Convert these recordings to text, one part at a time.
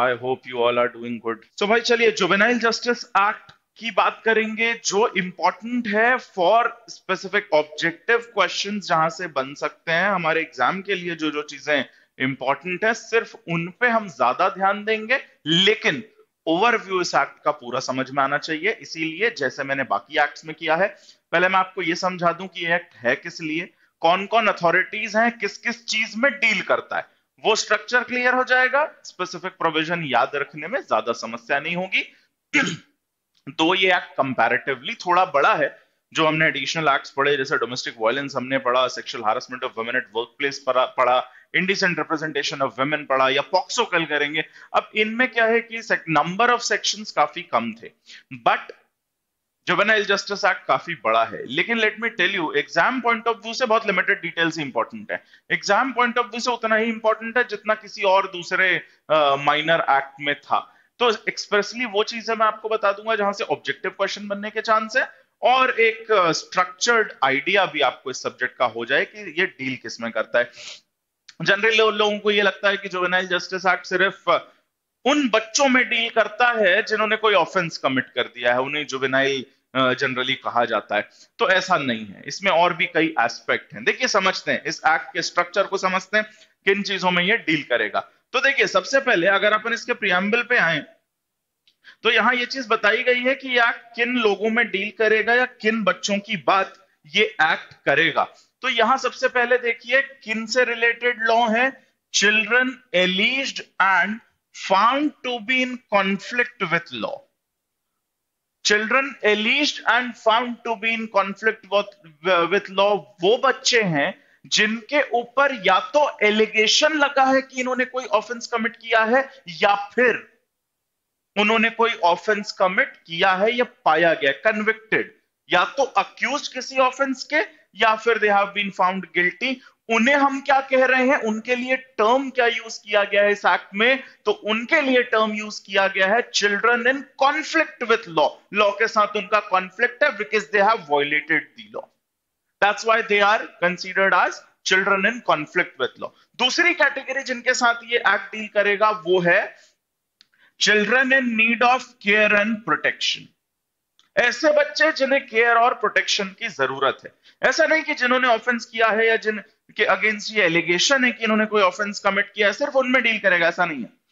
I hope you all are doing good. तो भाई चलिए जुवेनाइल जस्टिस एक्ट की बात करेंगे, जो इंपॉर्टेंट है फॉर स्पेसिफिक ऑब्जेक्टिव क्वेश्चंस जहां से बन सकते हैं हमारे एग्जाम के लिए। जो जो चीजें इंपॉर्टेंट है सिर्फ उन पे हम ज्यादा ध्यान देंगे, लेकिन ओवरव्यू इस एक्ट का पूरा समझ में आना चाहिए। इसीलिए जैसे मैंने बाकी एक्ट्स में किया है, पहले मैं आपको ये समझा दूं कि ये एक्ट है किस लिए, कौन कौन अथॉरिटीज हैं, किस किस चीज में डील करता है। वो स्ट्रक्चर क्लियर हो जाएगा, स्पेसिफिक प्रोविजन याद रखने में ज्यादा समस्या नहीं होगी। तो ये एक्ट कंपैरेटिवली थोड़ा बड़ा है। जो हमने एडिशनल एक्ट्स पढ़े, जैसे डोमेस्टिक वायलेंस हमने पढ़ा, sexual harassment of women at work place पढ़ा, इंडिसेंट रिप्रेजेंटेशन ऑफ वुमेन पढ़ा, या पॉक्सो कल करेंगे। अब इनमें क्या है कि नंबर ऑफ सेक्शंस काफी कम थे, बट जुवेनाइल जस्टिस एक्ट काफी बड़ा है। लेकिन let me tell you, exam point of view से बहुत लिमिटेड डिटेल्स इंपॉर्टेंट है। एग्जाम पॉइंट ऑफ व्यू से उतना ही इंपॉर्टेंट है जितना किसी और दूसरे माइनर एक्ट में था। तो एक्सप्रेसली वो चीजें मैं आपको बता दूंगा जहां से ऑब्जेक्टिव क्वेश्चन बनने के चांस है, और एक स्ट्रक्चर्ड आइडिया भी आपको इस सब्जेक्ट का हो जाए कि ये डील किस में करता है। जनरली लोगों को ये लगता है कि जुवेनाइल जस्टिस एक्ट सिर्फ उन बच्चों में डील करता है जिन्होंने कोई ऑफेंस कमिट कर दिया है, उन्हें जुवेनाइल जनरली कहा जाता है। तो ऐसा नहीं है, इसमें और भी कई एस्पेक्ट हैं। देखिए समझते हैं, इस एक्ट के स्ट्रक्चर को समझते हैं, किन चीजों में ये डील करेगा। तो देखिए सबसे पहले अगर अपन इसके प्रियम्बल पे आए, तो यहां ये चीज बताई गई है कि ये एक्ट किन लोगों में डील करेगा या किन बच्चों की बात ये एक्ट करेगा। तो यहां सबसे पहले देखिए किन से रिलेटेड लॉ है, children alleged and found to be in conflict with law. Children alleged and found to be in conflict with law वो बच्चे हैं जिनके ऊपर या तो एलिगेशन लगा है कि इन्होंने कोई ऑफेंस कमिट किया है, या फिर उन्होंने कोई ऑफेंस कमिट किया है या पाया गया कन्विक्टेड, या तो अक्यूज किसी ऑफेंस के, या फिर they have been found guilty. उन्हें हम क्या कह रहे हैं, उनके लिए टर्म क्या यूज किया गया है इस एक्ट में, तो उनके लिए टर्म यूज किया गया है children in conflict with law. Law के साथ उनका कॉन्फ्लिक्ट है because they have violated the law, that's why they are considered as children in conflict with law. दूसरी कैटेगरी जिनके साथ ये एक्ट डील करेगा वो है children in need of care and protection. ऐसे बच्चे जिन्हें केयर और प्रोटेक्शन की जरूरत है। ऐसा नहीं कि जिन्होंने ऑफेंस किया है या जिनके अगेंस्ट ये एलिगेशन है कि इन्होंने कोई ऑफेंस कमिट किया है, सिर्फ उनमें डील करेगा, ऐसा नहीं है।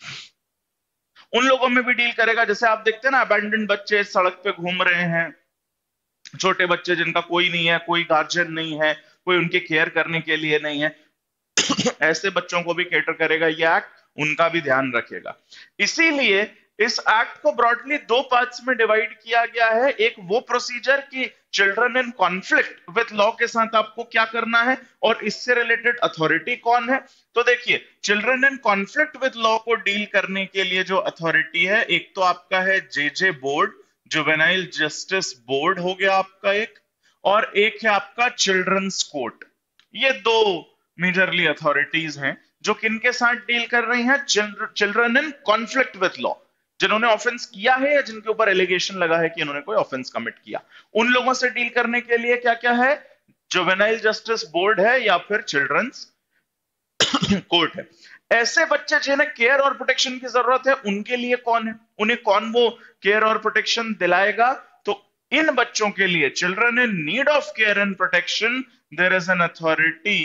उन लोगों में भी डील करेगा, जैसे आप देखते हैं ना अबैंडन्ड बच्चे सड़क पे घूम रहे हैं, छोटे बच्चे जिनका कोई नहीं है, कोई गार्जियन नहीं है, कोई उनके केयर करने के लिए नहीं है। ऐसे बच्चों को भी कैटर करेगा ये एक्ट, उनका भी ध्यान रखेगा। इसीलिए इस एक्ट को ब्रॉडली दो पार्ट्स में डिवाइड किया गया है। एक वो प्रोसीजर कि children in conflict with law के साथ आपको क्या करना है, और इससे रिलेटेड अथॉरिटी कौन है। तो देखिए children in conflict with law को डील करने के लिए जो अथॉरिटी है, एक तो आपका है JJ board, juvenile justice board हो गया आपका एक, और एक है आपका चिल्ड्रंस कोर्ट। ये दो मेजरली अथॉरिटीज हैं जो किनके साथ डील कर रही हैं, children in conflict with law, जिन्होंने ऑफेंस किया है या जिनके ऊपर एलिगेशन लगा है कि इन्होंने कोई ऑफेंस कमिट किया। उन लोगों से डील करने के लिए क्या क्या है, जुवेनाइल जस्टिस बोर्ड है या फिर चिल्ड्रंस कोर्ट है। ऐसे बच्चे जिन्हें केयर और प्रोटेक्शन की जरूरत है, उनके लिए कौन है, उन्हें कौन वो केयर और प्रोटेक्शन दिलाएगा। तो इन बच्चों के लिए children in need of care and protection, there is an authority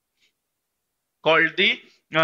called the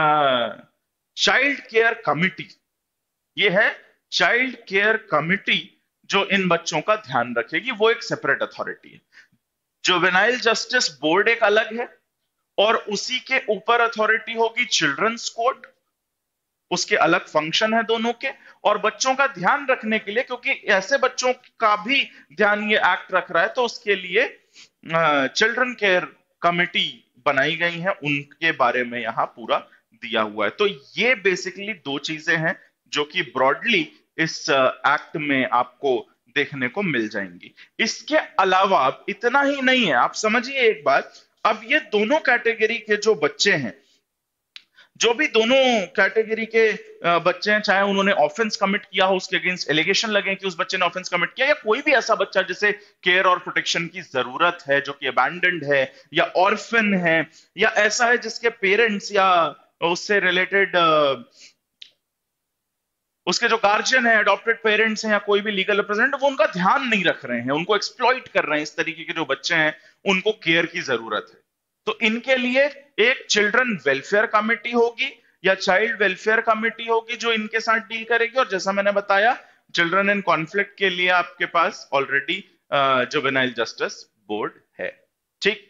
child care committee. ये है चाइल्ड केयर कमिटी जो इन बच्चों का ध्यान रखेगी, वो एक सेपरेट अथॉरिटी है। जुवेनाइल जस्टिस बोर्ड एक अलग है, और उसी के ऊपर अथॉरिटी होगी चिल्ड्रंस कोर्ट, उसके अलग फंक्शन है दोनों के। और बच्चों का ध्यान रखने के लिए, क्योंकि ऐसे बच्चों का भी ध्यान ये एक्ट रख रहा है, तो उसके लिए चिल्ड्रन केयर कमिटी बनाई गई है, उनके बारे में यहां पूरा दिया हुआ है। तो ये बेसिकली दो चीजें हैं जो कि ब्रॉडली इस एक्ट में आपको देखने को मिल जाएंगी। इसके अलावा इतना ही नहीं है, आप समझिए एक बात, अब ये दोनों कैटेगरी के जो बच्चे हैं, जो भी दोनों कैटेगरी के बच्चे हैं, चाहे उन्होंने ऑफेंस कमिट किया हो, उसके अगेंस्ट एलिगेशन लगे कि उस बच्चे ने ऑफेंस कमिट किया, या कोई भी ऐसा बच्चा जिसे केयर और प्रोटेक्शन की जरूरत है, जो कि अबैंडन्ड है या ऑर्फन है, या ऐसा है जिसके पेरेंट्स या उससे रिलेटेड उसके जो गार्जियन है, अडॉप्टेड पेरेंट्स हैं या कोई भी लीगल रिप्रेजेंटेटिव, वो उनका ध्यान नहीं रख रहे हैं, उनको एक्सप्लॉइट कर रहे हैं। इस तरीके के जो बच्चे हैं उनको केयर की जरूरत है। तो इनके लिए एक चिल्ड्रन वेलफेयर कमेटी होगी या चाइल्ड वेलफेयर कमेटी होगी जो इनके साथ डील करेगी। और जैसा मैंने बताया, चिल्ड्रन इन कॉन्फ्लिक्ट के लिए आपके पास ऑलरेडी जुवेनाइल जस्टिस बोर्ड है। ठीक,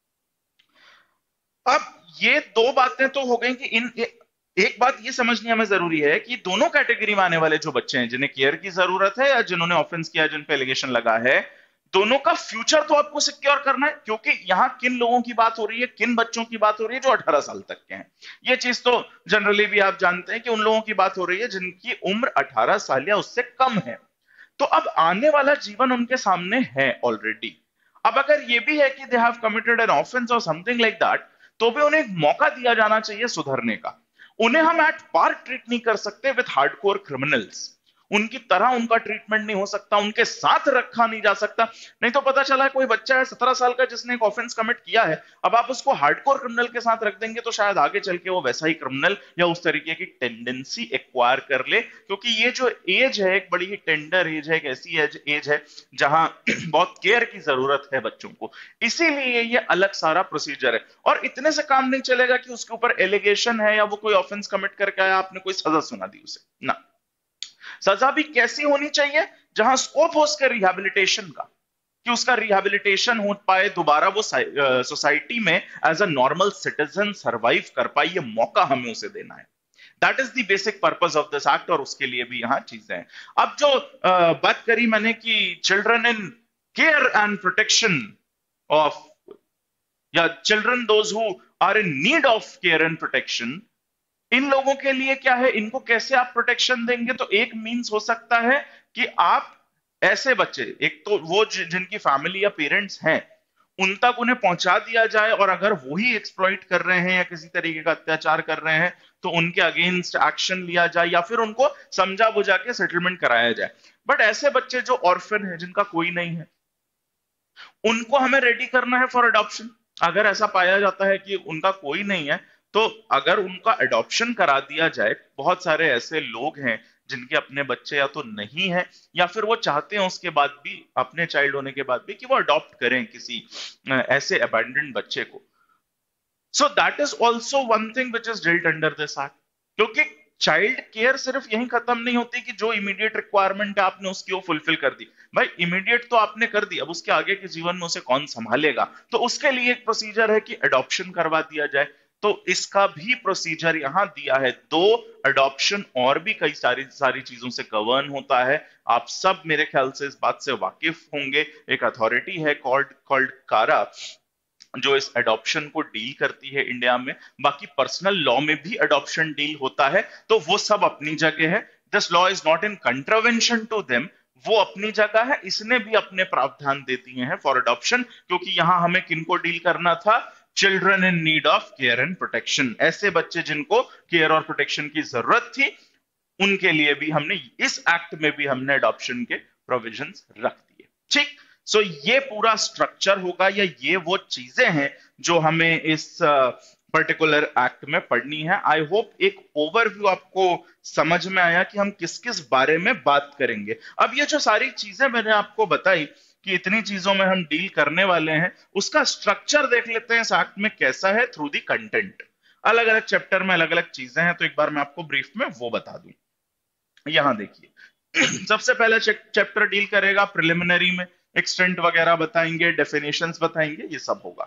अब ये दो बातें तो हो गई कि एक बात ये समझनी हमें जरूरी है कि दोनों कैटेगरी में आने वाले जो बच्चे हैं जिन्हें केयर की जरूरत है या जिन्होंने ऑफेंस किया, जिन पे एलिगेशन लगा है, दोनों का फ्यूचर तो आपको सिक्योर करना है। क्योंकि यहां किन लोगों की बात हो रही है, किन बच्चों की बात हो रही है जो 18 साल तक के हैं। ये चीज तो जनरली भी आप जानते हैं कि उन लोगों की बात हो रही है जिनकी उम्र 18 साल या उससे कम है। तो अब आने वाला जीवन उनके सामने है ऑलरेडी। अब अगर ये भी है कि they have committed an offence और समथिंग लाइक दैट, तो भी उन्हें एक मौका दिया जाना चाहिए सुधरने का। उन्हें हम एट पार ट्रीट नहीं कर सकते विथ हार्डकोर क्रिमिनल्स। उनकी तरह उनका ट्रीटमेंट नहीं हो सकता, उनके साथ रखा नहीं जा सकता। नहीं तो पता चला है कोई बच्चा है 17 साल का जिसने एक ऑफेंस कमिट किया है, अब आप उसको हार्डकोर क्रिमिनल के साथ रख देंगे तो शायद आगे चल के वो वैसा ही क्रिमिनल या उस तरीके की टेंडेंसी एक्वायर कर ले। क्योंकि ये जो एज है एक बड़ी ही टेंडर एज है, एक ऐसी एज है जहां बहुत केयर की जरूरत है बच्चों को। इसीलिए ये अलग सारा प्रोसीजर है। और इतने से काम नहीं चलेगा कि उसके ऊपर एलिगेशन है या वो कोई ऑफेंस कमिट करके आया, आपने कोई सजा सुना दी उसे ना। सजा भी कैसी होनी चाहिए, जहां स्कोप हो उसके रिहैबिलिटेशन का, कि उसका रिहैबिलिटेशन हो पाए, दोबारा वो सोसाइटी में as a normal citizen survive कर पाए, ये मौका हमें उसे देना है। That is the basic purpose of this act. और उसके लिए भी यहां चीजें हैं। अब जो बात करी मैंने कि children in care and protection of, या children those who are in need of care and protection, इन लोगों के लिए क्या है, इनको कैसे आप प्रोटेक्शन देंगे? तो एक मींस हो सकता है कि आप ऐसे बच्चे, एक तो वो जिनकी फैमिली या पेरेंट्स हैं उन तक उन्हें पहुंचा दिया जाए, और अगर वो ही एक्सप्लॉइट कर रहे हैं या किसी तरीके का अत्याचार कर रहे हैं तो उनके अगेंस्ट एक्शन लिया जाए या फिर उनको समझा बुझा के सेटलमेंट कराया जाए। बट ऐसे बच्चे जो ऑर्फन है, जिनका कोई नहीं है, उनको हमें रेडी करना है फॉर अडॉप्शन। अगर ऐसा पाया जाता है कि उनका कोई नहीं है, तो अगर उनका अडॉप्शन करा दिया जाए, बहुत सारे ऐसे लोग हैं जिनके अपने बच्चे या तो नहीं है या फिर वो चाहते हैं उसके बाद भी, अपने चाइल्ड होने के बाद भी, कि वो अडॉप्ट करें किसी ऐसे अबैंडन्ड बच्चे को। So that is also one thing which is dealt under this act. क्योंकि चाइल्ड केयर सिर्फ यही खत्म नहीं होती कि जो इमीडिएट रिक्वायरमेंट है आपने उसकी वो फुलफिल कर दी। भाई इमीडिएट तो आपने कर दी, अब उसके आगे के जीवन में उसे कौन संभालेगा? तो उसके लिए एक प्रोसीजर है कि अडॉप्शन करवा दिया जाए। तो इसका भी प्रोसीजर यहां दिया है। दो, अडॉप्शन और भी कई सारी सारी चीजों से गवर्न होता है। आप सब मेरे ख्याल से इस बात से वाकिफ होंगे। एक अथॉरिटी है कॉल्ड कारा, जो इस अडॉप्शन को डील करती है इंडिया में। बाकी पर्सनल लॉ में भी अडॉप्शन डील होता है, तो वो सब अपनी जगह है। This law is not in contravention to them, वो अपनी जगह है। इसने भी अपने प्रावधान दे दिए हैं फॉर अडॉप्शन, क्योंकि यहां हमें किनको डील करना था? Children in need of care and protection. ऐसे बच्चे जिनको केयर और प्रोटेक्शन की जरूरत थी, उनके लिए भी हमने इस एक्ट में भी हमने अडॉप्शन के प्रोविजंस रख दिए। ठीक, सो ये पूरा स्ट्रक्चर होगा, या ये वो चीजें हैं जो हमें इस पर्टिकुलर एक्ट में पढ़नी है। आई होप एक ओवरव्यू आपको समझ में आया कि हम किस किस बारे में बात करेंगे। अब ये जो सारी चीजें मैंने आपको बताई कि इतनी चीजों में हम डील करने वाले हैं, उसका स्ट्रक्चर देख लेते हैं इस एक्ट में कैसा है थ्रू दी कंटेंट। अलग अलग चैप्टर में अलग अलग चीजें हैं, तो एक बार मैं आपको ब्रीफ में वो बता दूं। यहां देखिए, सबसे पहला चैप्टर डील करेगा प्रिलिमिनरी में, एक्सटेंट वगैरह बताएंगे, डेफिनेशंस बताएंगे, ये सब होगा।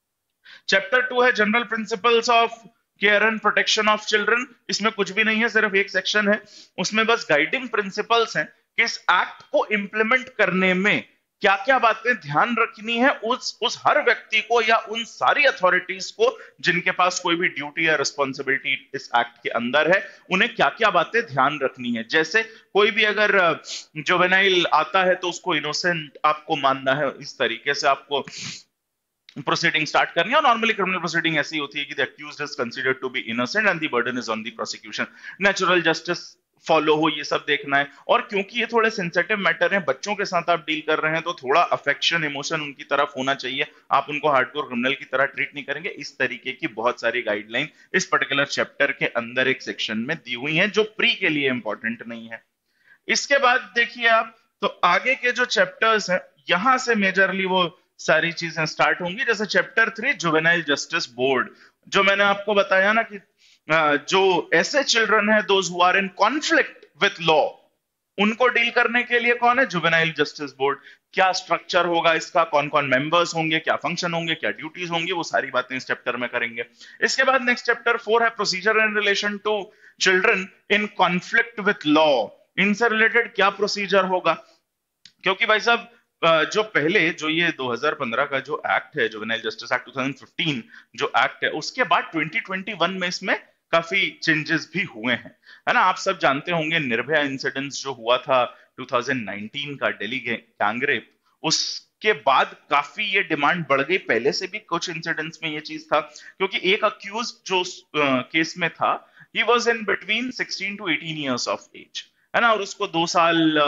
चैप्टर 2 है general principles of care and protection of children. इसमें कुछ भी नहीं है, सिर्फ एक सेक्शन है, उसमें बस गाइडिंग प्रिंसिपल्स हैं कि इस एक्ट को इंप्लीमेंट करने में क्या क्या बातें ध्यान रखनी है उस हर व्यक्ति को या उन सारी अथॉरिटीज को जिनके पास कोई भी ड्यूटी या रिस्पॉन्सिबिलिटी इस एक्ट के अंदर है, उन्हें क्या क्या बातें ध्यान रखनी है। जैसे कोई भी अगर जुवेनाइल आता है तो उसको इनोसेंट आपको मानना है, इस तरीके से आपको प्रोसीडिंग स्टार्ट करनी है। नॉर्मली क्रिमिनल प्रोसीडिंग ऐसी होती है कि the accused is considered to be innocent and the burden is on the prosecution. Natural justice follow हो, ये सब देखना है। और क्योंकि ये थोड़े सेंसिटिव मैटर हैं, बच्चों के साथ आप डील कर रहे हैं, तो थोड़ा अफेक्शन इमोशन उनकी तरफ होना चाहिए। आप उनको हार्डकोर क्रिमिनल की तरह ट्रीट नहीं करेंगे। इस तरीके की बहुत सारी गाइडलाइन इस पर्टिकुलर चैप्टर के अंदर एक सेक्शन में दी हुई है, जो प्री के लिए इंपॉर्टेंट नहीं है। इसके बाद देखिए आप, तो आगे के जो चैप्टर्स हैं, यहां से मेजरली वो सारी चीजें स्टार्ट होंगी। जैसे चैप्टर 3 जुवेनाइल जस्टिस बोर्ड, जो मैंने आपको बताया ना कि जो ऐसे चिल्ड्रन है those who are in conflict with law, उनको डील करने के लिए कौन है? Juvenile justice board. क्या स्ट्रक्चर होगा इसका, कौन कौन मेंबर्स होंगे, क्या फंक्शन होंगे, क्या ड्यूटीज होंगी, वो सारी बातें इस चैप्टर में करेंगे। इसके बाद नेक्स्ट चैप्टर 4 है procedure in relation to children in conflict with law. इनसे रिलेटेड क्या प्रोसीजर होगा, क्योंकि भाई साहब जो पहले जो ये 2015 का जो एक्ट है, जुवेनाइल जस्टिस एक्ट 2015 जो एक्ट है, उसके बाद 2021 में इसमें काफी चेंजेस भी हुए हैं, है ना। आप सब जानते होंगे निर्भया इंसिडेंस जो हुआ था 2019 का, दिल्ली गैंगरेप, उसके बाद काफी ये डिमांड बढ़ गई। पहले से भी कुछ इंसिडेंट्स में ये चीज था, क्योंकि एक अक्यूज जो केस में था, he was in between 16 to 18 years of age, है ना, और उसको 2 साल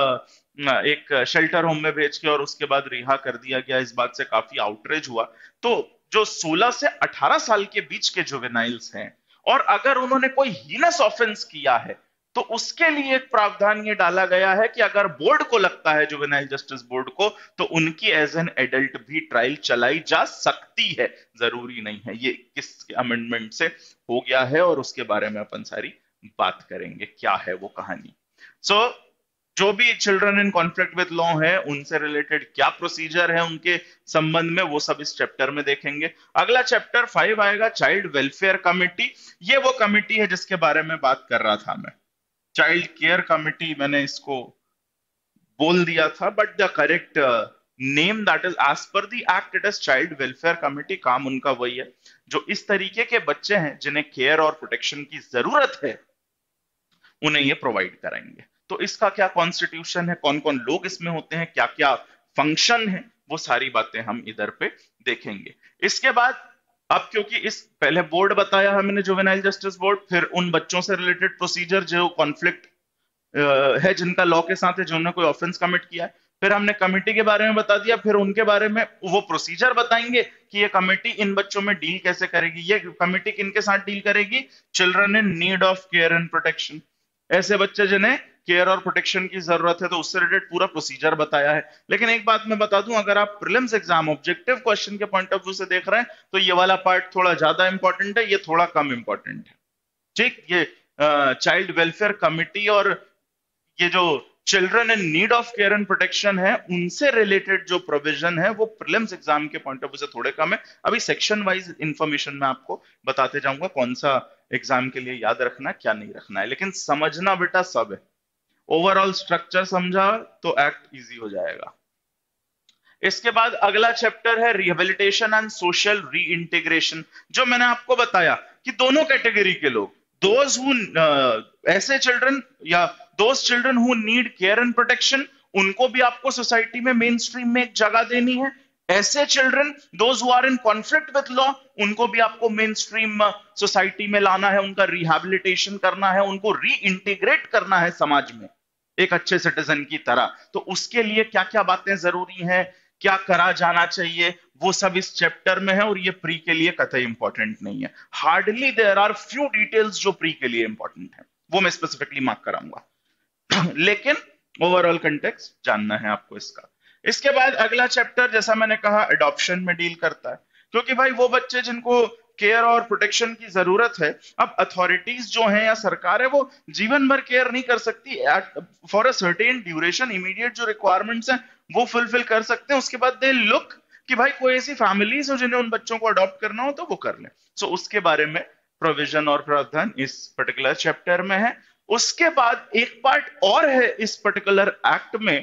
एक शेल्टर होम में भेज के और उसके बाद रिहा कर दिया गया। इस बात से काफी आउटरेज हुआ। तो जो 16 से 18 साल के बीच के जुवेनाइल्स हैं, और अगर उन्होंने कोई हीनस ऑफेंस किया है, तो उसके लिए एक प्रावधान ये डाला गया है कि अगर बोर्ड को लगता है, जुवेनाइल जस्टिस बोर्ड को, तो उनकी एज एन एडल्ट भी ट्रायल चलाई जा सकती है। जरूरी नहीं है। ये किस अमेंडमेंट से हो गया है, और उसके बारे में अपन सारी बात करेंगे, क्या है वो कहानी। सो जो भी children in conflict with law है, उनसे रिलेटेड क्या प्रोसीजर है उनके संबंध में, वो सब इस चैप्टर में देखेंगे। अगला चैप्टर 5 आएगा चाइल्ड वेलफेयर कमिटी। ये वो कमिटी है जिसके बारे में बात कर रहा था मैं, चाइल्ड केयर कमिटी मैंने इसको बोल दिया था, but the correct name that is as per the act, it is child welfare committee. काम उनका वही है, जो इस तरीके के बच्चे हैं जिन्हें केयर और प्रोटेक्शन की जरूरत है, उन्हें ये प्रोवाइड कराएंगे। तो इसका क्या कॉन्स्टिट्यूशन है, कौन कौन लोग इसमें होते हैं, क्या क्या फंक्शन है, वो सारी बातें हम इधर पे देखेंगे। इसके बाद अब, क्योंकि इस पहले बोर्ड बताया हमने, जुवेनाइल जस्टिस बोर्ड, फिर उन बच्चों से रिलेटेड प्रोसीजर जो कॉन्फ्लिक्ट है जिनका लॉ के साथ है, जिन्होंने कोई ऑफेंस कमिट किया है, फिर हमने कमिटी के बारे में बता दिया, फिर उनके बारे में वो प्रोसीजर बताएंगे कि ये कमिटी इन बच्चों में डील कैसे करेगी। ये कमिटी किनके साथ डील करेगी? Children in need of care and protection, ऐसे बच्चे जिन्हें केयर और प्रोटेक्शन की जरूरत है। तो उससे रिलेटेड पूरा प्रोसीजर बताया है। लेकिन एक बात मैं बता दूं, अगर आप प्रीलिम्स एग्जाम ऑब्जेक्टिव क्वेश्चन के पॉइंट ऑफ व्यू से देख रहे हैं, तो ये वाला पार्ट थोड़ा ज्यादा इंपॉर्टेंट है, ये थोड़ा कम इंपॉर्टेंट है। ठीक, ये चाइल्ड वेलफेयर कमिटी और ये जो children in need of care and protection है, उनसे रिलेटेड जो प्रोविजन है, वो प्रीलिम्स एग्जाम के पॉइंट ऑफ व्यू से थोड़े कम है। अभी सेक्शन वाइज इंफॉर्मेशन मैं आपको बताते जाऊंगा, कौन सा एग्जाम के लिए याद रखना है, क्या नहीं रखना है। लेकिन समझना बेटा सब है, ओवरऑल स्ट्रक्चर समझा तो एक्ट इजी हो जाएगा। इसके बाद अगला चैप्टर है रिहेबिलिटेशन एंड सोशल रीइंटीग्रेशन। जो मैंने आपको बताया कि दोनों कैटेगरी के लोग, दोज हु ऐसे चिल्ड्रन या those children who need care and protection, उनको भी आपको सोसाइटी में मेन स्ट्रीम में एक जगह देनी है। ऐसे children those who are in conflict with law, उनको भी आपको मेन स्ट्रीम सोसाइटी में लाना है, उनका रिहेबिलिटेशन करना है, उनको रीइंटीग्रेट करना है समाज में एक अच्छे सिटीजन की तरह। तो उसके लिए क्या क्या बातें जरूरी हैं, क्या करा जाना चाहिए, वो सब इस चैप्टर में है। और ये प्री के लिए कतई इंपॉर्टेंट नहीं है। Hardly there are few details जो प्री के लिए इंपॉर्टेंट है, वो मैं स्पेसिफिकली मार्क कराऊंगा। लेकिन ओवरऑल कंटेक्स्ट जानना है आपको इसका। इसके बाद अगला चैप्टर, जैसा मैंने कहा, अडॉप्शन में डील करता है, क्योंकि भाई वो बच्चे जिनको केयर और प्रोटेक्शन की जरूरत है, अब अथॉरिटीज जो हैं या सरकार है, वो जीवन भर केयर नहीं कर सकती। For a certain duration immediate जो रिक्वायरमेंट्स हैं वो फुलफिल कर सकते हैं। उसके बाद दे लुक कि भाई कोई ऐसी फैमिलीज हो जिन्हें उन बच्चों को अडॉप्ट करना हो तो वो कर लें। सो उसके बारे में प्रोविजन और प्रावधान इस पर्टिकुलर चैप्टर में है। उसके बाद एक पार्ट और है इस पर्टिकुलर एक्ट में,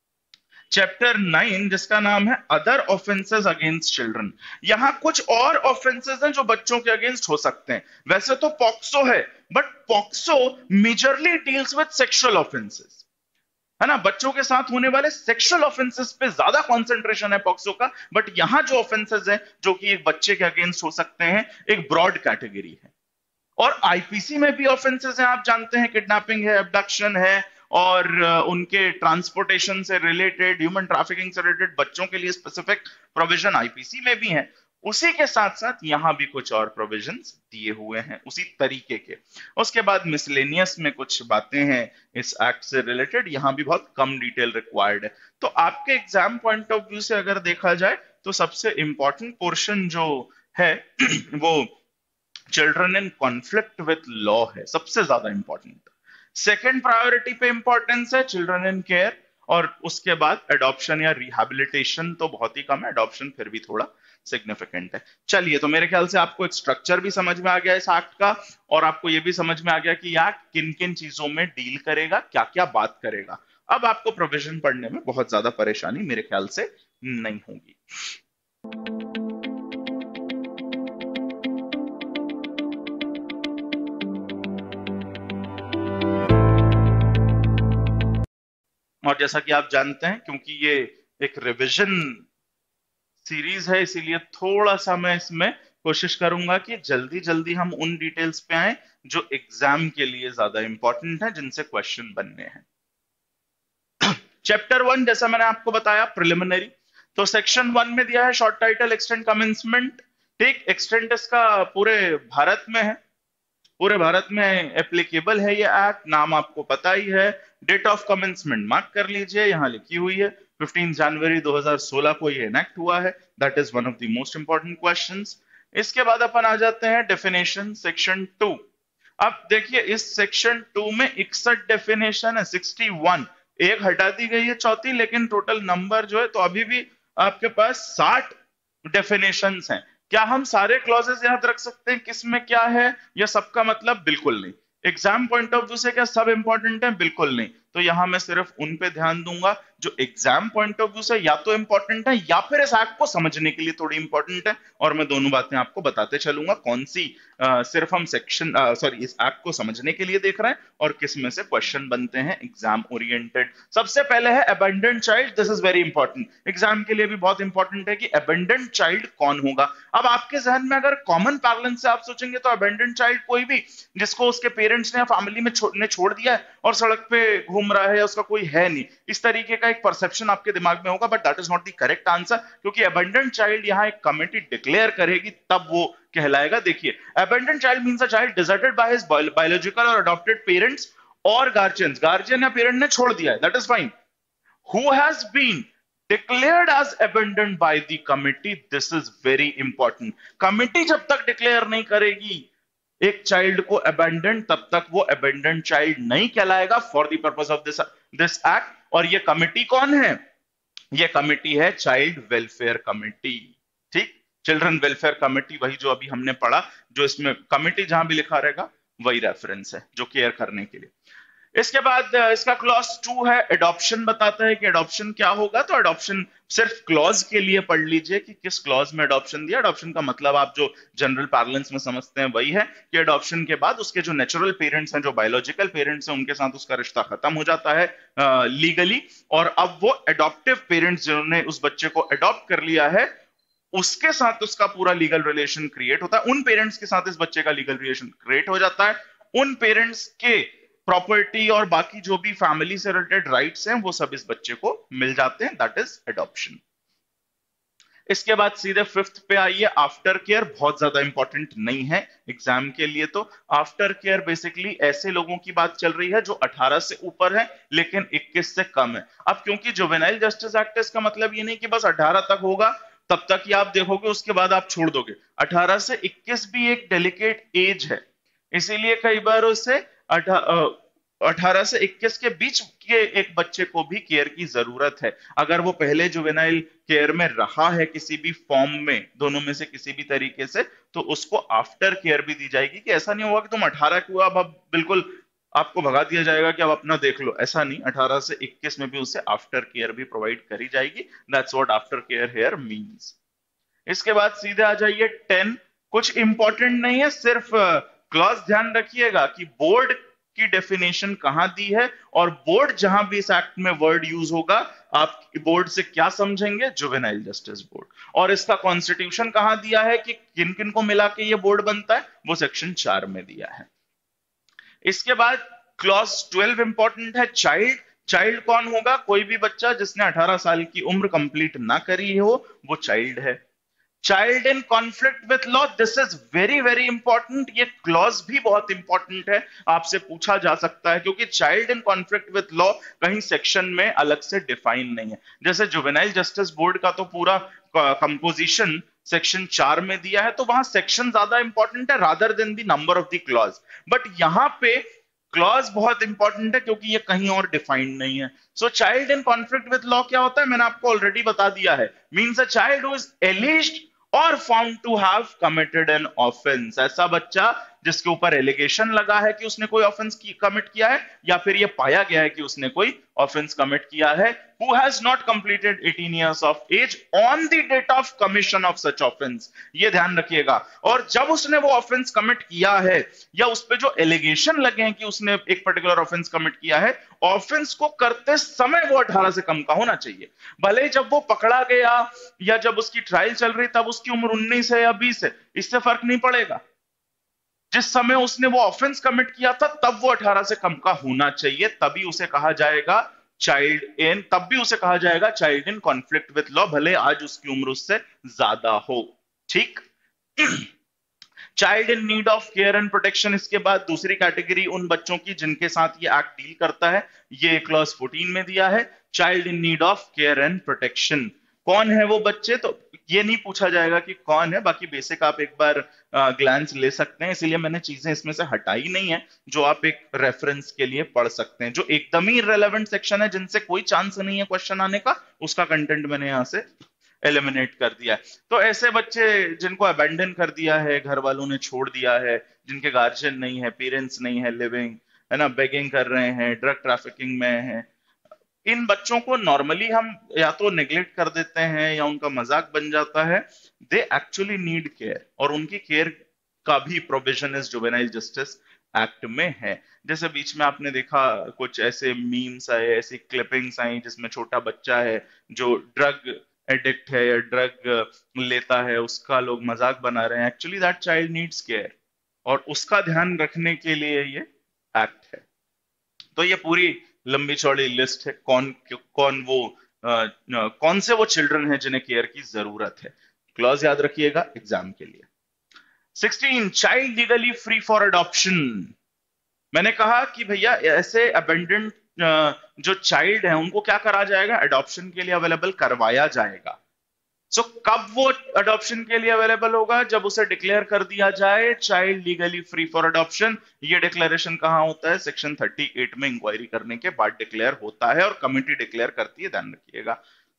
चैप्टर 9, जिसका नाम है अदर ऑफेंसेस अगेंस्ट चिल्ड्रन। यहां कुछ और ऑफेंसेस हैं जो बच्चों के अगेंस्ट हो सकते हैं। वैसे तो पॉक्सो है, but POCSO majorly deals with sexual offences, है ना। बच्चों के साथ होने वाले सेक्सुअल ऑफेंसेस पे ज्यादा कंसंट्रेशन है पॉक्सो का। बट यहां जो ऑफेंसेस हैं जो कि एक बच्चे के अगेंस्ट हो सकते हैं, एक ब्रॉड कैटेगरी है। और आईपीसी में भी ऑफेंसेस हैं, आप जानते हैं, किडनैपिंग है, अबडक्शन है, और उनके ट्रांसपोर्टेशन से रिलेटेड, ह्यूमन ट्रैफिकिंग से रिलेटेड बच्चों के लिए स्पेसिफिक प्रोविजन आईपीसी में भी है। उसी के साथ साथ यहां भी कुछ और प्रोविजंस दिए हुए हैं उसी तरीके के। उसके बाद मिसलेनियस में कुछ बातें हैं इस एक्ट से रिलेटेड, यहां भी बहुत कम डिटेल रिक्वायर्ड है। तो आपके एग्जाम पॉइंट ऑफ व्यू से अगर देखा जाए तो सबसे इंपॉर्टेंट पोर्शन जो है वो children in conflict with law है, सबसे ज्यादा इंपॉर्टेंट। सेकेंड प्रायोरिटी पे इंपॉर्टेंस है चिल्ड्रन इन केयर, और उसके बाद एडॉप्शन या रिहैबिलिटेशन तो बहुत ही कम है, एडॉप्शन फिर भी थोड़ा सिग्निफिकेंट है। चलिए, तो मेरे ख्याल से आपको एक स्ट्रक्चर भी समझ में आ गया इस एक्ट का, और आपको यह भी समझ में आ गया कि यह एक्ट किन किन चीजों में डील करेगा, क्या क्या बात करेगा। अब आपको प्रोविजन पढ़ने में बहुत ज्यादा परेशानी मेरे ख्याल से नहीं होगी। और जैसा कि आप जानते हैं, क्योंकि ये एक रिवीजन सीरीज है, इसीलिए थोड़ा सा मैं इसमें कोशिश करूंगा कि जल्दी जल्दी हम उन डिटेल्स पे आए जो एग्जाम के लिए ज्यादा इंपॉर्टेंट है, जिनसे क्वेश्चन बनने हैं। चैप्टर 1 जैसा मैंने आपको बताया प्रिलिमिनरी, तो सेक्शन 1 में दिया है शॉर्ट टाइटल एक्सटेंट कमेंसमेंट। ठीक, एक्सटेंट इसका पूरे भारत में है, पूरे भारत में एप्लीकेबल है ये एक्ट, नाम आपको पता ही है। डेट ऑफ कमेंसमेंट मार्क कर लीजिए, यहां लिखी हुई है 15 जनवरी 2016 को ये इनेक्ट हुआ है। That is one of the most important questions. इसके बाद अपन आ जाते हैं डेफिनेशन सेक्शन 2। अब देखिए इस सेक्शन 2 में 61 डेफिनेशन है, 61, एक हटा दी गई है चौथी, लेकिन टोटल नंबर जो है तो अभी भी आपके पास 60 डेफिनेशंस हैं। क्या हम सारे क्लॉजेस याद रख सकते हैं किस में क्या है, या सबका मतलब? बिल्कुल नहीं। एग्जाम पॉइंट ऑफ व्यू से क्या सब इंपॉर्टेंट है? बिल्कुल नहीं। तो यहां मैं सिर्फ उन पे ध्यान दूंगा जो एग्जाम पॉइंट ऑफ व्यू से या तो इंपॉर्टेंट है या फिर इस एक्ट को समझने के लिए थोड़ी इंपॉर्टेंट है, और मैं दोनों बातें आपको बताते चलूंगा कौन सी सिर्फ हम सेक्शन इस एक्ट को समझने के लिए देख रहे हैं और किस में से क्वेश्चन बनते हैं एग्जाम ओरिएंटेड। सबसे पहले है abandoned child, this is very important, exam के लिए भी बहुत इंपॉर्टेंट है कि अबेंडेंट चाइल्ड कौन होगा। अब आपके जहन में अगर कॉमन पैरेंट्स से आप सोचेंगे तो अबेंडेंट चाइल्ड कोई भी जिसको उसके पेरेंट्स ने या फैमिली में छोड़ दिया है और सड़क पे घूम रहा है, उसका कोई है नहीं, इस तरीके का एक परसेप्शन आपके दिमाग में होगा, but that is not the correct answer, क्योंकि अबेंडेंट चाइल्ड यहां एक कमिटी डिक्लेयर करेगी तब वो कहलाएगा। देखिए, abandoned child means a child deserted by his biological और अडॉप्टेड पेरेंट्स और गार्जियंस, गार्जियन या पेरेंट ने छोड़ दिया है, that is fine, who has been declared as abandoned by the committee, this is very important। Committee जब तक declare नहीं करेगी एक चाइल्ड को अबेंडन, तब तक वो अबेंडन चाइल्ड नहीं कहलाएगा for the purpose of this act. और ये कमिटी कौन है? ये कमिटी है चाइल्ड वेलफेयर कमिटी। ठीक, चिल्ड्रन वेलफेयर कमिटी, वही जो अभी हमने पढ़ा, जो इसमें कमिटी जहां भी लिखा रहेगा वही रेफरेंस है जो केयर करने के लिए। इसके बाद इसका क्लॉज 2 है एडॉप्शन, बताता है कि एडॉप्शन क्या होगा। तो एडॉप्शन सिर्फ क्लॉज के लिए पढ़ लीजिए कि किस क्लॉज में एडॉप्शन दिया। एडॉप्शन का मतलब आप जो जनरल पार्लेंस में समझते हैं वही है कि एडॉप्शन के बाद उसके जो नेचुरल पेरेंट्स हैं, जो बायोलॉजिकल पेरेंट्स हैं, उनके साथ उसका रिश्ता खत्म हो जाता है लीगली, और अब वो एडॉप्टिव पेरेंट्स जिन्होंने उस बच्चे को एडॉप्ट कर लिया है उसके साथ उसका पूरा लीगल रिलेशन क्रिएट होता है। उन पेरेंट्स के साथ इस बच्चे का लीगल रिलेशन क्रिएट हो जाता है। उन पेरेंट्स के प्रॉपर्टी और बाकी जो भी फैमिली से रिलेटेड राइट्स हैं वो सब इस बच्चे को मिल जाते हैं, दैट इज एडॉप्शन। इसके बाद सीधे 5th पे आइए, आफ्टर केयर। बहुत ज्यादा इंपॉर्टेंट नहीं है एग्जाम के लिए। तो आफ्टर केयर बेसिकली ऐसे लोगों की बात चल रही है जो 18 से ऊपर है लेकिन 21 से कम है। अब क्योंकि जुवेनाइल जस्टिस एक्ट, इसका मतलब ये नहीं कि बस 18 तक होगा तब तक ही आप देखोगे उसके बाद आप छोड़ दोगे। 18 से 21 भी एक डेलिकेट एज है, इसीलिए कई बार उसे 18 से 21 के बीच के एक बच्चे को भी केयर की जरूरत है। अगर वो पहले जुवेनाइल केयर में रहा है किसी भी फॉर्म में, दोनों में से किसी भी तरीके से, तो उसको आफ्टर केयर भी दी जाएगी। कि ऐसा नहीं होगा कि तुम 18 के हुआ अब बिल्कुल आपको भगा दिया जाएगा कि अब अपना देख लो, ऐसा नहीं। 18 से 21 में भी उसे आफ्टर केयर भी प्रोवाइड करी जाएगी। That's what after care here means. इसके बाद सीधे आ जाइए 10। कुछ इंपॉर्टेंट नहीं है, सिर्फ क्लॉज ध्यान रखिएगा कि बोर्ड की डेफिनेशन कहां दी है, और बोर्ड जहां भी इस एक्ट में वर्ड यूज होगा आप बोर्ड से क्या समझेंगे? Juvenile justice board. और इसका कॉन्स्टिट्यूशन कहां दिया है कि किन किन को मिला के ये बोर्ड बनता है? वो सेक्शन 4 में दिया है। इसके बाद क्लॉज 12 इंपॉर्टेंट है, चाइल्ड। चाइल्ड कौन होगा? कोई भी बच्चा जिसने 18 साल की उम्र कंप्लीट ना करी हो, वो चाइल्ड है। Child in conflict with law, this is very very important. ये क्लॉज भी बहुत इंपॉर्टेंट है, आपसे पूछा जा सकता है, क्योंकि child in conflict with law कहीं सेक्शन में अलग से डिफाइन नहीं है। जैसे जुवेनाइल जस्टिस बोर्ड का तो पूरा कंपोजिशन सेक्शन 4 में दिया है, तो वहां सेक्शन ज्यादा इंपॉर्टेंट है rather than the number of the clause. But यहां पे क्लॉज बहुत इंपॉर्टेंट है क्योंकि ये कहीं और डिफाइंड नहीं है। So child in conflict with law क्या होता है? मैंने आपको ऑलरेडी बता दिया है। Means a child who is alleged or found to have committed an offence. ऐसा बच्चा जिसके ऊपर एलिगेशन लगा है कि उसने कोई ऑफेंस कमिट किया है, या फिर यह पाया गया है कि उसने कोई ऑफेंस कमिट किया है, who has not completed 18 years of age on the date of commission of such offense। ये ध्यान रखिएगा। और जब उसने वो ऑफेंस कमिट किया है, या उस पे जो एलिगेशन लगे हैं कि उसने एक पर्टिकुलर ऑफेंस कमिट किया है, ऑफेंस को करते समय वो 18 से कम का होना चाहिए। भले ही जब वो पकड़ा गया या जब उसकी ट्रायल चल रही तब उसकी उम्र 19 है या 20 है, इससे फर्क नहीं पड़ेगा। जिस समय उसने वो ऑफेंस कमिट किया था तब वो 18 से कम का होना चाहिए, तभी उसे कहा जाएगा चाइल्ड इन, तब भी उसे कहा जाएगा child in conflict with law, भले आज उसकी उम्र उससे ज्यादा हो। ठीक। Child in need of care and protection, इसके बाद दूसरी कैटेगरी उन बच्चों की जिनके साथ ये एक्ट डील करता है, ये क्लॉज 14 में दिया है। Child in need of care and protection, कौन है वो बच्चे? तो ये नहीं पूछा जाएगा कि कौन है, बाकी बेसिक आप एक बार ग्लैंस ले सकते हैं, इसीलिए मैंने चीजें इसमें से हटाई नहीं है जो आप एक रेफरेंस के लिए पढ़ सकते हैं। जो एकदम ही रेलेवेंट सेक्शन है, जिनसे कोई चांस नहीं है क्वेश्चन आने का, उसका कंटेंट मैंने यहां से एलिमिनेट कर दिया है। तो ऐसे बच्चे जिनको अबेंडन कर दिया है, घर वालों ने छोड़ दिया है, जिनके गार्जियन नहीं है, पेरेंट्स नहीं है लिविंग, है ना, बेगिंग कर रहे हैं, ड्रग ट्रैफिकिंग में है, इन बच्चों को नॉर्मली हम या तो नेग्लेक्ट कर देते हैं या उनका मजाक बन जाता है। दे एक्चुअली नीड केयर, और उनकी केयर का भी प्रोविजन इस जुवेनाइल जस्टिस एक्ट में है। जैसे बीच में आपने देखा कुछ ऐसे मीम्स आए, ऐसी क्लिपिंग्स आई जिसमें छोटा बच्चा है जो ड्रग एडिक्ट है या ड्रग लेता है, उसका लोग मजाक बना रहे हैं। Actually that child needs care, और उसका ध्यान रखने के लिए ये एक्ट है। तो ये पूरी लंबी चौड़ी लिस्ट है कौन कौन वो कौन से वो चिल्ड्रन हैं जिन्हें केयर की जरूरत है। क्लॉज याद रखिएगा एग्जाम के लिए। 16 child legally free for adoption. मैंने कहा कि भैया ऐसे अबेंडेंट जो चाइल्ड है उनको क्या करा जाएगा? अडॉप्शन के लिए अवेलेबल करवाया जाएगा। सो कब वो अडॉप्शन के लिए अवेलेबल होगा? जब उसे डिक्लेयर कर दिया जाए child legally free for adoption. ये डिक्लेरेशन कहां होता है? सेक्शन 38 में इंक्वायरी करने के बाद डिक्लेयर होता है, और कमिटी डिक्लेयर करती है, ध्यान रखिएगा।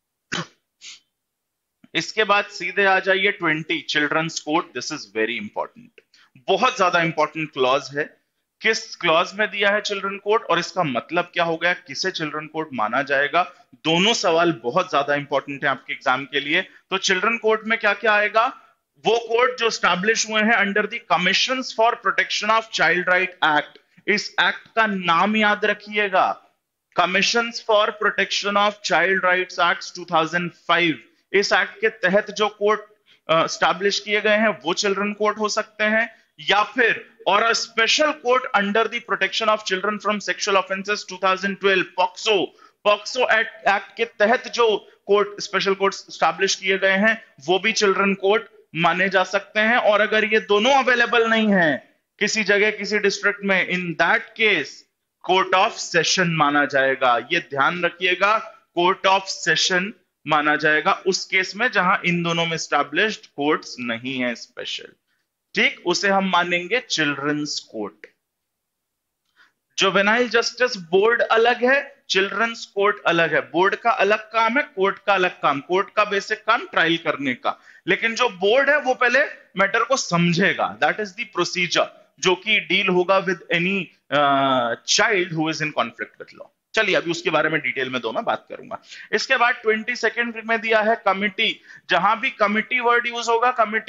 इसके बाद सीधे आ जाइए 20 children's court. This is very important, बहुत ज्यादा इंपॉर्टेंट क्लॉज है। किस क्लॉज में दिया है चिल्ड्रन कोर्ट, और इसका मतलब क्या हो गया? किसे चिल्ड्रन कोर्ट माना जाएगा? दोनों सवाल बहुत ज्यादा इंपॉर्टेंट है आपके एग्जाम के लिए। तो चिल्ड्रन कोर्ट में क्या क्या आएगा? वो कोर्ट जो स्टैब्लिश हुए हैं under the commissions for protection of child right act. इस एक्ट का नाम याद रखिएगा, commissions for protection of child rights act 2005। इस एक्ट के तहत जो कोर्ट स्टैब्लिश किए गए हैं वो चिल्ड्रन कोर्ट हो सकते हैं, या फिर or a special court under the protection of children from sexual offences 2012 POCSO. POCSO act के तहत जो कोर्ट स्पेशल कोर्ट स्टैब्लिश किए गए हैं वो भी चिल्ड्रन कोर्ट माने जा सकते हैं। और अगर ये दोनों अवेलेबल नहीं है किसी जगह किसी डिस्ट्रिक्ट में, in that case court of session माना जाएगा। ये ध्यान रखिएगा, कोर्ट ऑफ सेशन माना जाएगा उस केस में जहां इन दोनों में स्टैब्लिश्ड कोर्ट्स नहीं है स्पेशल। ठीक, उसे हम मानेंगे children's court. Juvenile justice board अलग है, चिल्ड्रंस कोर्ट अलग है। बोर्ड का अलग काम है, कोर्ट का अलग काम। कोर्ट का बेसिक काम ट्रायल करने का, लेकिन जो बोर्ड है वो पहले मैटर को समझेगा। दैट इज द प्रोसीजर जो कि डील होगा with any child who is in conflict with law. चलिए अभी उसके बारे में डिटेल में मैं बात करूंगा। इसके बाद 22nd में दिया है कमिटी। जहां भी कमिटी वर्ड यूज होगा, कमिटी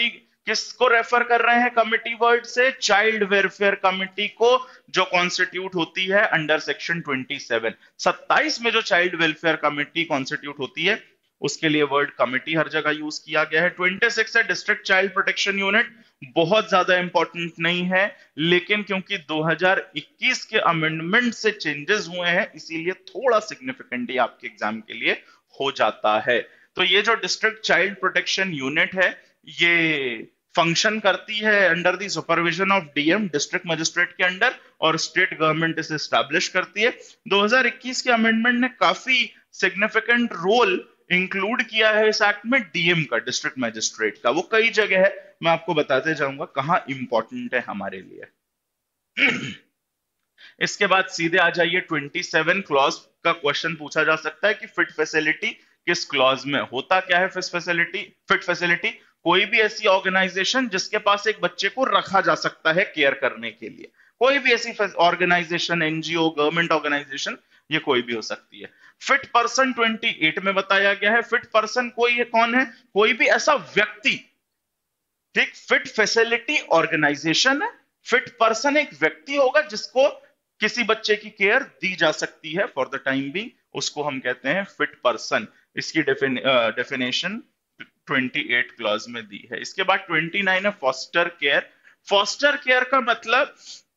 किसको रेफर कर रहे हैं कमिटी वर्ड से? चाइल्ड वेलफेयर कमिटी को, जो कॉन्स्टिट्यूट होती है अंडर सेक्शन 27। 27 में जो चाइल्ड वेलफेयर कमिटी कॉन्स्टिट्यूट होती है, उसके लिए वर्ड कमिटी हर जगह यूज किया गया है। 26 है डिस्ट्रिक्ट चाइल्ड प्रोटेक्शन यूनिट, बहुत ज्यादा इंपॉर्टेंट नहीं है, लेकिन क्योंकि 2021 के अमेंडमेंट से चेंजेस हुए हैं, इसीलिए थोड़ा सिग्निफिकेंट ही आपके एग्जाम के लिए हो जाता है। तो ये जो डिस्ट्रिक्ट चाइल्ड प्रोटेक्शन यूनिट है, ये फंक्शन करती है under the supervision of DM, district magistrate के अंडर, और स्टेट गवर्नमेंट इसे स्टैब्लिश करती है। 2021 के अमेंडमेंट ने काफी सिग्निफिकेंट रोल इंक्लूड किया है इस एक्ट में डीएम का, डिस्ट्रिक्ट मजिस्ट्रेट का। वो कई जगह है, मैं आपको बताते जाऊंगा कहां इंपॉर्टेंट है हमारे लिए। इसके बाद सीधे आ जाइए 27 क्लॉज का क्वेश्चन पूछा जा सकता है कि फिट फैसिलिटी किस क्लॉज में? होता क्या है फिट फैसिलिटी? कोई भी ऐसी ऑर्गेनाइजेशन जिसके पास एक बच्चे को रखा जा सकता है केयर करने के लिए, कोई भी ऐसी ऑर्गेनाइजेशन, एनजीओ, गवर्नमेंट ऑर्गेनाइजेशन, ये कोई भी हो सकती है। फिट पर्सन 28 में बताया गया है। फिट पर्सन कोई है, कौन है? कोई भी ऐसा व्यक्ति, ठीक। फिट फैसिलिटी ऑर्गेनाइजेशन है, फिट पर्सन एक व्यक्ति होगा जिसको किसी बच्चे की केयर दी जा सकती है फॉर द टाइम बी, उसको हम कहते हैं फिट पर्सन। इसकी डेफिनेशन 28 क्लॉज में दी है। इसके बाद 29 है फॉस्टर केयर। फॉस्टर केयर का मतलब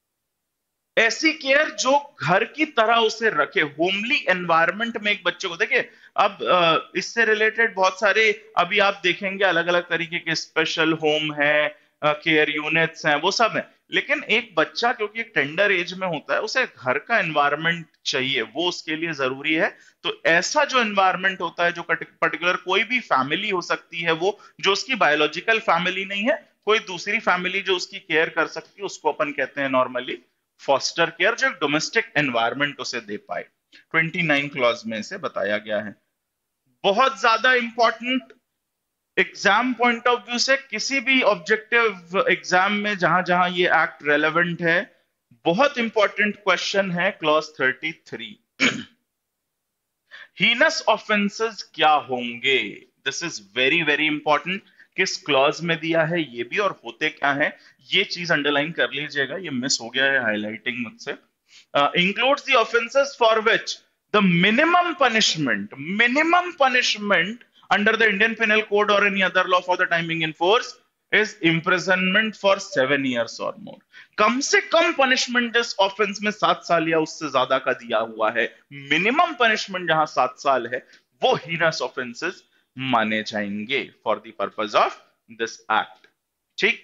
ऐसी केयर जो घर की तरह उसे रखे, होमली एनवायरनमेंट में एक बच्चे को। देखिए, अब इससे रिलेटेड बहुत सारे अभी आप देखेंगे अलग अलग तरीके के स्पेशल होम है, केयर यूनिट्स हैं, वो सब है, लेकिन एक बच्चा क्योंकि एक टेंडर एज में होता है, उसे घर का एनवायरनमेंट चाहिए, वो उसके लिए जरूरी है। तो ऐसा जो एनवायरनमेंट होता है, जो पर्टिकुलर कोई भी फैमिली हो सकती है, वो जो उसकी बायोलॉजिकल फैमिली नहीं है, कोई दूसरी फैमिली जो उसकी केयर कर सकती है, उसको अपन कहते हैं नॉर्मली फॉस्टर केयर, जो डोमेस्टिक एनवायरनमेंट उसे दे पाए। 29 क्लॉज में इसे बताया गया है। बहुत ज्यादा important exam point of view से, किसी भी ऑब्जेक्टिव एग्जाम में जहां जहां ये एक्ट रेलेवेंट है, बहुत इंपॉर्टेंट क्वेश्चन है क्लॉज 33। हीनस ऑफेंसेस क्या होंगे? This is very very important. किस क्लॉज में दिया है ये भी, और होते क्या है, ये चीज अंडरलाइन कर लीजिएगा, ये मिस हो गया है हाईलाइटिंग मुझसे। Includes the offences for which the minimum punishment under the Indian Penal Code or any other law for the time being in force is imprisonment for 7 years or more. कम से कम punishment जिस offence में 7 साल या उससे ज्यादा का दिया हुआ है, मिनिमम पनिशमेंट जहां 7 साल है, वो हीनस ऑफेंसेस माने जाएंगे for the purpose of this act. ठीक,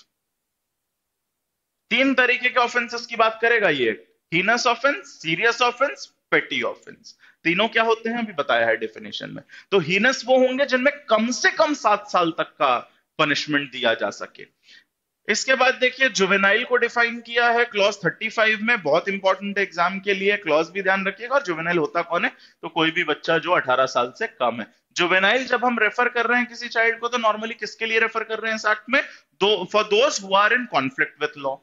3 तरीके के ऑफेंसेस की बात करेगा ये, heinous offence, serious offence, petty offence. तीनों क्या होते हैं अभी बताया है डेफिनेशन में। तो हीनस वो होंगे जिनमें कम से कम 7 साल तक का पनिशमेंट दिया जा सके। इसके बाद देखिए जुवेनाइल को डिफाइन किया है क्लॉज 35 में, बहुत इंपॉर्टेंट है एग्जाम के लिए, क्लॉज भी ध्यान रखिएगा। और जुवेनाइल होता कौन है? तो कोई भी बच्चा जो 18 साल से कम है। जुवेनाइल जब हम रेफर कर रहे हैं किसी चाइल्ड को, तो नॉर्मली किसके लिए रेफर कर रहे हैं इस एक्ट में? For those who are in conflict with law.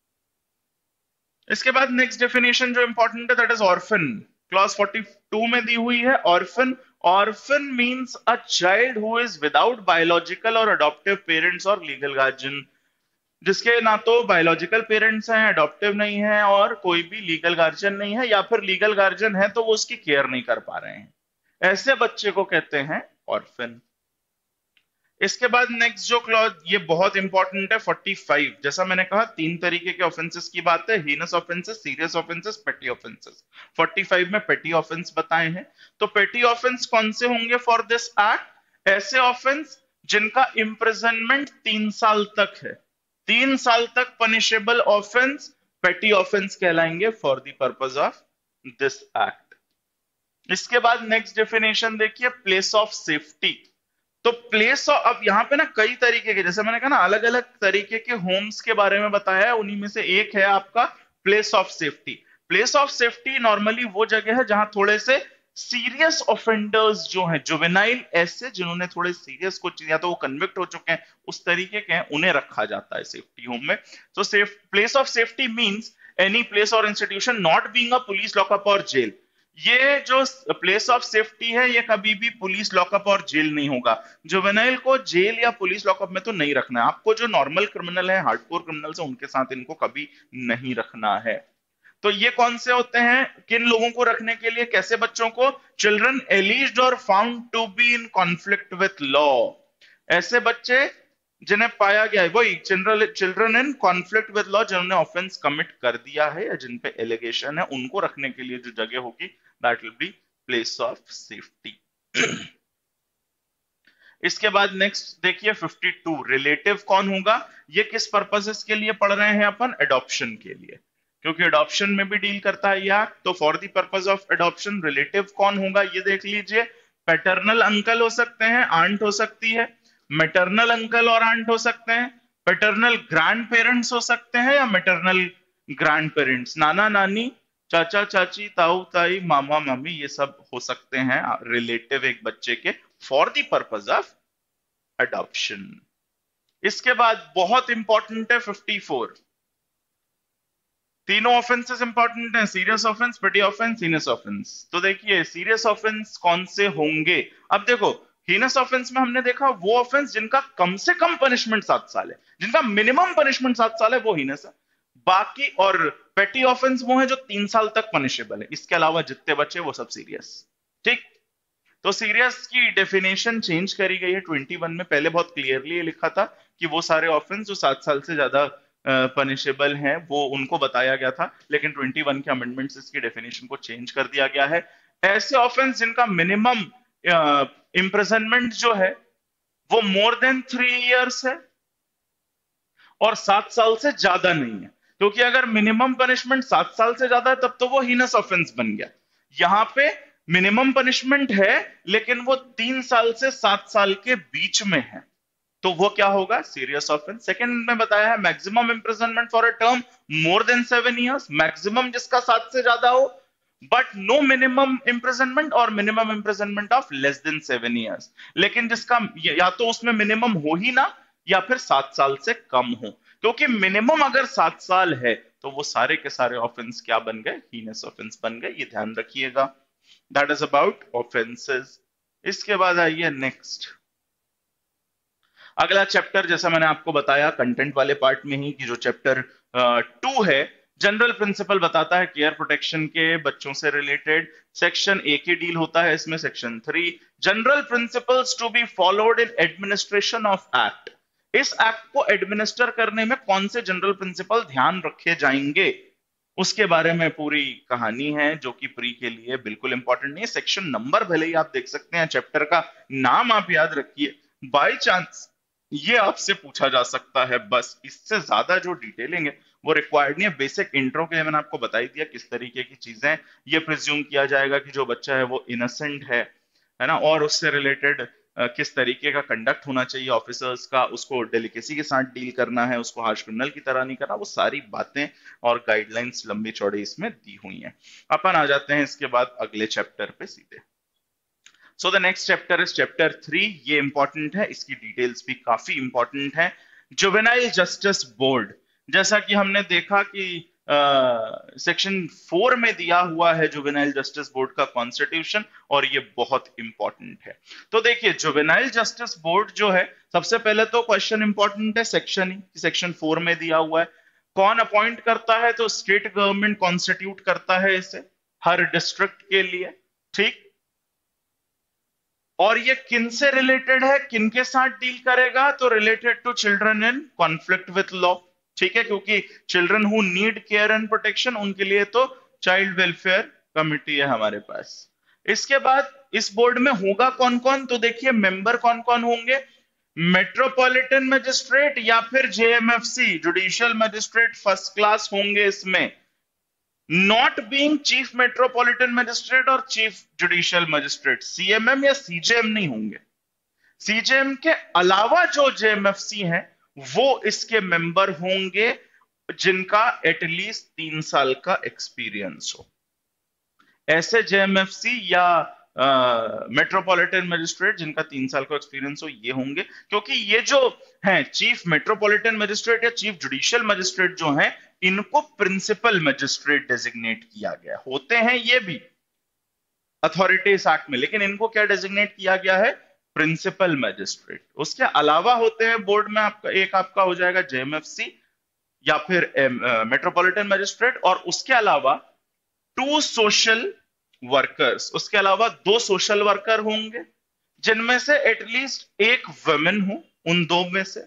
इसके बाद नेक्स्ट डेफिनेशन जो इंपॉर्टेंट है, दैट इज ऑर्फन। क्लॉज 42 में दी हुई है orphan. Orphan means a child who is without biological or adoptive parents or legal guardian, जिसके ना तो बायोलॉजिकल पेरेंट्स हैं, अडॉप्टिव नहीं है, और कोई भी लीगल गार्जियन नहीं है, या फिर लीगल गार्जियन है तो वो उसकी केयर नहीं कर पा रहे हैं, ऐसे बच्चे को कहते हैं ऑर्फन। इसके बाद नेक्स्ट जो क्लॉज, ये बहुत इंपॉर्टेंट है 45। जैसा मैंने कहा 3 तरीके के ऑफेंसेस की बात है, heinous offences, serious offences, petty offences. 45 में पेटी ऑफेंस बताए हैं। तो पेटी ऑफेंस कौन से होंगे फॉर दिस एक्ट? ऐसे ऑफेंस जिनका इम्प्रिजनमेंट 3 साल तक है, 3 साल तक पनिशेबल ऑफेंस पेटी ऑफेंस कहलाएंगे for the purpose of this act. इसके बाद नेक्स्ट डेफिनेशन देखिए, प्लेस ऑफ सेफ्टी। तो प्लेस ऑफ, अब यहां पे ना कई तरीके के, जैसे मैंने कहा ना अलग अलग तरीके के होम्स के बारे में बताया है, उन्हीं में से एक है आपका place of safety. Place of safety normally वो जगह है जहां थोड़े से सीरियस ऑफेंडर्स जो हैं, जुवेनाइल, ऐसे जिन्होंने थोड़े सीरियस कुछ, या तो वो कन्विक्ट हो चुके हैं, उस तरीके के हैं, उन्हें रखा जाता है सेफ्टी होम में। तो place of safety means any place or institution not being a police lockup or jail. ये जो प्लेस ऑफ सेफ्टी है ये कभी भी पुलिस लॉकअप और जेल नहीं होगा। जुवेनाइल को जेल या पुलिस लॉकअप में तो नहीं रखना है आपको। जो नॉर्मल क्रिमिनल है, हार्डकोर क्रिमिनल्स है, उनके साथ इनको कभी नहीं रखना है। तो ये कौन से होते हैं, किन लोगों को रखने के लिए, कैसे बच्चों को? Children alleged or found to be in conflict with law. ऐसे बच्चे जिन्हें पाया गया है, वही children in conflict with law, जिन्होंने ऑफेंस कमिट कर दिया है या जिन पे एलिगेशन है, उनको रखने के लिए जो जगह होगी that will be place of safety. इसके बाद नेक्स्ट देखिए 52, रिलेटिव कौन होगा? ये किस पर्पसेस के लिए पढ़ रहे हैं अपन? एडॉप्शन के लिए, क्योंकि एडॉप्शन में भी डील करता है यह। तो for the purpose of adoption relative कौन होगा ये देख लीजिए। पैटर्नल अंकल हो सकते हैं, आंट हो सकती है, मैटरनल अंकल और आंट हो सकते हैं, पैटर्नल ग्रैंड पेरेंट्स हो सकते हैं, या मैटरनल ग्रैंड पेरेंट्स, नाना नानी, चाचा चाची, ताऊ ताई, मामा मामी, ये सब हो सकते हैं रिलेटिव एक बच्चे के for the purpose of adoption. इसके बाद बहुत इंपॉर्टेंट है 54, तीनों ऑफेंसेस इंपॉर्टेंट हैं, serious offence, petty offence, heinous offence. तो देखिए सीरियस ऑफेंस कौन से होंगे? अब देखो हीनस ऑफेंस में हमने देखा वो ऑफेंस जिनका कम से कम पनिशमेंट 7 साल है, जिनका मिनिमम पनिशमेंट 7 साल है वो हीनस है। बाकी और पेटी ऑफेंस वो है जो 3 साल तक पनिशेबल है। इसके अलावा जितने बचे वो सब सीरियस। ठीक, तो सीरियस की डेफिनेशन चेंज करी गई है 21 में। पहले बहुत क्लियरली ये लिखा था कि वो सारे ऑफेंस जो 7 साल से ज्यादा पनिशेबल हैं वो उनको बताया गया था, लेकिन 21 के अमेंडमेंट्स इसकी डेफिनेशन को चेंज कर दिया गया है। ऐसे ऑफेंस जिनका मिनिमम इम्प्रिजनमेंट जो है वो मोर देन 3 इयर्स है और 7 साल से ज्यादा नहीं है, क्योंकि अगर मिनिमम पनिशमेंट 7 साल से ज्यादा है तब तो वो हीनस ऑफेंस बन गया। यहां पे मिनिमम पनिशमेंट है लेकिन वो 3 साल से 7 साल के बीच में है, तो वो क्या होगा? Serious offence. सेकंड में बताया है maximum imprisonment for a term more than 7 years, maximum जिसका 7 से ज्यादा हो, but no minimum imprisonment or minimum imprisonment of less than 7 years. लेकिन जिसका या तो उसमें मिनिमम हो ही ना या फिर 7 साल से कम हो, क्योंकि मिनिमम अगर 7 साल है तो वो सारे के सारे ऑफेंस क्या बन गए? हीनस ऑफेंस बन गए। ये ध्यान रखिएगा। That is about offences. इसके बाद आइए नेक्स्ट, अगला चैप्टर, जैसा मैंने आपको बताया कंटेंट वाले पार्ट में ही, कि जो चैप्टर 2 है, जनरल प्रिंसिपल बताता है केयर प्रोटेक्शन के, बच्चों से रिलेटेड। सेक्शन ए की डील होता है इसमें। Section 3 general principles to be followed in administration of act. इस एक्ट को एडमिनिस्टर करने में कौन से जनरल प्रिंसिपल ध्यान रखे जाएंगे उसके बारे में पूरी कहानी है, जो कि प्री के लिए बिल्कुल इंपॉर्टेंट नहीं है। सेक्शन नंबर भले ही आप देख सकते हैं, चैप्टर का नाम आप याद रखिए, बाय चांस ये आपसे पूछा जा सकता है, बस इससे ज्यादा जो डिटेलिंग है वो रिक्वायर्ड नहीं है। बेसिक इंट्रो के लिए मैंने आपको बता ही दिया किस तरीके की चीजें। ये प्रिज्यूम किया जाएगा कि जो बच्चा है वो इनोसेंट है ना, और उससे रिलेटेड किस तरीके का कंडक्ट होना चाहिए ऑफिसर्स का, उसको डेलिकेसी के साथ डील करना है, उसको हार्श क्रिमिनल की तरह नहीं करना, वो सारी बातें और गाइडलाइंस लंबी चौड़ी इसमें दी हुई हैं। अपन आ जाते हैं इसके बाद अगले चैप्टर पे सीधे। So the next chapter is chapter 3। ये इंपॉर्टेंट है, इसकी डिटेल्स भी काफी इंपॉर्टेंट है। जुवेनाइल जस्टिस बोर्ड, जैसा कि हमने देखा कि सेक्शन 4 में दिया हुआ है जुवेनाइल जस्टिस बोर्ड का कॉन्स्टिट्यूशन, और ये बहुत इंपॉर्टेंट है। तो देखिए जुवेनाइल जस्टिस बोर्ड जो है, सबसे पहले तो क्वेश्चन इंपॉर्टेंट है सेक्शन 4 में दिया हुआ है। कौन अपॉइंट करता है? तो स्टेट गवर्नमेंट कॉन्स्टिट्यूट करता है इसे हर डिस्ट्रिक्ट के लिए। ठीक, और ये किन से रिलेटेड है, किन के साथ डील करेगा? तो related to children in conflict with law. ठीक है, क्योंकि children who need care and protection, उनके लिए तो चाइल्ड वेलफेयर कमिटी है हमारे पास। इसके बाद इस बोर्ड में होगा कौन कौन? तो देखिए मेंबर कौन कौन होंगे। मेट्रोपॉलिटन मजिस्ट्रेट या फिर JMFC judicial magistrate first class होंगे इसमें, not being chief metropolitan magistrate or chief judicial magistrate. CMM या सीजेएम नहीं होंगे। सीजेएम के अलावा जो जेएमएफसी हैं वो इसके मेंबर होंगे जिनका एटलीस्ट 3 साल का एक्सपीरियंस हो। ऐसे जेएमएफसी या मेट्रोपॉलिटन मजिस्ट्रेट जिनका 3 साल का एक्सपीरियंस हो, ये होंगे। क्योंकि ये जो हैं चीफ मेट्रोपॉलिटन मजिस्ट्रेट या चीफ जुडिशियल मजिस्ट्रेट जो हैं, इनको प्रिंसिपल मजिस्ट्रेट डेजिग्नेट किया गया। होते हैं ये भी, अथॉरिटी इस एक्ट में, लेकिन इनको क्या डेजिग्नेट किया गया है, प्रिंसिपल मैजिस्ट्रेट। उसके अलावा होते हैं बोर्ड में आपका, एक आपका हो जाएगा जेएमएफसी या फिर मेट्रोपॉलिटन मैजिस्ट्रेट, और उसके अलावा टू सोशल वर्कर्स, उसके अलावा दो सोशल वर्कर होंगे जिनमें से एटलीस्ट एक वुमेन हो उन दो में से,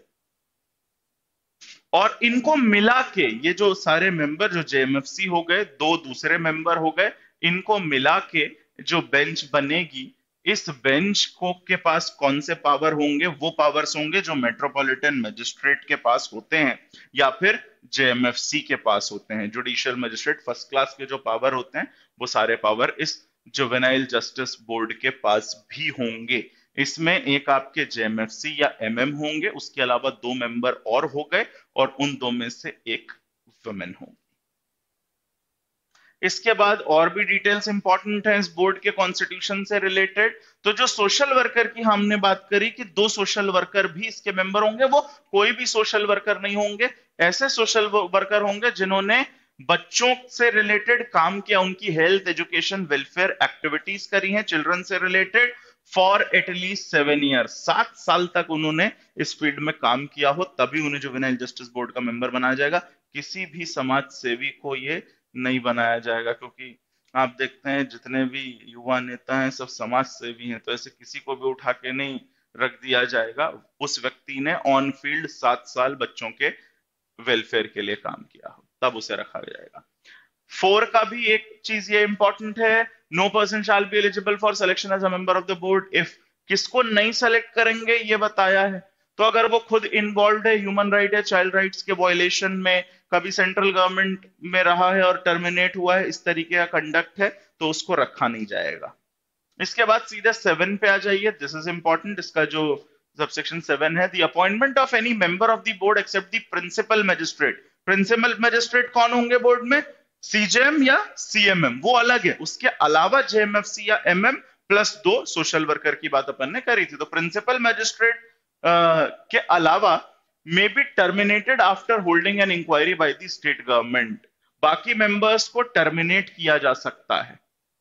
और इनको मिला के ये जो सारे मेंबर जो जेएमएफसी हो गए, दो दूसरे मेंबर हो गए, इनको मिला के जो बेंच बनेगी, इस बेंच को के पास कौन से पावर होंगे, वो पावर्स होंगे जो मेट्रोपॉलिटन मजिस्ट्रेट के पास होते हैं या फिर जेएमएफसी के पास होते हैं। जुडिशियल मजिस्ट्रेट फर्स्ट क्लास के जो पावर होते हैं वो सारे पावर इस जुवेनाइल जस्टिस बोर्ड के पास भी होंगे। इसमें एक आपके जेएमएफसी या एमएम होंगे, उसके अलावा दो मेंबर और हो गए, और उन दो में से एक वुमेन होगी। इसके बाद और भी डिटेल्स इंपॉर्टेंट हैं इस बोर्ड के कॉन्स्टिट्यूशन से रिलेटेड। तो जो सोशल वर्कर की हमने बात करी कि दो सोशल वर्कर भी इसके मेंबर होंगे, वो कोई भी सोशल वर्कर नहीं होंगे, ऐसे सोशल वर्कर होंगे जिन्होंने बच्चों से रिलेटेड काम किया, उनकी हेल्थ एजुकेशन वेलफेयर एक्टिविटीज करी हैं चिल्ड्रन से रिलेटेड फॉर एटलीस्ट 7 ईयर, 7 साल तक उन्होंने इस फील्ड में काम किया हो, तभी उन्हें जुवेनाइल जस्टिस बोर्ड का मेंबर बनाया जाएगा। किसी भी समाज सेवी को ये नहीं बनाया जाएगा, क्योंकि आप देखते हैं जितने भी युवा नेता हैं सब समाज सेवी हैं, तो ऐसे किसी को भी उठा के नहीं रख दिया जाएगा। उस व्यक्ति ने ऑन फील्ड 7 साल बच्चों के वेलफेयर के लिए काम किया हो तब उसे रखा जाएगा। 4 का भी एक चीज ये इंपॉर्टेंट है, no person shall be eligible for selection as a member of the board if, किसको नहीं सेलेक्ट करेंगे ये बताया है, तो अगर वो खुद इन्वॉल्व है ह्यूमन राइट या चाइल्ड राइट्स के वायलेशन में, कभी सेंट्रल गवर्नमेंट में रहा है और टर्मिनेट हुआ है, इस तरीके का कंडक्ट है, तो उसको रखा नहीं जाएगा। इसके बाद सीधे 7 पे आ जाइए, दिस इज इंपॉर्टेंट। इसका जो सबसेक्शन 7 है, the appointment of any member of the board except the principal magistrate. Principal magistrate कौन होंगे बोर्ड में, सीजेएम या सीएमएम, वो अलग है। उसके अलावा जेएमएफसी या एमएम प्लस दो सोशल वर्कर की बात अपन ने करी थी। तो प्रिंसिपल मैजिस्ट्रेट के अलावा may be terminated after holding an inquiry by the state government, बाकी मेंबर्स को टर्मिनेट किया जा सकता है,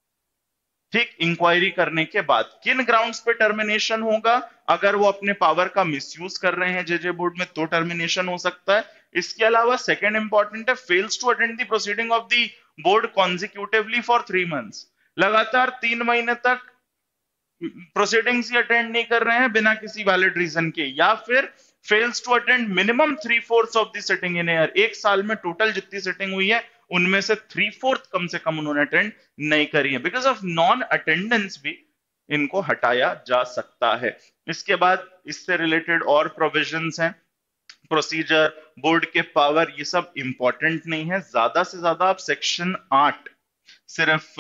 ठीक, इंक्वायरी करने के बाद। किन ग्राउंड्स पे टर्मिनेशन होगा, अगर वो अपने पावर का मिसयूज कर रहे हैं जेजे बोर्ड में तो टर्मिनेशन हो सकता है। इसके अलावा सेकंड इंपॉर्टेंट है, fails to attend the proceeding of the board consecutively for 3 months, लगातार 3 महीने तक प्रोसीडिंग्स ही अटेंड नहीं कर रहे हैं बिना किसी वैलिड रीजन के, या फिर fails to attend minimum 3/4 of the sitting in year, एक साल में टोटल जितनी सिटिंग हुई है उनमें से 3/4 कम से कम उन्होंने अटेंड नहीं करी है। बिकॉज ऑफ नॉन अटेंडेंस भी इनको हटाया जा सकता है। इसके बाद इससे रिलेटेड और प्रोविजंस हैं, प्रोसीजर, बोर्ड के पावर, ये सब इंपॉर्टेंट नहीं है। ज्यादा से ज्यादा आप सेक्शन 8 सिर्फ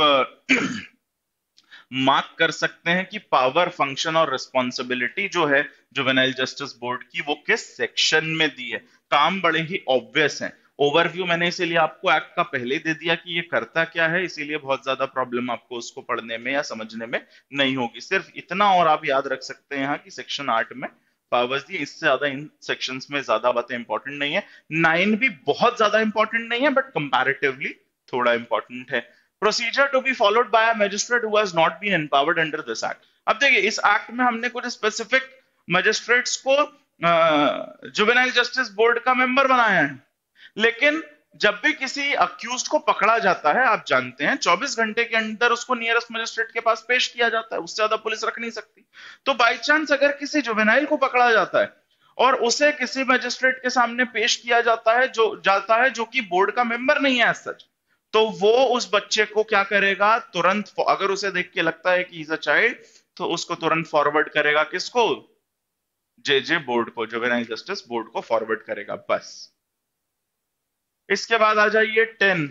मार्क कर सकते हैं कि पावर, फंक्शन और रिस्पॉन्सिबिलिटी जो है जुवेनाइल जस्टिस बोर्ड की वो किस सेक्शन में दी है। काम बड़े ही ऑब्वियस हैं। ओवरव्यू मैंने इसीलिए आपको एक्ट का पहले दे दिया कि ये करता क्या है, इसीलिए बहुत ज्यादा प्रॉब्लम आपको उसको पढ़ने में या समझने में नहीं होगी। सिर्फ इतना और आप याद रख सकते हैं यहाँ की सेक्शन 8 में पावर्स दी, इससे ज्यादा इन सेक्शंस में ज्यादा बातें इंपॉर्टेंट नहीं है। 9 भी बहुत ज्यादा इंपॉर्टेंट नहीं है बट कंपैरेटिवली थोड़ा इंपॉर्टेंट है। Procedure to be followed by a magistrate who has not been empowered under this act. अब देखिए इस एक्ट में हमने कुछ स्पेसिफिक मैजिस्ट्रेट्स को जुवेनाइल जस्टिस बोर्ड का मेंबर बनाया है, लेकिन जब भी किसी अक्यूज्ड को पकड़ा जाता है, आप जानते हैं 24 घंटे के अंदर उसको नियरेस्ट मजिस्ट्रेट के पास पेश किया जाता है, उससे ज्यादा पुलिस रख नहीं सकती। तो बाई चांस अगर किसी जुवेनाइल को पकड़ा जाता है और उसे किसी मजिस्ट्रेट के सामने पेश किया जाता है जो कि बोर्ड का मेंबर नहीं है एज सच, तो वो उस बच्चे को क्या करेगा, तुरंत अगर उसे देख के लगता है कि इज अ चाइल्ड तो उसको तुरंत फॉरवर्ड करेगा, किसको, जेजे बोर्ड को, जुवेनाइल जस्टिस बोर्ड को फॉरवर्ड करेगा, बस। इसके बाद आ जाइए 10,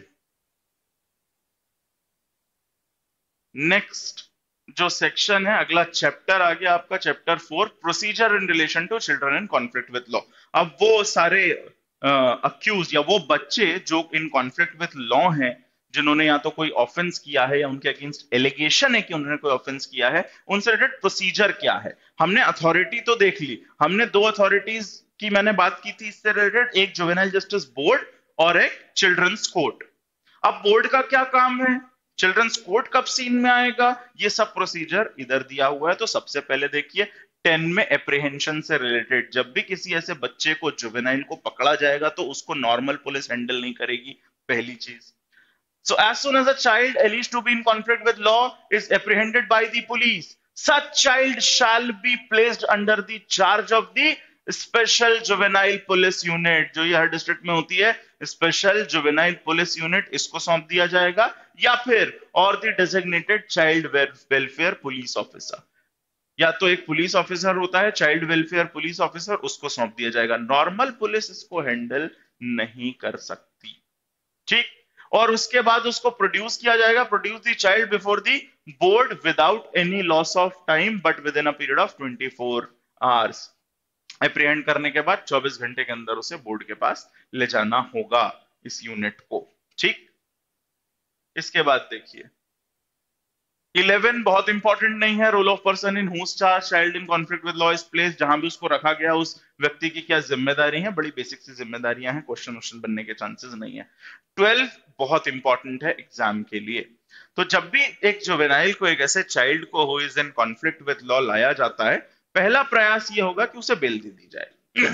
नेक्स्ट जो सेक्शन है, अगला चैप्टर आ गया आपका chapter 4, procedure in relation to children in conflict with law. अब वो सारे अक्यूज या वो बच्चे जो इन कॉन्फ्लिक्ट विद लॉ हैं, जिन्होंने या तो कोई ऑफेंस किया है या उनके अगेंस्ट एलिगेशन है कि उन्होंने कोई ऑफेंस किया है, उनसे रिलेटेड प्रोसीजर क्या है। हमने अथॉरिटी तो देख ली, हमने 2 अथॉरिटीज की मैंने बात की थी इससे रिलेटेड, एक जुवेनाइल जस्टिस बोर्ड और एक चिल्ड्रंस कोर्ट। अब बोर्ड का क्या काम है, चिल्ड्रंस कोर्ट कब सीन में आएगा, ये सब प्रोसीजर इधर दिया हुआ है। तो सबसे पहले देखिए 10 में एप्रीहेंशन से रिलेटेड, जब भी किसी ऐसे बच्चे को जुवेनाइल को पकड़ा जाएगा तो उसको नॉर्मल पुलिस हैंडल नहीं करेगी, पहली चीज। So as soon as a child alleged to be in conflict with law is apprehended by the police, such child shall be placed under the charge of the special juvenile police unit, जो ये हर district में होती है, special juvenile police unit, इसको सौंप दिया जाएगा, या फिर or the designated child welfare police officer, या तो एक पुलिस ऑफिसर होता है चाइल्ड वेलफेयर पुलिस ऑफिसर, उसको सौंप दिया जाएगा। नॉर्मल पुलिस इसको हैंडल नहीं कर सकती, ठीक। और उसके बाद उसको प्रोड्यूस किया जाएगा, produce the child before the board without any loss of time but within a period of 24 hours. Apprehend करने के बाद 24 घंटे के अंदर उसे बोर्ड के पास ले जाना होगा इस यूनिट को, ठीक। इसके बाद देखिए 11 बहुत इंपॉर्टेंट नहीं है, role of person in whose charge child in conflict with law is place, जहां भी उसको रखा गया उस व्यक्ति की क्या जिम्मेदारी है, बड़ी बेसिक सी जिम्मेदारियां हैं, क्वेश्चन बनने के चांसेस नहीं है। 12 बहुत इंपॉर्टेंट है एग्जाम के लिए। तो जब भी एक जुवेनाइल को, एक ऐसे चाइल्ड को who is in conflict with law लाया जाता है, पहला प्रयास ये होगा कि उसे बेल दे दी जाए।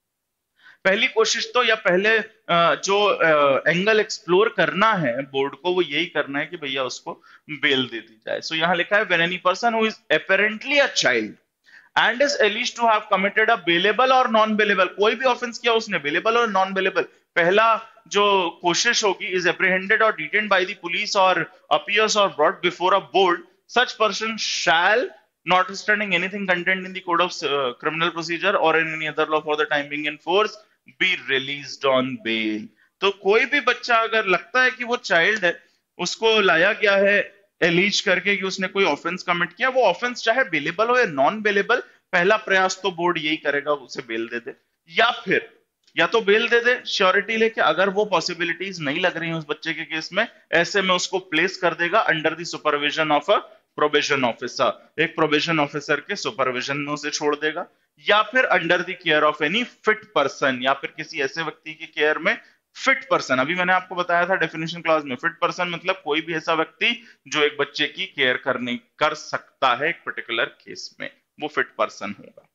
पहली कोशिश तो, या पहले जो एंगल एक्सप्लोर करना है बोर्ड को, वो यही करना है कि भैया उसको बेल दे दी जाए। सो यहां लिखा है when any person who is apparently a child and is alleged to have committed a bailable और नॉन बेलेबल, कोई भी ऑफेंस किया उसने, बेलेबल और नॉन बेलेबल, पहला जो कोशिश होगी, इज एप्रीहेंडेड और डिटेन्ड बाय द पुलिस और अपीयर्स और brought before a board, such person shall, notwithstanding anything contained in the code of criminal procedure or in any other law for the time being in force, be released on bail। तो कोई भी बच्चा अगर लगता है कि वो child है, उसको लाया गया है एलिज करके कि उसने कोई ऑफेंस कमिट किया, वो ऑफेंस चाहे बेलेबल हो या नॉन बेलेबल, पहला प्रयास तो बोर्ड यही करेगा, उसे बेल दे दे, या फिर या तो बेल दे दे श्योरिटी लेके, अगर वो पॉसिबिलिटीज नहीं लग रही हैं उस बच्चे के केस में, ऐसे में उसको प्लेस कर देगा under the supervision of a probation officer, एक प्रोबेशन ऑफिसर के सुपरविजन में उसे छोड़ देगा, या फिर under the care of any fit person, या फिर किसी ऐसे व्यक्ति की केयर में। फिट पर्सन, अभी मैंने आपको बताया था डेफिनेशन क्लॉज में, फिट पर्सन मतलब कोई भी ऐसा व्यक्ति जो एक बच्चे की केयर कर सकता है एक पर्टिकुलर केस में, वो फिट पर्सन होगा।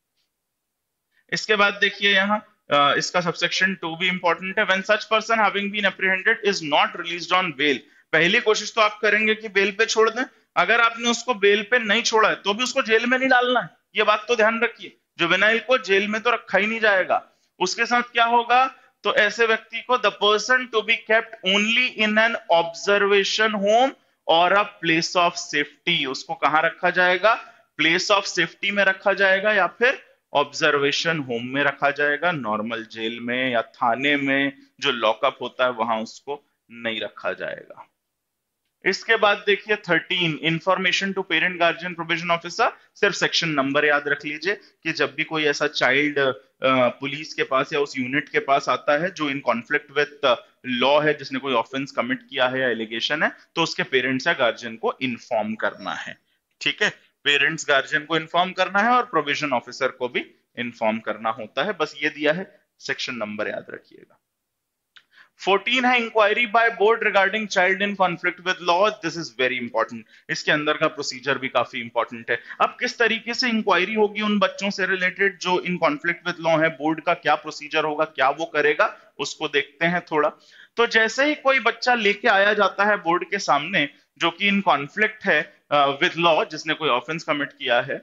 इसके बाद देखिए यहां इसका सबसेक्शन 2 भी इंपॉर्टेंट है। When such person having been apprehended is not released on bail, पहली कोशिश तो आप करेंगे कि बेल पे छोड़ दें, अगर आपने उसको बेल पे नहीं छोड़ा है तो भी उसको जेल में नहीं डालना है, ये बात तो ध्यान रखिए। जुवेनाइल को जेल में तो रखा ही नहीं जाएगा, उसके साथ क्या होगा, तो ऐसे व्यक्ति को the person to be kept only in an observation home और अ प्लेस ऑफ सेफ्टी, उसको कहां रखा जाएगा, प्लेस ऑफ सेफ्टी में रखा जाएगा या फिर ऑब्जर्वेशन होम में रखा जाएगा, नॉर्मल जेल में या थाने में जो लॉकअप होता है वहां उसको नहीं रखा जाएगा। इसके बाद देखिए 13 information to parent guardian probation officer, सिर्फ सेक्शन नंबर याद रख लीजिए कि जब भी कोई ऐसा चाइल्ड पुलिस के पास या उस यूनिट के पास आता है जो इन कॉन्फ्लिक्ट विद लॉ है, जिसने कोई ऑफेंस कमिट किया है या एलिगेशन है, तो उसके पेरेंट्स या गार्जियन को इन्फॉर्म करना है, ठीक है। पेरेंट्स गार्जियन को इन्फॉर्म करना है और प्रोबेशन ऑफिसर को भी इन्फॉर्म करना होता है, बस ये दिया है, सेक्शन नंबर याद रखिएगा। 14 है inquiry by board regarding child in conflict with law, this is very important, इसके अंदर का प्रोसीजर भी काफी इंपॉर्टेंट है। अब किस तरीके से इंक्वायरी होगी उन बच्चों से रिलेटेड जो इन कॉन्फ्लिक्ट विद लॉ है, बोर्ड का क्या प्रोसीजर होगा, क्या वो करेगा, उसको देखते हैं थोड़ा। तो जैसे ही कोई बच्चा लेके आया जाता है बोर्ड के सामने जो कि इन कॉन्फ्लिक्ट है विद लॉ, जिसने कोई ऑफेंस कमिट किया है,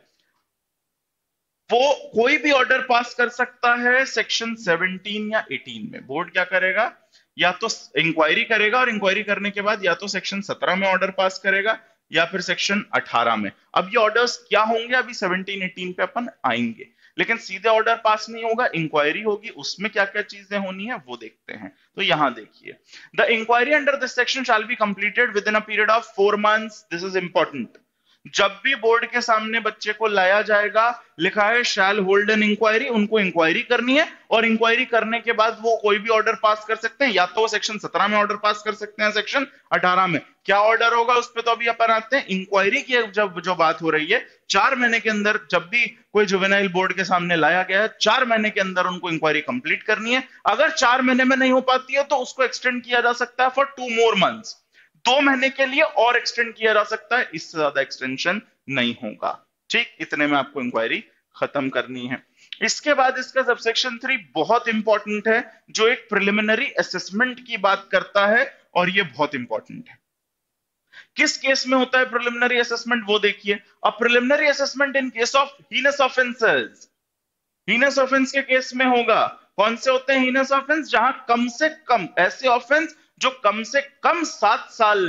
वो कोई भी ऑर्डर पास कर सकता है सेक्शन 17 या 18 में। बोर्ड क्या करेगा, या तो इंक्वायरी करेगा और इंक्वायरी करने के बाद या तो सेक्शन 17 में ऑर्डर पास करेगा या फिर सेक्शन 18 में। अब ये ऑर्डर्स क्या होंगे, अभी 17-18 पे अपन आएंगे, लेकिन सीधे ऑर्डर पास नहीं होगा, इंक्वायरी होगी, उसमें क्या क्या चीजें होनी है वो देखते हैं। तो यहां देखिए, the inquiry under this section shall be completed within a period of 4 months, this is important. जब भी बोर्ड के सामने बच्चे को लाया जाएगा, लिखा है शैल होल्ड एन इंक्वायरी, उनको इंक्वायरी करनी है और इंक्वायरी करने के बाद वो कोई भी ऑर्डर पास कर सकते हैं, या तो वो सेक्शन 17 में ऑर्डर पास कर सकते हैं, सेक्शन 18 में। क्या ऑर्डर होगा उस पर तो अभी अपन आते हैं। इंक्वायरी की जब जो बात हो रही है, 4 महीने के अंदर जब भी कोई जुवेनाइल बोर्ड के सामने लाया गया है, 4 महीने के अंदर उनको इंक्वायरी कंप्लीट करनी है। अगर 4 महीने में नहीं हो पाती है तो उसको एक्सटेंड किया जा सकता है फॉर 2 more months। 2 महीने के लिए और एक्सटेंड किया जा सकता है, इससे ज्यादा एक्सटेंशन नहीं होगा। ठीक, इतने में आपको इंक्वायरी खत्म करनी है। इसके बाद इसका सबसेक्शन 3 बहुत इंपॉर्टेंट है, जो एक प्रिलिमिनरी असेसमेंट की बात करता है, और ये बहुत इंपॉर्टेंट है। किस केस में होता है प्रिलिमिनरी असेसमेंट, वो देखिए। A preliminary assessment in case of heinous offences, heinous offence के केस में होगा। कौन से होते हैं हीनस ऑफेंस? जहां कम से कम, ऐसे ऑफेंस जो कम से कम 7 साल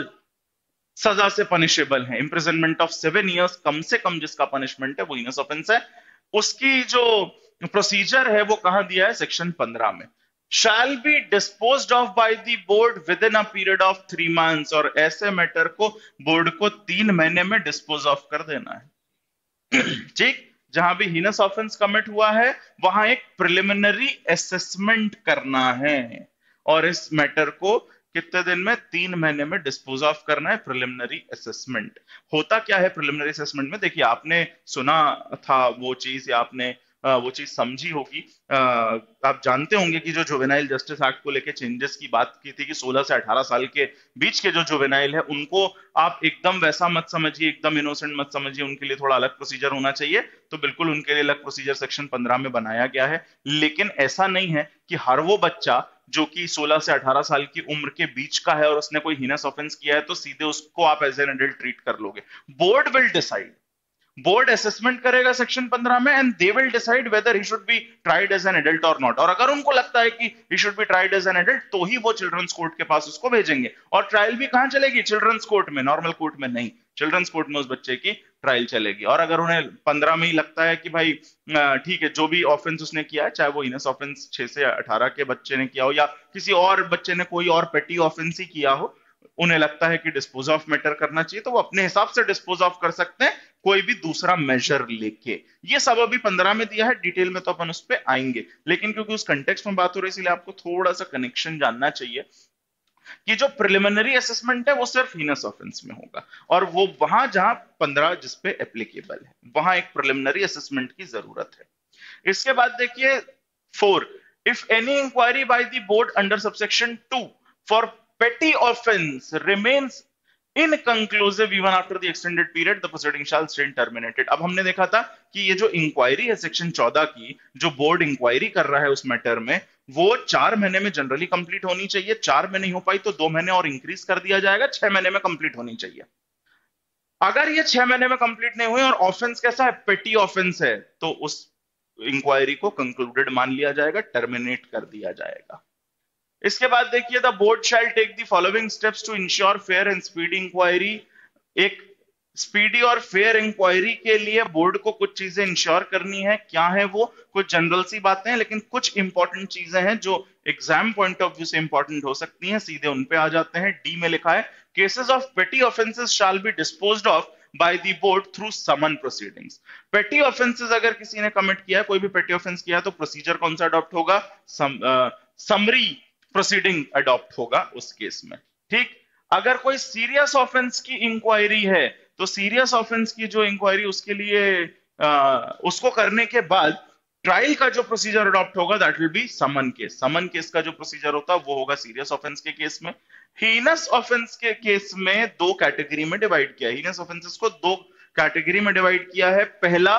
सजा से पनिशेबल है, इंप्रिजनमेंट ऑफ 7 years कम से कम जिसका पनिशमेंट है, वो हीनस ऑफेंस है। उसकी जो प्रोसीजर है वो कहां दिया है? सेक्शन 15 में। Shall be disposed of by the board within a period of 3 months, और ऐसे मैटर को बोर्ड को 3 महीने में डिस्पोज ऑफ कर देना है। ठीक, जहां भी हीनस ऑफेंस कमिट हुआ है वहां एक प्रिलिमिनरी असेसमेंट करना है, और इस मैटर को कितने दिन में? 3 महीने में डिस्पोज ऑफ करना है। प्रिलिमिनरी असेसमेंट होता क्या है? प्रिलिमिनरी असेसमेंट में देखिए, आपने सुना था वो चीज, या आपने वो चीज समझी होगी। आप जानते होंगे कि जो जुवेनाइल जस्टिस एक्ट को लेके चेंजेस की बात की थी कि 16 से 18 साल के बीच के जो जुवेनाइल है उनको आप एकदम वैसा मत समझिए, एकदम इनोसेंट मत समझिए, उनके लिए थोड़ा अलग प्रोसीजर होना चाहिए। तो बिल्कुल उनके लिए अलग प्रोसीजर सेक्शन 15 में बनाया गया है। लेकिन ऐसा नहीं है कि हर वो बच्चा जो कि 16 से 18 साल की उम्र के बीच का है और उसने कोई हीनस ऑफेंस किया है तो सीधे उसको आप एज एन एडल्ट ट्रीट कर लोगे। Board will decide, board assessment करेगा सेक्शन 15 में, and they will decide whether he should be tried as an adult और नॉट। और अगर उनको लगता है कि he should be tried as an adult, तो ही वो चिल्ड्रंस कोर्ट के पास उसको भेजेंगे। और ट्रायल भी कहां चलेगी? चिल्ड्रंस कोर्ट में, नॉर्मल कोर्ट में नहीं। चिल्ड्रंस कोर्ट में उस बच्चे की ट्रायल चलेगी। और अगर उन्हें 15 में ही लगता है कि भाई ठीक है, जो भी ऑफेंस उसने किया है, चाहे वो हीनस ऑफेंस 6 से 18 के बच्चे ने किया हो या किसी और बच्चे ने कोई और पेटी ऑफेंस ही किया हो, उन्हें लगता है कि डिस्पोज ऑफ मैटर करना चाहिए, तो वो अपने हिसाब से डिस्पोज ऑफ कर सकते हैं, कोई भी दूसरा मेजर लेके। ये सब अभी 15 में दिया है, डिटेल में तो अपन उस पर आएंगे, लेकिन क्योंकि उस कंटेक्स्ट में बात हो रही है इसलिए आपको थोड़ा सा कनेक्शन जानना चाहिए कि जो प्रिलिमिनरी असेसमेंट है वो सिर्फ हीनस ऑफेंस में होगा, और वो वहां जहां 15 जिसपे एप्लीकेबल है वहां एक प्रिलिमिनरी असेसमेंट की जरूरत है। इसके बाद देखिए 4, if any inquiry by the board under subsection 2 for petty offense remains inconclusive even after the extended period, the proceeding shall stand terminated। अब हमने देखा था कि ये जो इंक्वायरी है सेक्शन 14 की, जो बोर्ड इंक्वायरी कर रहा है उस मैटर में, वो 4 महीने में जनरली कंप्लीट होनी चाहिए। 4 में नहीं हो पाई तो 2 महीने और इंक्रीज कर दिया जाएगा, 6 महीने में कंप्लीट होनी चाहिए। अगर ये 6 महीने में कंप्लीट नहीं हुई और ऑफेंस कैसा है? पेटी ऑफेंस है, तो उस इंक्वायरी को कंक्लूडेड मान लिया जाएगा, टर्मिनेट कर दिया जाएगा। इसके बाद देखिए, the board shall take the following steps to ensure fair and speedy inquiry. एक स्पीडी और फेयर इंक्वायरी के लिए बोर्ड को कुछ चीजें इंश्योर करनी है। क्या है वो? कुछ जनरल सी बातें हैं, लेकिन कुछ इंपॉर्टेंट चीजें हैं जो एग्जाम पॉइंट ऑफ व्यू से इंपॉर्टेंट हो सकती हैं। सीधे उन पे आ जाते हैं। डी में लिखा है, cases of petty offences shall be disposed of by the board through summons proceedings. Petty offences अगर किसी ने कमिट किया है, कोई भी पेटी ऑफेंस किया है, तो प्रोसीजर कौन सा अडॉप्ट होगा? समरी प्रोसीडिंग अडॉप्ट होगा उस केस में। ठीक, अगर कोई सीरियस ऑफेंस की इंक्वायरी है तो सीरियस ऑफेंस की जो इंक्वायरी, उसके लिए उसको करने के बाद ट्रायल का जो प्रोसीजर अडॉप्ट होगा that will be summons case. Summons case का जो प्रोसीजर होता है वो होगा सीरियस ऑफेंस के केस में। हीनस ऑफेंस के केस में 2 कैटेगरी में डिवाइड किया है। हीनस ऑफेंसेस को 2 कैटेगरी में डिवाइड किया है। पहला,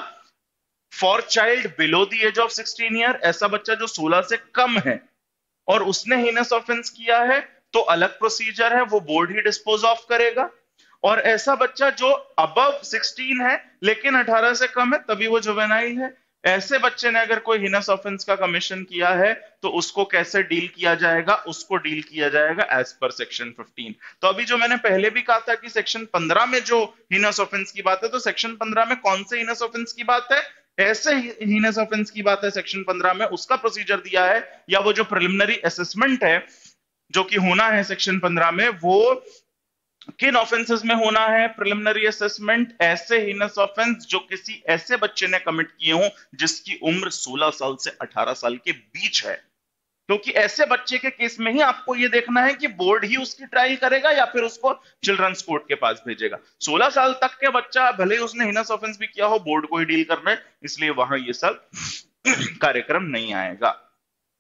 for child below the age of 16 year, ऐसा बच्चा जो 16 से कम है और उसने हीनस ऑफेंस किया है तो अलग प्रोसीजर है, वो बोर्ड ही डिस्पोज ऑफ करेगा। और ऐसा बच्चा जो अबव 16 है लेकिन 18 से कम है, तभी वो जुवेनाइल है। ऐसे बच्चे ने अगर कोई हीनस ऑफेंस का कमीशन किया है तो उसको कैसे डील किया जाएगा? उसको डील किया जाएगा एज पर सेक्शन 15। तो अभी जो मैंने पहले भी कहा था कि सेक्शन 15 में जो हीनस ऑफेंस की बात है, तो सेक्शन 15 में कौन से हीनस ऑफेंस की बात है? ऐसे हीनस ऑफेंस की बात है सेक्शन 15 में, उसका प्रोसीजर दिया है। या वो जो प्रिलिमिनरी असेसमेंट है जो कि होना है सेक्शन 15 में, वो किन ऑफेंसेस में होना है प्रिलिमिनरी असेसमेंट? ऐसे हीनस ऑफेंस जो किसी ऐसे बच्चे ने कमिट किए हो जिसकी उम्र 16 साल से 18 साल के बीच है। क्योंकि ऐसे बच्चे के केस में ही आपको यह देखना है कि बोर्ड ही उसकी ट्रायल करेगा या फिर उसको चिल्ड्रंस कोर्ट के पास भेजेगा। 16 साल तक के बच्चा भले ही उसने हीनस ऑफेंस भी किया हो, बोर्ड को ही डील करना है, इसलिए वहां ये सब कार्यक्रम नहीं आएगा।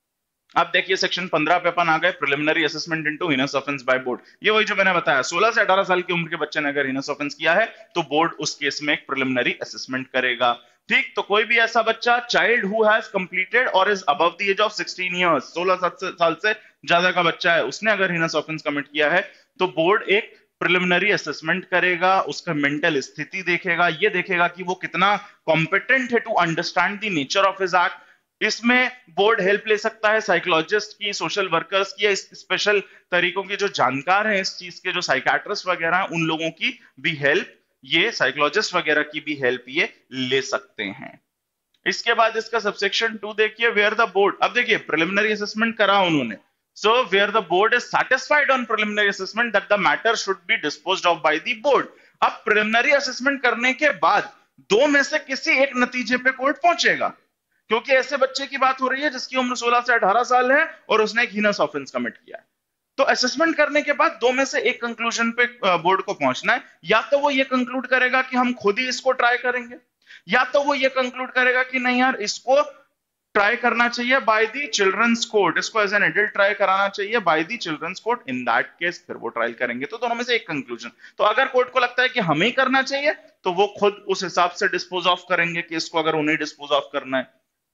अब देखिए सेक्शन 15 पे अपन आ गए, preliminary assessment into heinous offence by board. ये वही जो मैंने बताया, 16 से 18 साल की उम्र के बच्चे ने अगर हिनस ऑफेंस किया है तो बोर्ड उस केस में एक प्रिलिमिनरी असेसमेंट करेगा। ठीक, तो कोई भी ऐसा बच्चा, चाइल्ड हु हैज कंप्लीटेड और is above the age of 16 years, 16 साल से ज्यादा का बच्चा है, उसने अगर हिनस ऑफेंस कमिट किया है तो बोर्ड एक प्रिलिमिनरी असेसमेंट करेगा, उसका मेंटल स्थिति देखेगा, ये देखेगा कि वो कितना कॉम्पिटेंट है to understand the nature of his act. इसमें बोर्ड हेल्प ले सकता है साइकोलॉजिस्ट की, सोशल वर्कर्स की, या स्पेशल तरीकों की जो जानकार हैं इस चीज के, जो साइकाट्रिस्ट वगैरह हैं, उन लोगों की भी हेल्प, ये साइकोलॉजिस्ट वगैरह की भी हेल्प ये ले सकते हैं। इसके बाद इसका सबसेक्शन 2 देखिए, वेयर द बोर्ड। अब देखिए प्रिलिमिनरी असेसमेंट करा उन्होंने, so where the board is satisfied on preliminary assessment that the matter should be disposed of by the board. अब प्रिलिमिनरी असेसमेंट करने के बाद दो में से किसी एक नतीजे पे कोर्ट पहुंचेगा, क्योंकि ऐसे बच्चे की बात हो रही है जिसकी उम्र 16 से 18 साल है और उसने एक हीनस ऑफेंस कमिट किया है। तो असेसमेंट करने के बाद दो में से एक कंक्लूजन पे बोर्ड को पहुंचना है। या तो वो ये कंक्लूड करेगा कि हम खुद ही इसको ट्राई करेंगे, या तो वो ये कंक्लूड करेगा कि नहीं यार, इसको ट्राई करना चाहिए बाय द चिल्ड्रंस कोर्ट, इसको एज एन एडल्ट ट्राई कराना चाहिए by the children's court. In that case फिर वो ट्रायल करेंगे। तो दोनों में से एक कंक्लूजन। तो अगर कोर्ट को लगता है कि हमें ही करना चाहिए तो वो खुद उस हिसाब से डिस्पोज ऑफ करेंगे केस को, अगर उन्हें डिस्पोज ऑफ करना है।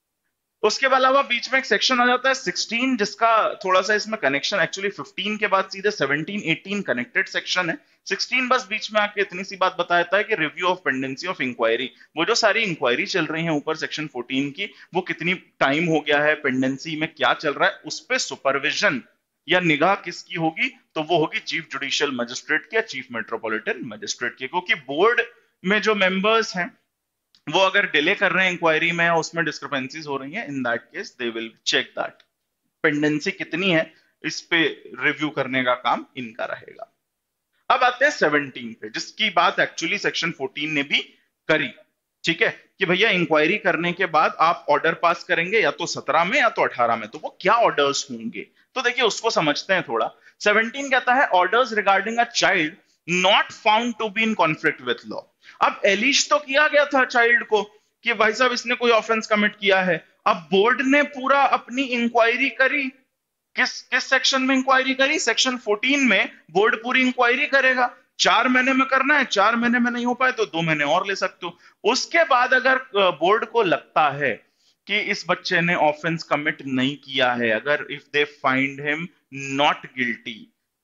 उसके अलावा बीच में एक सेक्शन आ जाता है 16, जिसका थोड़ा सा इसमें कनेक्शन, एक्चुअली 15 के बाद सीधे 17 18 कनेक्टेड सेक्शन है। 16 बस बीच में आके इतनी सी बात बताता है कि review of pendency of inquiry, वो जो सारी इंक्वायरी चल रही है ऊपर सेक्शन 14 की, वो कितनी टाइम हो गया है, पेंडेंसी में क्या चल रहा है, उस पर सुपरविजन या निगाह किसकी होगी, तो वो होगी चीफ जुडिशियल मजिस्ट्रेट की या चीफ मेट्रोपॉलिटन मजिस्ट्रेट की। क्योंकि बोर्ड में जो मेंबर्स हैं वो अगर डिले कर रहे हैं इंक्वायरी में, उसमें डिस्क्रिपेंसीज हो रही हैं, in that case they will check that pendency कितनी है, इस पे रिव्यू करने का काम इनका रहेगा। अब आते हैं 17 पे, जिसकी बात एक्चुअली सेक्शन 14 ने भी करी। ठीक है, कि भैया इंक्वायरी करने के बाद आप ऑर्डर पास करेंगे या तो 17 में या तो 18 में, तो वो क्या ऑर्डर्स होंगे, तो देखिए उसको समझते हैं थोड़ा। 17 कहता है orders regarding a child not found to be in conflict with law. अब एलिश तो किया गया था चाइल्ड को कि भाई साहब इसने कोई ऑफेंस कमिट किया है। अब बोर्ड ने पूरा अपनी इंक्वायरी करी, किस किस सेक्शन में इंक्वायरी करी, सेक्शन 14 में बोर्ड पूरी इंक्वायरी करेगा। 4 महीने में करना है, 4 महीने में नहीं हो पाए तो 2 महीने और ले सकते हो। उसके बाद अगर बोर्ड को लगता है कि इस बच्चे ने ऑफेंस कमिट नहीं किया है, अगर if they find him not guilty,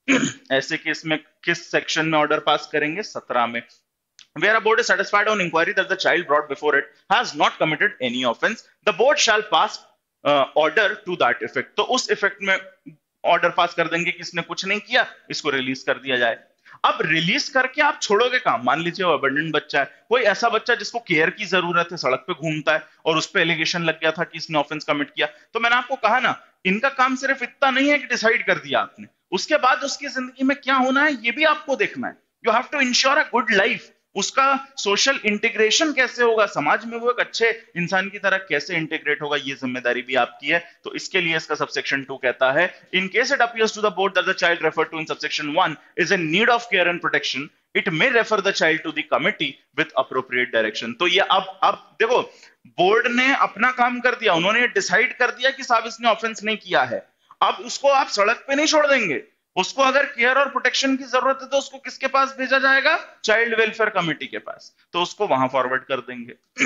ऐसे केस में किस सेक्शन में ऑर्डर पास करेंगे, 17 में। Where a board is satisfied on inquiry that the child brought before it has not committed any offense, the board shall pass order to that effect. तो उस effect में order pass कर देंगे कि इसने कुछ नहीं किया, इसको रिलीज कर दिया जाए। अब रिलीज करके आप छोड़ोगे काम, मान लीजिए वो अबंडेंट बच्चा है, कोई ऐसा बच्चा जिसको केयर की जरूरत है, सड़क पे घूमता है और उस पर एलिगेशन लग गया था कि इसने ऑफेंस कमिट किया, तो मैंने आपको कहा ना, इनका काम सिर्फ इतना नहीं है कि डिसाइड कर दिया आपने, उसके बाद उसकी जिंदगी में क्या होना है ये भी आपको देखना है। You have to ensure a good life, उसका सोशल इंटीग्रेशन कैसे होगा, समाज में वो एक अच्छे इंसान की तरह कैसे इंटीग्रेट होगा, ये जिम्मेदारी भी आपकी है। तो इसके लिए इसका सबसेक्शन 2 कहता है, in case it appears to the board that the child referred to in subsection 1 is in need of care and protection, it may refer the child to the committee with appropriate direction. तो ये अब देखो, board ने अपना काम कर दिया, उन्होंने डिसाइड कर दिया कि साहब इसने ऑफेंस नहीं किया है। अब उसको आप सड़क पे नहीं छोड़ देंगे, उसको अगर केयर और प्रोटेक्शन की जरूरत है तो उसको किसके पास भेजा जाएगा, चाइल्ड वेलफेयर कमेटी के पास, तो उसको वहां फॉरवर्ड कर देंगे।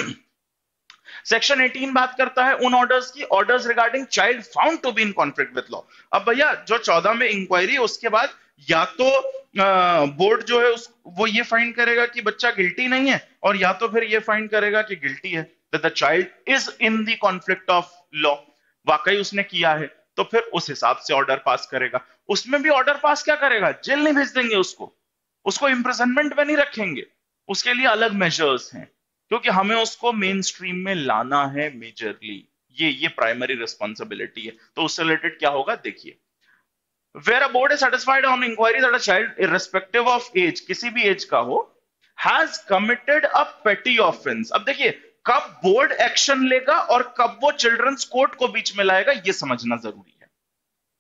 सेक्शन 18 बात करता है उन ऑर्डर्स की, orders regarding child found to be in conflict with law. अब भैया जो 14 में इंक्वायरी है उसके बाद या तो बोर्ड जो है वो ये फाइंड करेगा कि बच्चा गिल्टी नहीं है, और या तो फिर ये फाइंड करेगा कि गिल्टी है, that the child is in the conflict of law, वाकई उसने किया है, तो फिर उस हिसाब से ऑर्डर पास करेगा। उसमें भी ऑर्डर पास क्या करेगा, जेल नहीं भेज देंगे उसको इम्प्रिजनमेंट में नहीं रखेंगे, उसके लिए अलग मेजर्स हैं, क्योंकि हमें उसको मेन स्ट्रीम में लाना है मेजरली, ये प्राइमरी रिस्पॉन्सिबिलिटी है। तो उससे रिलेटेड क्या होगा देखिए, where a board is satisfied on inquiry that a child irrespective of age, किसी भी एज का हो, हैज कमिटेड अ पेटी ऑफेंस। अब देखिए कब बोर्ड एक्शन लेगा और कब वो चिल्ड्रंस कोर्ट को बीच में लाएगा, ये समझना जरूरी है।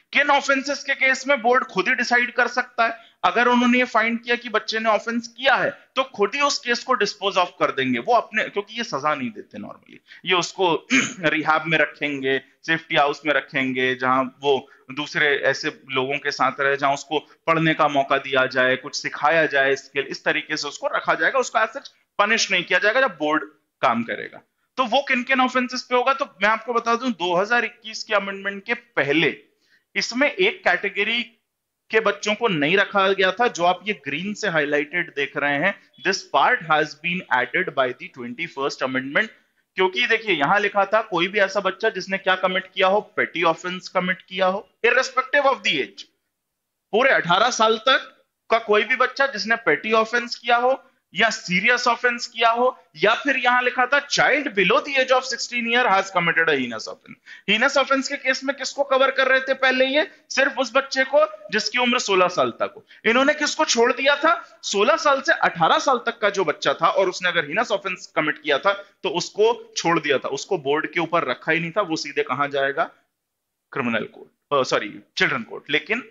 किन ऑफेंसेस के केस में बोर्ड खुद ही डिसाइड कर सकता है। अगर उन्होंने ये फाइंड किया कि बच्चे ने ऑफेंस किया है तो खुद ही उस केस को डिस्पोज ऑफ कर देंगे वो अपने, क्योंकि ये सजा नहीं देते नॉर्मली, ये उसको रिहाब में रखेंगे, सेफ्टी हाउस में रखेंगे, जहां वो दूसरे ऐसे लोगों के साथ रहे, जहां उसको पढ़ने का मौका दिया जाए, कुछ सिखाया जाए स्किल, इस तरीके से उसको रखा जाएगा, उसको एज सच पनिश नहीं किया जाएगा जब बोर्ड काम करेगा। तो वो किन किन ऑफेंसेस पे होगा, तो मैं आपको बता दूं 2021 के अमेंडमेंट के पहले इसमें एक कैटेगरी के बच्चों को नहीं रखा गया था, जो आप ये ग्रीन से हाईलाइटेड देख रहे हैं। This part has been added by the 21st amendment, क्योंकि देखिए यहां लिखा था कोई भी ऐसा बच्चा जिसने क्या कमिट किया हो, पेटी ऑफेंस कमिट किया हो, इररेस्पेक्टिव ऑफ द एज, पूरे 18 साल तक का कोई भी बच्चा जिसने पेटी ऑफेंस किया हो या सीरियस ऑफेंस किया हो, या फिर यहां लिखा था child below the age of 16 year has committed a heinous offence. Heinous offence के केस में किसको कवर कर रहे थे पहले, ये सिर्फ उस बच्चे को जिसकी उम्र 16 साल तक हो। इन्होंने किसको छोड़ दिया था, 16 साल से 18 साल तक का जो बच्चा था और उसने अगर हीनस ऑफेंस कमिट किया था तो उसको छोड़ दिया था, उसको बोर्ड के ऊपर रखा ही नहीं था, वो सीधे कहां जाएगा, criminal court, sorry children court. लेकिन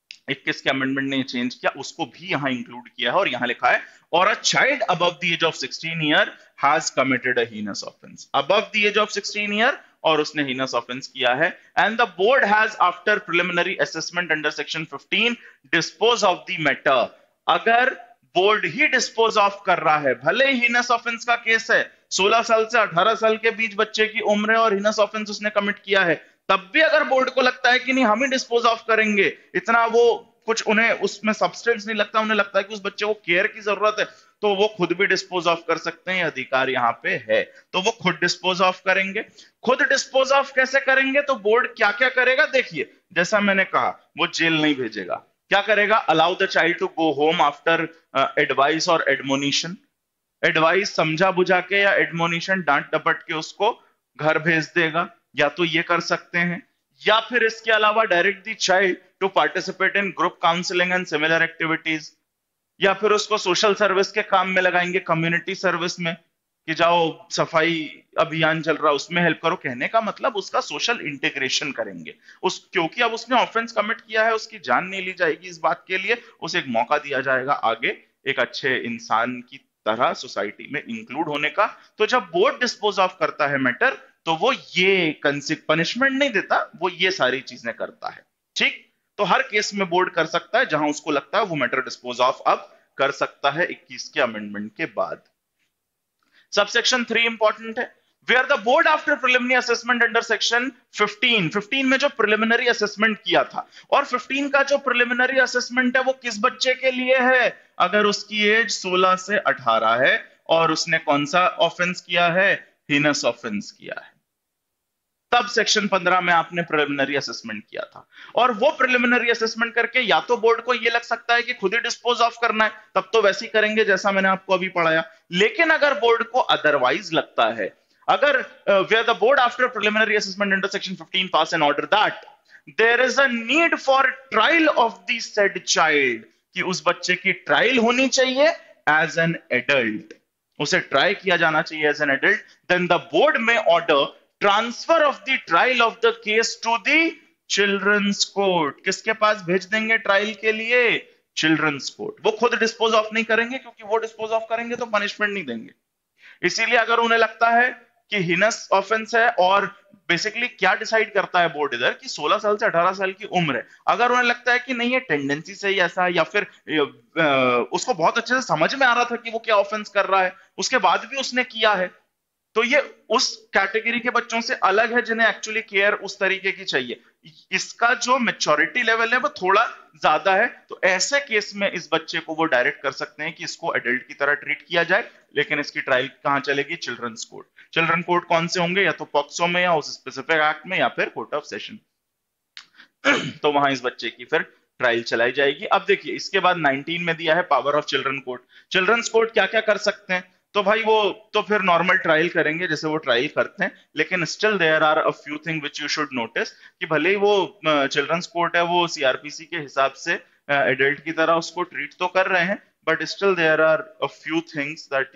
21 के अमेंडमेंट ने चेंज किया, उसको भी यहां इंक्लूड किया है और यहां लिखा है और a child above the age of 16 year has committed a heinous offence, above the age of 16 year और उसने हीनस ऑफेंस किया है। And the board has after preliminary assessment under section 15 dispose of the matter. अगर board ही dispose of कर रहा है, भले ही हीनस ऑफेंस का केस है, 16 साल से 18 साल के बीच बच्चे की उम्र है और हीनस ऑफेंस उसने कमिट किया है, तब भी अगर बोर्ड को लगता है कि नहीं हम ही डिस्पोज ऑफ करेंगे, इतना वो कुछ उन्हें उसमें सब्सटेंस नहीं लगता, उन्हें लगता है कि उस बच्चे को केयर की जरूरत है, तो वो खुद भी डिस्पोज ऑफ कर सकते हैं, अधिकार यहाँ पे है, तो वो खुद डिस्पोज ऑफ करेंगे। खुद डिस्पोज ऑफ कैसे करेंगे, तो बोर्ड क्या क्या करेगा देखिए, जैसा मैंने कहा वो जेल नहीं भेजेगा, क्या करेगा, allow the child to go home after advice और एडमोनिशन, एडवाइस समझा बुझा के या एडमोनिशन डांट डपट के उसको घर भेज देगा, या तो ये कर सकते हैं, या फिर इसके अलावा direct the child to participate in group counselling and similar activities, या फिर उसको सोशल सर्विस के काम में लगाएंगे, कम्युनिटी सर्विस में, कि जाओ सफाई अभियान चल रहा है उसमें हेल्प करो, कहने का मतलब उसका सोशल इंटीग्रेशन करेंगे उस, क्योंकि अब उसने ऑफेंस कमिट किया है, उसकी जान नहीं ली जाएगी इस बात के लिए, उसे एक मौका दिया जाएगा आगे एक अच्छे इंसान की तरह सोसाइटी में इंक्लूड होने का। तो जब बोर्ड डिस्पोज ऑफ करता है मैटर तो वो ये पनिशमेंट नहीं देता, वो ये सारी चीजें करता है, ठीक। तो हर केस में बोर्ड कर सकता है, जहां उसको लगता है वो मैटर डिस्पोज ऑफ अब कर सकता है 21 के अमेंडमेंट के बाद। सबसेक्शन 3 इंपॉर्टेंट है, where the board after preliminary assessment under section 15 में जो प्रिलिमिनरी असेसमेंट किया था, और 15 का जो प्रिलिमिनरी असेसमेंट है वो किस बच्चे के लिए है, अगर उसकी एज 16 से 18 है और उसने कौन सा ऑफेंस किया है, हीनस ऑफेंस किया है, तब सेक्शन 15 में आपने प्रिलिमिनरी असेसमेंट किया था। और वो प्रिलिमिनरी असेसमेंट करके या तो बोर्ड को ये लग सकता है कि खुद ही डिस्पोज ऑफ करना है, तब तो वैसे ही करेंगे जैसा मैंने आपको अभी पढ़ाया। लेकिन अगर बोर्ड को अदरवाइज लगता है, अगर where the board after preliminary assessment under section 15 pass an order that there is a need for trial of the said child, कि उस बच्चे की ट्रायल होनी चाहिए एज एन एडल्ट, उसे ट्राई किया जाना चाहिए as an adult, then the board may order transfer of the trial of the case to the children's court. किसके पास भेज देंगे ट्रायल के लिए, चिल्ड्रंस कोर्ट। वो खुद डिस्पोज ऑफ नहीं करेंगे, क्योंकि वो डिस्पोज ऑफ करेंगे तो पनिशमेंट नहीं देंगे। इसीलिए अगर उन्हें लगता है कि हिनस ऑफेंस है, और बेसिकली क्या डिसाइड करता है बोर्ड इधर कि 16 साल से 18 साल की उम्र है, अगर उन्हें लगता है कि नहीं ये टेंडेंसी से ही ऐसा है, या फिर उसको बहुत अच्छे से समझ में आ रहा था कि वो क्या ऑफेंस कर रहा है, उसके बाद भी उसने किया है, तो ये उस कैटेगरी के बच्चों से अलग है जिन्हें एक्चुअली केयर उस तरीके की चाहिए, इसका जो मैच्योरिटी लेवल है वो थोड़ा ज्यादा है। तो ऐसे केस में इस बच्चे को वो डायरेक्ट कर सकते हैं कि इसको एडल्ट की तरह ट्रीट किया जाए, लेकिन इसकी ट्रायल कहां चलेगी, चिल्ड्रंस कोर्ट। चिल्ड्रन कोर्ट कौन से होंगे, या तो पॉक्सो में, या उस स्पेसिफिक एक्ट में, या फिर कोर्ट ऑफ सेशन। तो वहां इस बच्चे की फिर ट्रायल चलाई जाएगी। अब देखिए इसके बाद 19 में दिया है power of children court. Children's court क्या क्या कर सकते हैं, तो भाई वो तो फिर नॉर्मल ट्रायल करेंगे जैसे वो ट्रायल करते हैं, लेकिन still there are a few thing which you should notice, कि भले ही वो चिल्ड्रंस कोर्ट है वो सीआरपीसी के हिसाब से एडल्ट की तरह उसको ट्रीट तो कर रहे हैं, but still there are a few things that you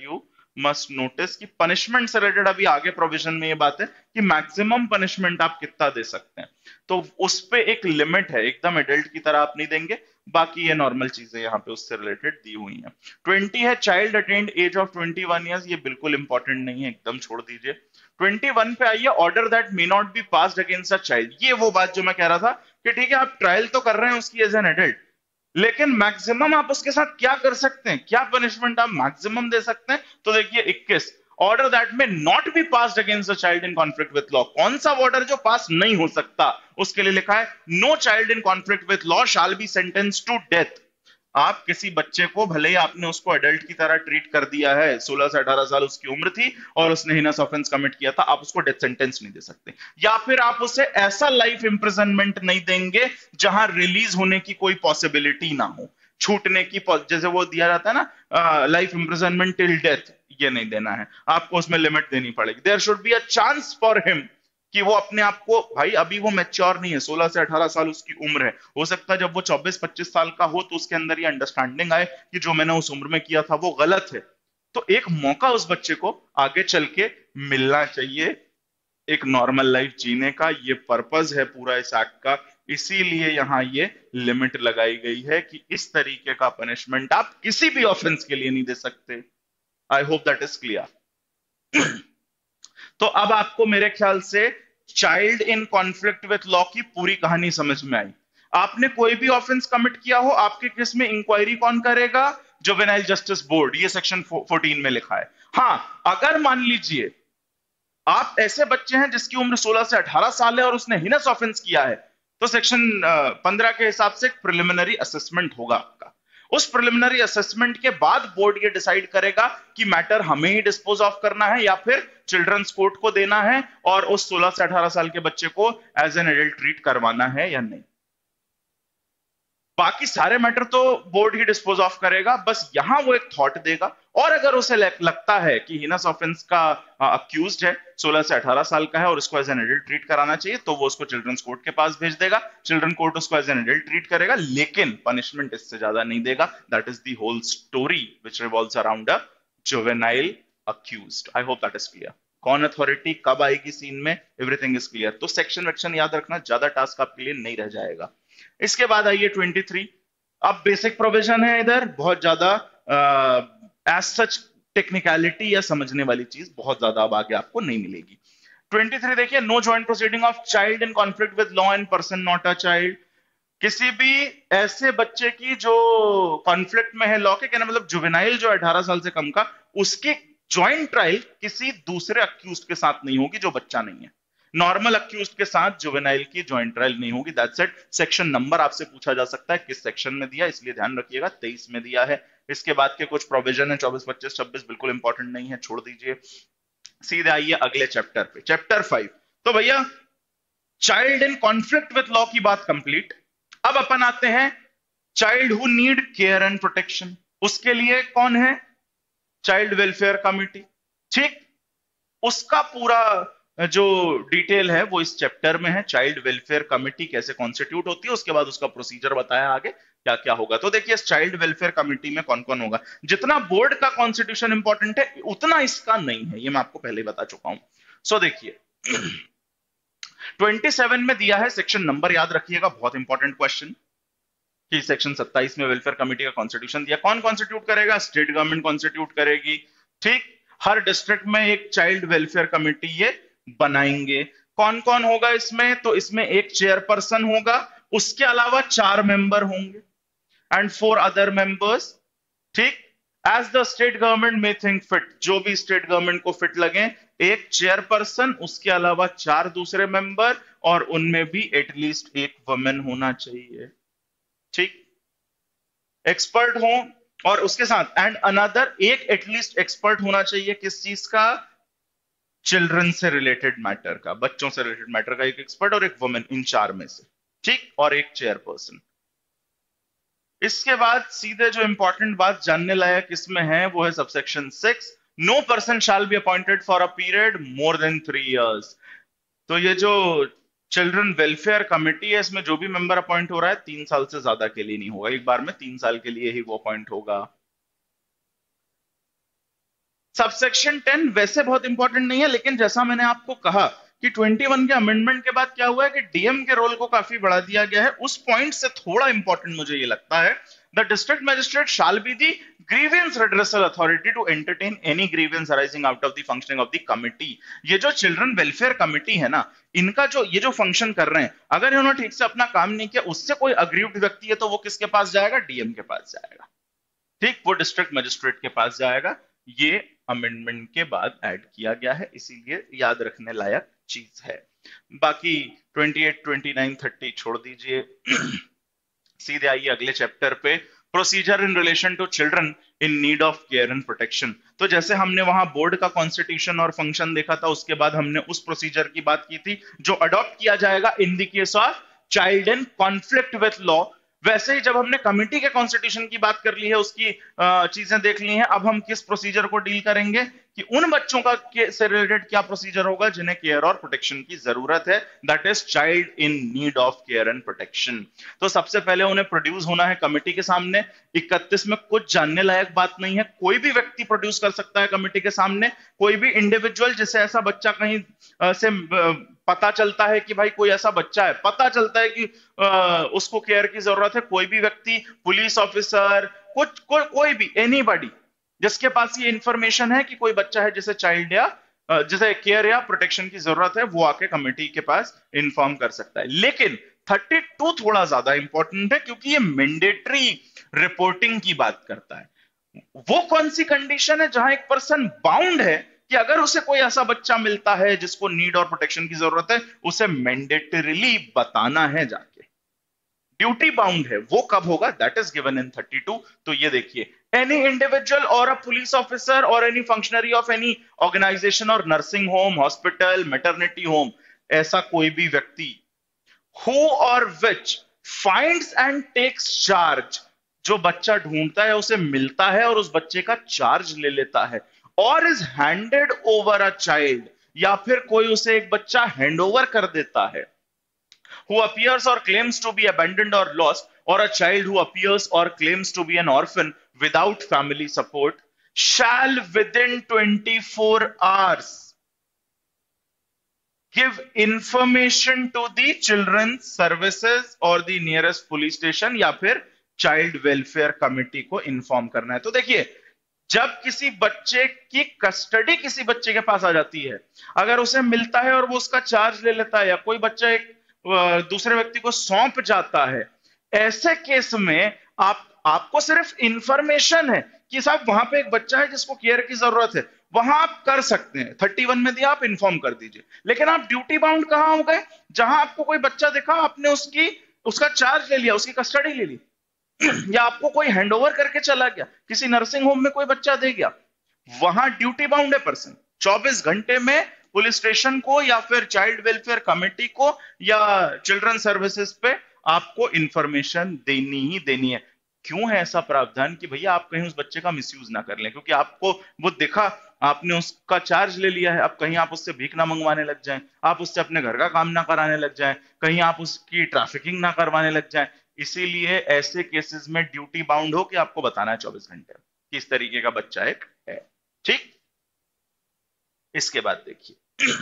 must notice कि पनिशमेंट से रिलेटेड अभी आगे प्रोविजन में ये बात है कि मैक्सिमम पनिशमेंट आप कितना दे सकते हैं, तो उस पे एक लिमिट है, एकदम एडल्ट की तरह आप नहीं देंगे। बाकी ये नॉर्मल चीजें यहाँ पे उससे रिलेटेड दी हुई हैं। 20 है child attained age of 21 years, ये बिल्कुल इंपॉर्टेंट नहीं है, एकदम छोड़ दीजिए। 21 पे आइए, order that may not be passed against a child. ये वो बात जो मैं कह रहा था कि ठीक है आप ट्रायल तो कर रहे हैं उसकी एज एन एडल्ट, लेकिन मैक्सिमम आप उसके साथ क्या कर सकते हैं, क्या पनिशमेंट आप मैक्सिमम दे सकते हैं? तो देखिए 21, order that may not be passed against a child in conflict with law. कौन सा ऑर्डर जो पास नहीं हो सकता? उसके लिए लिखा है no child in conflict with law shall be sentence to death. आप किसी बच्चे को, भले ही आपने उसको एडल्ट की तरह ट्रीट कर दिया है, 16 से 18 साल उसकी उम्र थी और उसने हिनस ऑफेंस कमिट किया था, आप उसको डेथ सेंटेंस नहीं दे सकते। या फिर आप उसे ऐसा लाइफ इंप्रिजनमेंट नहीं देंगे जहां रिलीज होने की कोई पॉसिबिलिटी ना हो, छूटने की जैसे वो दिया जाता है ना लाइफ इंप्रिजनमेंट टिल डेथ, ये नहीं देना है आपको, उसमें लिमिट देनी पड़ेगी। There should be a chance for him कि वो अपने आप को, भाई अभी वो मैच्योर नहीं है, 16 से 18 साल उसकी उम्र है, हो सकता है जब वो 24-25 साल का हो तो उसके अंदर ये अंडरस्टैंडिंग आए कि जो मैंने उस उम्र में किया था वो गलत है। तो एक मौका उस बच्चे को आगे चल के मिलना चाहिए एक नॉर्मल लाइफ जीने का, ये पर्पस है पूरा इस एक्ट का। इसीलिए यहां ये लिमिट लगाई गई है कि इस तरीके का पनिशमेंट आप किसी भी ऑफेंस के लिए नहीं दे सकते। I hope that is clear. तो अब आपको मेरे ख्याल से child in conflict with law की पूरी कहानी समझ में आई। आपने कोई भी ऑफेंस कमिट किया हो, आपके केस में इंक्वायरी कौन करेगा? जुवेनाइल जस्टिस बोर्ड, ये सेक्शन 14 में लिखा है। हाँ, अगर मान लीजिए आप ऐसे बच्चे हैं जिसकी उम्र 16 से 18 साल है और उसने हिनस ऑफेंस किया है, तो सेक्शन 15 के हिसाब से एक प्रिलिमिनरी असेसमेंट होगा आपका। उस प्रिलिमिनरी असेसमेंट के बाद बोर्ड ये डिसाइड करेगा कि मैटर हमें ही डिस्पोज ऑफ करना है या फिर चिल्ड्रंस कोर्ट को देना है और उस 16 से 18 साल के बच्चे को एज एन एडल्ट ट्रीट करवाना है या नहीं। बाकी सारे मैटर तो बोर्ड ही डिस्पोज ऑफ करेगा, बस यहां वो एक थॉट देगा। और अगर उसे लगता है कि हिनस ऑफेंस का अक्यूज्ड है, 16 से 18 साल का है और उसको एज एन एडल्ट ट्रीट कराना चाहिए, तो वो उसको चिल्ड्रंस कोर्ट के पास भेज देगा, चिल्ड्रन कोर्ट उसको एज एन एडल्ट ट्रीट करेगा, लेकिन पनिशमेंट इससे ज्यादा नहीं देगा। That is the whole story which revolves around a juvenile accused. I hope that is clear. कौन अथॉरिटी कब आएगी सीन में, एवरीथिंग इज क्लियर। तो सेक्शन वेक्शन याद रखना, ज्यादा टास्क आपके लिए नहीं रह जाएगा। इसके बाद आइए 23। अब बेसिक प्रोविजन है, इधर बहुत ज्यादा एज सच टेक्निकलिटी या समझने वाली चीज बहुत ज्यादा अब आगे आपको नहीं मिलेगी। 23 देखिए, no joint proceeding of child in conflict with law and person not a child. किसी भी ऐसे बच्चे की जो कॉन्फ्लिक्ट में है लॉ के, कहना मतलब जुवेनाइल जो 18 साल से कम का, उसकी ज्वाइंट ट्रायल किसी दूसरे अक्यूज्ड के साथ नहीं होगी जो बच्चा नहीं है। नॉर्मल अक्यूज्ड के साथ जुवेनाइल की ज्वाइंट ट्रायल नहीं होगी। That's it. सेक्शन नंबर आपसे पूछा जा सकता है किस सेक्शन में दिया, इसलिए ध्यान रखिएगा 23 में दिया है। इसके बाद के कुछ प्रोविजन है 24, 25, 26 बिल्कुल इंपॉर्टेंट नहीं है, छोड़ दीजिए। सीधे आइए अगले चैप्टर पे, चैप्टर 5। तो भैया child in conflict with law की बात कंप्लीट। अब अपन आते हैं child who need care and protection. उसके लिए कौन है? Child welfare committee. ठीक, उसका पूरा जो डिटेल है वो इस चैप्टर में है। चाइल्ड वेलफेयर कमिटी कैसे कॉन्स्टिट्यूट होती है, उसके बाद उसका प्रोसीजर बताया आगे क्या क्या होगा। तो देखिए इस चाइल्ड वेलफेयर कमिटी में कौन कौन होगा। जितना बोर्ड का कॉन्स्टिट्यूशन इंपॉर्टेंट है उतना इसका नहीं है, ये मैं आपको पहले ही बता चुका हूं। सो देखिए 27 में दिया है, सेक्शन नंबर याद रखिएगा, बहुत इंपॉर्टेंट क्वेश्चन, कि सेक्शन 27 में वेलफेयर कमेटी का कॉन्स्टिट्यूशन दिया। कौन कॉन्स्टिट्यूट करेगा? स्टेट गवर्नमेंट कॉन्स्टिट्यूट करेगी। ठीक, हर डिस्ट्रिक्ट में एक चाइल्ड वेलफेयर कमेटी ये बनाएंगे। कौन कौन होगा इसमें? तो इसमें एक चेयरपर्सन होगा, उसके अलावा 4 मेंबर होंगे एंड 4 अदर मेंबर्स। ठीक, as the state government may think fit, जो भी स्टेट गवर्नमेंट को फिट लगे, एक चेयरपर्सन, उसके अलावा 4 दूसरे मेंबर, और उनमें भी एटलीस्ट एक वुमेन होना चाहिए। ठीक, एक्सपर्ट हो, और उसके साथ एंड अनदर एक एटलीस्ट एक्सपर्ट होना चाहिए किस चीज का? चिल्ड्रन से रिलेटेड मैटर का, बच्चों से रिलेटेड मैटर का एक एक्सपर्ट और एक वुमेन, इन 4 में से। ठीक, और एक चेयरपर्सन। इसके बाद सीधे जो इंपॉर्टेंट बात जानने लायक इसमें है वो है subsection 6, no person shall be appointed for a period more than 3 years। तो ये जो चिल्ड्रन वेलफेयर कमेटी है, इसमें जो भी मेंबर अपॉइंट हो रहा है 3 साल से ज्यादा के लिए नहीं होगा, एक बार में 3 साल के लिए ही वो अपॉइंट होगा। सबसेक्शन 10 वैसे बहुत इंपॉर्टेंट नहीं है, लेकिन जैसा मैंने आपको कहा कि 21 के अमेंडमेंट के बाद क्या हुआ है कि डीएम के रोल को काफी बढ़ा दिया गया है। उस पॉइंट से थोड़ा इंपॉर्टेंट मुझे ये लगता है, the district magistrate shall be the grievance redressal authority to entertain any grievance arising out of the functioning of the committee. ये जो चिल्ड्रन वेलफेयर कमिटी है ना, इनका जो ये जो फंक्शन कर रहे हैं, अगर इन्होंने ठीक से अपना काम नहीं किया, उससे कोई अग्रीव्ड व्यक्ति है तो वो किसके पास जाएगा? डीएम के पास जाएगा। ठीक, वो डिस्ट्रिक्ट मजिस्ट्रेट के पास जाएगा। ये अमेंडमेंट के बाद ऐड किया गया है, इसीलिए याद रखने लायक चीज है। बाकी 28, 29, 30 छोड़ दीजिए। सीधे आइए अगले चैप्टर पे, procedure in relation to children in need of care and protection. तो जैसे हमने वहां बोर्ड का कॉन्स्टिट्यूशन और फंक्शन देखा था, उसके बाद हमने उस प्रोसीजर की बात की थी जो अडॉप्ट किया जाएगा in the case of child in conflict with law. वैसे ही जब हमने कमिटी के कॉन्स्टिट्यूशन की बात कर ली है, उसकी चीजें देख ली हैं, अब हम किस प्रोसीजर को डील करेंगे कि उन बच्चों का से रिलेटेड क्या प्रोसीजर होगा जिन्हें केयर और प्रोटेक्शन की जरूरत है, that is child in need of care and protection. तो सबसे पहले उन्हें प्रोड्यूस होना है कमिटी के सामने। 31 में कुछ जानने लायक बात नहीं है, कोई भी व्यक्ति प्रोड्यूस कर सकता है कमिटी के सामने, कोई भी इंडिविजुअल जिसे ऐसा बच्चा कहीं से पता चलता है कि भाई कोई ऐसा बच्चा है, पता चलता है कि उसको केयर की जरूरत है, कोई भी व्यक्ति, पुलिस ऑफिसर, कोई भी, एनीबॉडी जिसके पास ये इंफॉर्मेशन है कि कोई बच्चा है जिसे चाइल्ड या जिसे केयर या प्रोटेक्शन की जरूरत है, वो आके कमेटी के पास इन्फॉर्म कर सकता है। लेकिन 32 थोड़ा ज्यादा इंपॉर्टेंट है, क्योंकि ये मैंडेटरी रिपोर्टिंग की बात करता है। वो कौन सी कंडीशन है जहां एक पर्सन बाउंड है कि अगर उसे कोई ऐसा बच्चा मिलता है जिसको नीड और प्रोटेक्शन की जरूरत है, उसे मैंडेटरीली बताना है जाके, ड्यूटी बाउंड है। वो कब होगा? That is given in 32। तो ये देखिए, any individual or a police officer or any functionary of any organisation or nursing home, hospital, maternity home, ऐसा कोई भी व्यक्ति who or which finds and takes charge, जो बच्चा ढूंढता है उसे मिलता है और उस बच्चे का चार्ज ले लेता है, or is handed over a child, या फिर कोई उसे एक बच्चा हैंड ओवर कर देता है, who appears or claims to be abandoned or lost, or a child who appears or claims to be an orphan without family support, shall within 24 hours give information to the children's services or the nearest police station, या फिर child welfare committee को inform करना है। तो देखिए, जब किसी बच्चे की कस्टडी किसी बच्चे के पास आ जाती है, अगर उसे मिलता है और वो उसका चार्ज ले लेता है, या कोई बच्चा एक दूसरे व्यक्ति को सौंप जाता है, ऐसे केस में आपको सिर्फ इंफॉर्मेशन है कि साहब वहां पे एक बच्चा है जिसको केयर की जरूरत है, वहां आप कर सकते हैं, 31 में दिया, आप इन्फॉर्म कर दीजिए। लेकिन आप ड्यूटी बाउंड कहां हो गए? जहां आपको कोई बच्चा दिखा, आपने उसका चार्ज ले लिया, उसकी कस्टडी ले ली, या आपको कोई हैंडओवर करके चला गया, किसी नर्सिंग होम में कोई बच्चा दे गया, वहां ड्यूटी बाउंड है पर्सन। 24 घंटे में पुलिस स्टेशन को या फिर चाइल्ड वेलफेयर कमेटी को या चिल्ड्रन सर्विसेज पे आपको इंफॉर्मेशन देनी ही देनी है। क्यों है ऐसा प्रावधान? कि भैया आप कहीं उस बच्चे का मिसयूज ना कर लें, क्योंकि आपको वो दिखा, आपने उसका चार्ज ले लिया है, अब कहीं आप उससे भीख ना मंगवाने लग जाएं, आप उससे अपने घर का काम ना कराने लग जाएं, कहीं आप उसकी ट्रैफिकिंग ना करवाने लग जाएं। इसीलिए ऐसे केसेस में ड्यूटी बाउंड हो कि आपको बताना है 24 घंटे किस तरीके का बच्चा एक है। ठीक, इसके बाद देखिए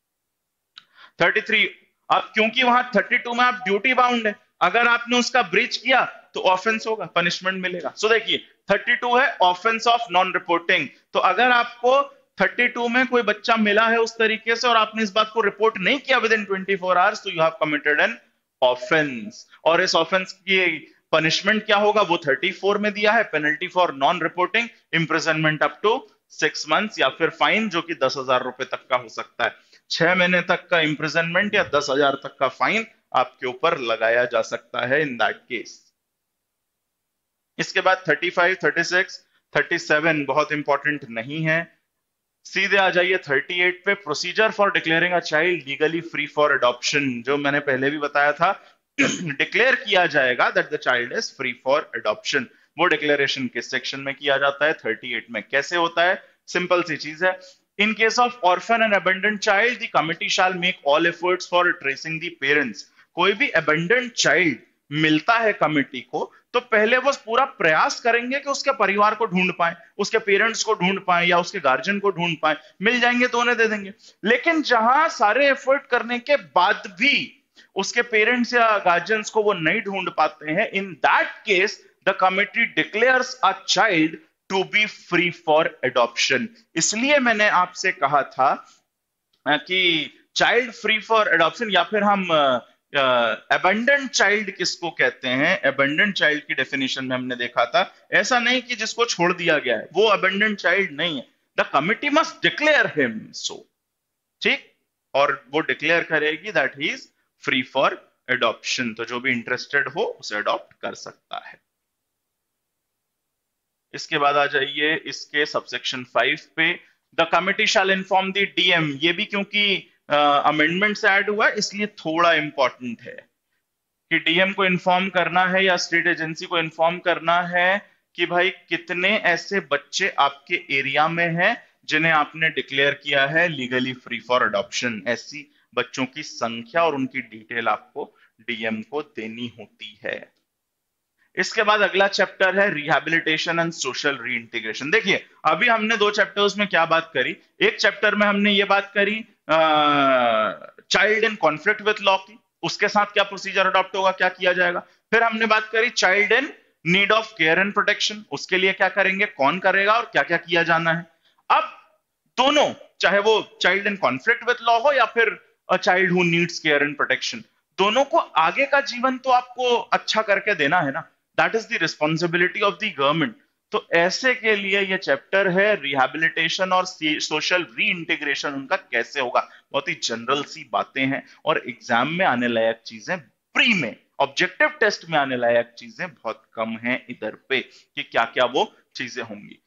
33। अब क्योंकि वहां 32 में आप ड्यूटी बाउंड है, अगर आपने उसका ब्रीच किया तो ऑफेंस होगा, पनिशमेंट मिलेगा। सो देखिए 32 है ऑफेंस ऑफ नॉन रिपोर्टिंग। तो अगर आपको 32 में कोई बच्चा मिला है उस तरीके से और आपने इस बात को रिपोर्ट नहीं किया विद इन 24 आवर्स, तो you have committed an offence. और इस ऑफेंस की पनिशमेंट क्या होगा वो 34 में दिया है, penalty for non reporting, imprisonment up to 6 months, या फिर फाइन जो कि 10,000 रुपए तक का हो सकता है। 6 महीने तक का इंप्रिजनमेंट या 10,000 तक का फाइन आपके ऊपर लगाया जा सकता है इन दैट केस। इसके बाद 35, 36, 37 बहुत इंपॉर्टेंट नहीं है। सीधे आ जाइए 38 पे, procedure for declaring a child legally free for adoption. जो मैंने पहले भी बताया था, डिक्लेयर किया जाएगा that the child is free for adoption. वो डिक्लेरेशन किस सेक्शन में किया जाता है? 38 में। कैसे होता है? सिंपल सी चीज है। In case of orphan and abandoned child the committee shall make all efforts for tracing the parents. कोई भी अबेंडेंट चाइल्ड मिलता है कमिटी को, तो पहले वो पूरा प्रयास करेंगे कि उसके परिवार को ढूंढ पाए, उसके पेरेंट्स को ढूंढ पाए या उसके गार्जियन को ढूंढ पाए, मिल जाएंगे तो उन्हें दे देंगे। लेकिन जहां सारे एफर्ट करने के बाद भी उसके पेरेंट्स या गार्जियंस को वो नहीं ढूंढ पाते हैं, in that case the committee declares a child to be free for adoption. इसलिए मैंने आपसे कहा था कि चाइल्ड फ्री फॉर एडॉप्शन, या फिर हम अबंडेंट चाइल्ड किसको कहते हैं, अबंडेंट चाइल्ड की डेफिनेशन में हमने देखा था, ऐसा नहीं कि जिसको छोड़ दिया गया है, वो अबंडेंट चाइल्ड नहीं है। The committee must declare him so, ठीक, और वो डिक्लेयर करेगी that he is free for adoption. तो जो भी इंटरेस्टेड हो उसे अडॉप्ट कर सकता है। इसके बाद आ जाइए इसके सबसेक्शन 5 पे, the committee shall inform the DM. ये भी क्योंकि अमेंडमेंट से ऐड हुआ है इसलिए थोड़ा इंपॉर्टेंट है कि डीएम को इन्फॉर्म करना है या स्टेट एजेंसी को इन्फॉर्म करना है कि भाई कितने ऐसे बच्चे आपके एरिया में हैं जिन्हें आपने डिक्लेयर किया है लीगली फ्री फॉर अडॉप्शन। ऐसी बच्चों की संख्या और उनकी डिटेल आपको डीएम को देनी होती है। इसके बाद अगला चैप्टर है रिहैबिलिटेशन एंड सोशल रीइंटीग्रेशन। देखिए अभी हमने 2 चैप्टर्स में क्या बात करी, एक चैप्टर में हमने ये बात करी child in conflict with law की, उसके साथ क्या प्रोसीजर अडॉप्ट होगा, क्या किया जाएगा। फिर हमने बात करी child in need of care and protection, उसके लिए क्या करेंगे, कौन करेगा और क्या क्या किया जाना है। अब दोनों, चाहे वो child in conflict with law हो या फिर child who needs care and protection, दोनों को आगे का जीवन तो आपको अच्छा करके देना है ना, that is the responsibility of the government. तो ऐसे के लिए ये चैप्टर है रिहैबिलिटेशन और सोशल रीइंटीग्रेशन उनका कैसे होगा। बहुत ही जनरल सी बातें हैं और एग्जाम में आने लायक चीजें, प्री में ऑब्जेक्टिव टेस्ट में आने लायक चीजें बहुत कम हैं इधर पे कि क्या क्या वो चीजें होंगी।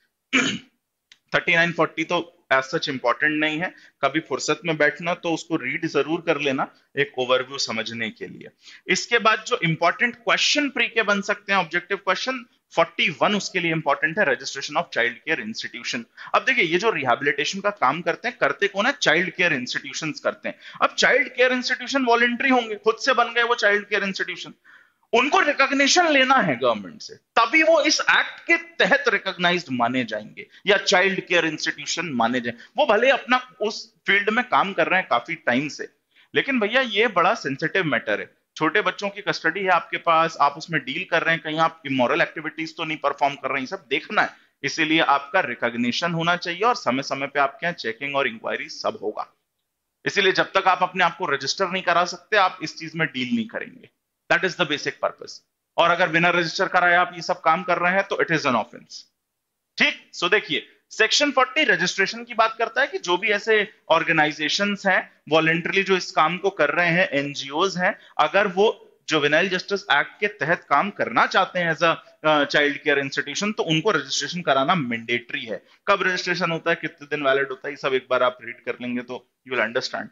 3940 तो एज सच इंपॉर्टेंट नहीं है, कभी फुर्सत में बैठना तो उसको रीड जरूर कर लेना एक ओवरव्यू समझने के लिए। इसके बाद जो इंपॉर्टेंट क्वेश्चन प्री के बन सकते हैं, ऑब्जेक्टिव क्वेश्चन 41 उसके लिए इंपॉर्टेंट है, registration of child care institution. अब देखिए ये जो रिहैबिलिटेशन का काम करते हैं, करते कौन है, चाइल्ड केयर इंस्टीट्यूशन करते हैं। अब चाइल्ड केयर इंस्टीट्यूशन वॉलेंट्री होंगे, खुद से बन गए वो चाइल्ड केयर इंस्टीट्यूशन, उनको रिकॉग्निशन लेना है गवर्नमेंट से, तभी वो इस एक्ट के तहत रिकॉग्नाइज्ड माने जाएंगे या चाइल्ड केयर इंस्टीट्यूशन माने जाए। वो भले अपना उस फील्ड में काम कर रहे हैं काफी टाइम से, लेकिन भैया ये बड़ा सेंसिटिव मैटर है। छोटे बच्चों की कस्टडी है आपके पास, आप उसमें डील कर रहे हैं, कहीं आप इमोरल एक्टिविटीज तो नहीं परफॉर्म कर रहे हैं, सब देखना है। इसीलिए आपका रिकॉग्निशन होना चाहिए और समय समय पे आपके यहाँ चेकिंग और इंक्वायरी सब होगा। इसीलिए जब तक आप अपने आप को रजिस्टर नहीं करा सकते, आप इस चीज में डील नहीं करेंगे। That is the basic purpose. और अगर बिना रजिस्टर कराए आप ये सब काम कर रहे हैं तो इट इज एन ऑफेंस। ठीक, सो देखिए सेक्शन 40 रजिस्ट्रेशन की बात करता है कि जो भी ऐसे ऑर्गेनाइजेशंस हैं वॉलेंटरली जो इस काम को कर रहे हैं, एनजीओज हैं, अगर वो जुवेनाइल जस्टिस एक्ट के तहत काम करना चाहते हैं as a child care institution, तो उनको रजिस्ट्रेशन कराना मैंडेटरी है। कब रजिस्ट्रेशन होता है, कितने दिन वैलिड होता है, ये सब एक बार आप रीड कर लेंगे तो यू विल अंडरस्टैंड।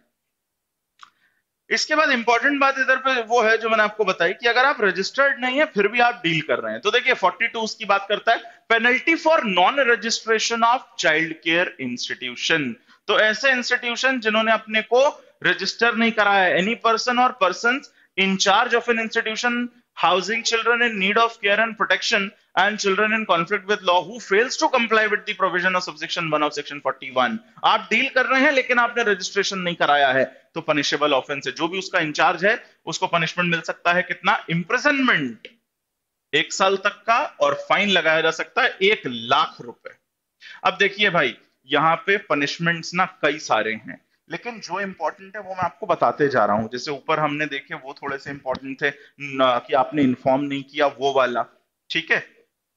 इसके बाद इंपॉर्टेंट बात इधर पे वो है जो मैंने आपको बताई कि अगर आप रजिस्टर्ड नहीं है फिर भी आप डील कर रहे हैं, तो देखिए 42 उसकी बात करता है penalty for non registration of child care institution. तो ऐसे इंस्टीट्यूशन जिन्होंने अपने को रजिस्टर नहीं कराया, any person or person in charge of an institution housing children in need of care and protection and children in conflict with law who fails to comply with the provision of subsection 1 of section 41। आप deal कर रहे हैं लेकिन आपने registration नहीं कराया है तो पनिशेबल ऑफेंस है। जो भी उसका इंचार्ज है उसको पनिशमेंट मिल सकता है कितना, इम्प्रिजनमेंट 1 साल तक का, और फाइन लगाया जा सकता है 1,00,000 रुपए। अब देखिए भाई यहाँ पे पनिशमेंट्स ना कई सारे हैं, लेकिन जो इंपॉर्टेंट है वो मैं आपको बताते जा रहा हूं। जैसे ऊपर हमने देखे वो थोड़े से इंपॉर्टेंट थे कि आपने इन्फॉर्म नहीं किया, वो वाला ठीक है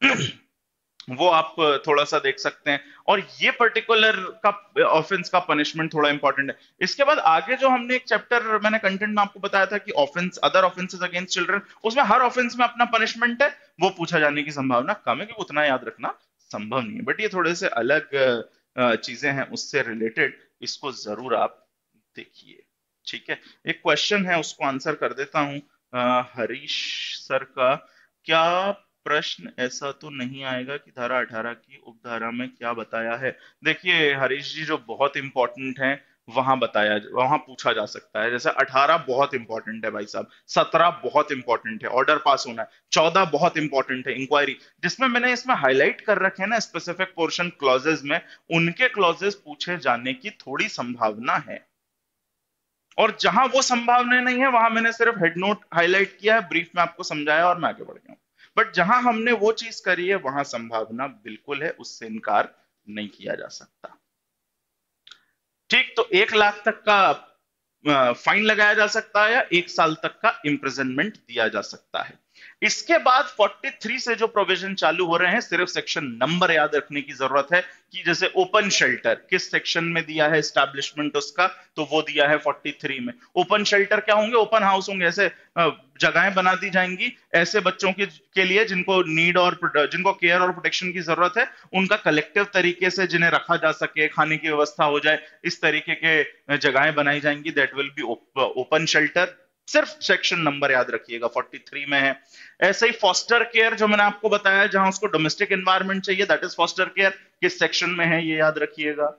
वो आप थोड़ा सा देख सकते हैं, और ये पर्टिकुलर का ऑफेंस का पनिशमेंट थोड़ा इंपॉर्टेंट है। इसके बाद आगे जो हमने एक चैप्टर मैंने कंटेंट में आपको बताया था कि offence, other offences against children, उसमें हर ऑफेंस में अपना पनिशमेंट है, वो पूछा जाने की संभावना कम है क्योंकि उतना याद रखना संभव नहीं है। बट ये थोड़े से अलग चीजें हैं उससे रिलेटेड, इसको जरूर आप देखिए। ठीक है, एक क्वेश्चन है उसको आंसर कर देता हूं हरीश सर का। क्या प्रश्न ऐसा तो नहीं आएगा कि धारा 18 की उपधारा में क्या बताया है। देखिए हरीश जी जो बहुत इंपॉर्टेंट है वहां पूछा जा सकता है। जैसे 18 बहुत इंपॉर्टेंट है भाई साहब, 17 बहुत इंपॉर्टेंट है, ऑर्डर पास होना है, 14 बहुत इंपॉर्टेंट है, इंक्वायरी, जिसमें मैंने इसमें हाईलाइट कर रखे हैं ना स्पेसिफिक पोर्शन क्लॉजेज में, उनके क्लॉजेज पूछे जाने की थोड़ी संभावना है। और जहां वो संभावना नहीं है वहां मैंने सिर्फ हेड नोट हाईलाइट किया है, ब्रीफ में आपको समझाया और मैं आगे बढ़ गया हूं। बट जहां हमने वो चीज करी है वहां संभावना बिल्कुल है, उससे इनकार नहीं किया जा सकता। ठीक, तो 1 लाख तक का फाइन लगाया जा सकता है या 1 साल तक का इम्प्रिजनमेंट दिया जा सकता है। इसके बाद 43 से जो प्रोविजन चालू हो रहे हैं, सिर्फ सेक्शन नंबर याद रखने की जरूरत है कि जैसे ओपन शेल्टर किस सेक्शन में दिया है एस्टैब्लिशमेंट उसका, तो वो दिया है 43 में। ओपन शेल्टर क्या होंगे? ओपन हाउस होंगे, ऐसे जगहें बना दी जाएंगी ऐसे बच्चों के लिए जिनको नीड और जिनको केयर और प्रोटेक्शन की जरूरत है, उनका कलेक्टिव तरीके से जिन्हें रखा जा सके, खाने की व्यवस्था हो जाए, इस तरीके के जगहें बनाई जाएंगी, that will be open shelter. सिर्फ सेक्शन नंबर याद रखिएगा 43 में है। ऐसे ही फॉस्टर केयर जो मैंने आपको बताया, जहां उसको डोमेस्टिक एनवायरनमेंट चाहिए, दैट इज फॉस्टर केयर, किस सेक्शन में है ये याद रखिएगा।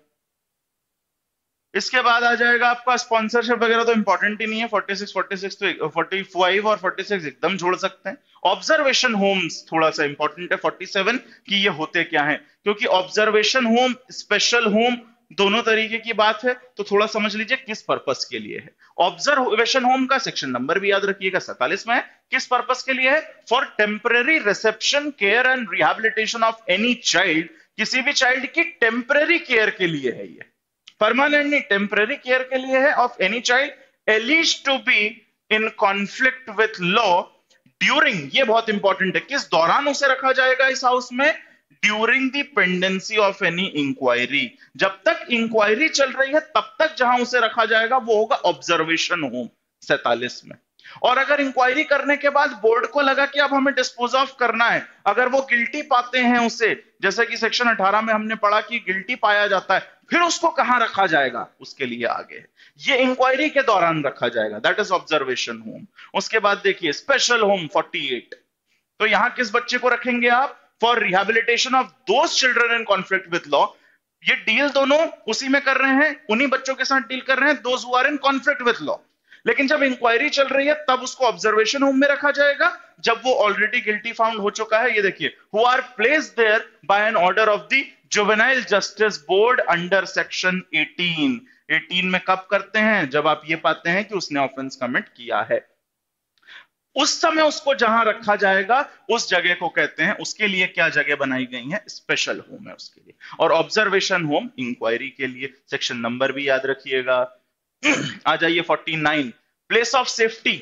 इसके बाद आ जाएगा आपका स्पॉन्सरशिप वगैरह, तो इंपॉर्टेंट ही नहीं है। 46 46 तो 45 और 46 एकदम छोड़ सकते हैं। ऑब्जर्वेशन होम्स थोड़ा सा इंपॉर्टेंट है 47 कि ये होते क्या है, क्योंकि ऑब्जर्वेशन होम स्पेशल होम दोनों तरीके की बात है, तो थोड़ा समझ लीजिए किस पर्पस के लिए है। ऑब्जर्वेशन होम का सेक्शन नंबर भी याद रखिएगा 47 में है। किस पर्पस के लिए है? For temporary reception care and rehabilitation of any child, किसी भी चाइल्ड की टेम्पररी केयर के लिए है ये, परमानेंट नहीं, टेम्पररी केयर के लिए है, of any child alleged to be in conflict with law during, ये बहुत इंपॉर्टेंट है, किस दौरान उसे रखा जाएगा इस हाउस में? During the pendency of any inquiry, जब तक इंक्वायरी चल रही है तब तक जहां उसे रखा जाएगा वो होगा ऑब्जर्वेशन होम 47 में। और अगर इंक्वायरी करने के बाद बोर्ड को लगा कि अब हमें डिस्पोज ऑफ करना है, अगर वो गिल्टी पाते हैं उसे, जैसे कि सेक्शन 18 में हमने पढ़ा कि गिल्टी पाया जाता है, फिर उसको कहां रखा जाएगा उसके लिए आगे ये इंक्वायरी के दौरान रखा जाएगा, दैट इज ऑब्जर्वेशन होम। उसके बाद देखिए स्पेशल होम 48, तो यहां किस बच्चे को रखेंगे आप? For rehabilitation of those children in conflict with law, ये डील दोनों उसी में कर रहे हैं, उन्हीं बच्चों के साथ डील कर रहे हैं, those who are in conflict with law. लेकिन जब इंक्वायरी चल रही है तब उसको ऑब्जर्वेशन होम में रखा जाएगा, जब वो ऑलरेडी गिल्टी फाउंड हो चुका है। ये देखिए, who are placed there by an order of the juvenile justice board under section 18। 18 में कब करते हैं? जब आप ये पाते हैं कि उसने ऑफेंस कमिट किया है, उस समय उसको जहां रखा जाएगा उस जगह को कहते हैं, उसके लिए क्या जगह बनाई गई है? स्पेशल होम है उसके लिए। और ऑब्जर्वेशन होम इंक्वायरी के लिए, सेक्शन नंबर भी याद रखिएगा। आ जाइए 49, प्लेस ऑफ सेफ्टी,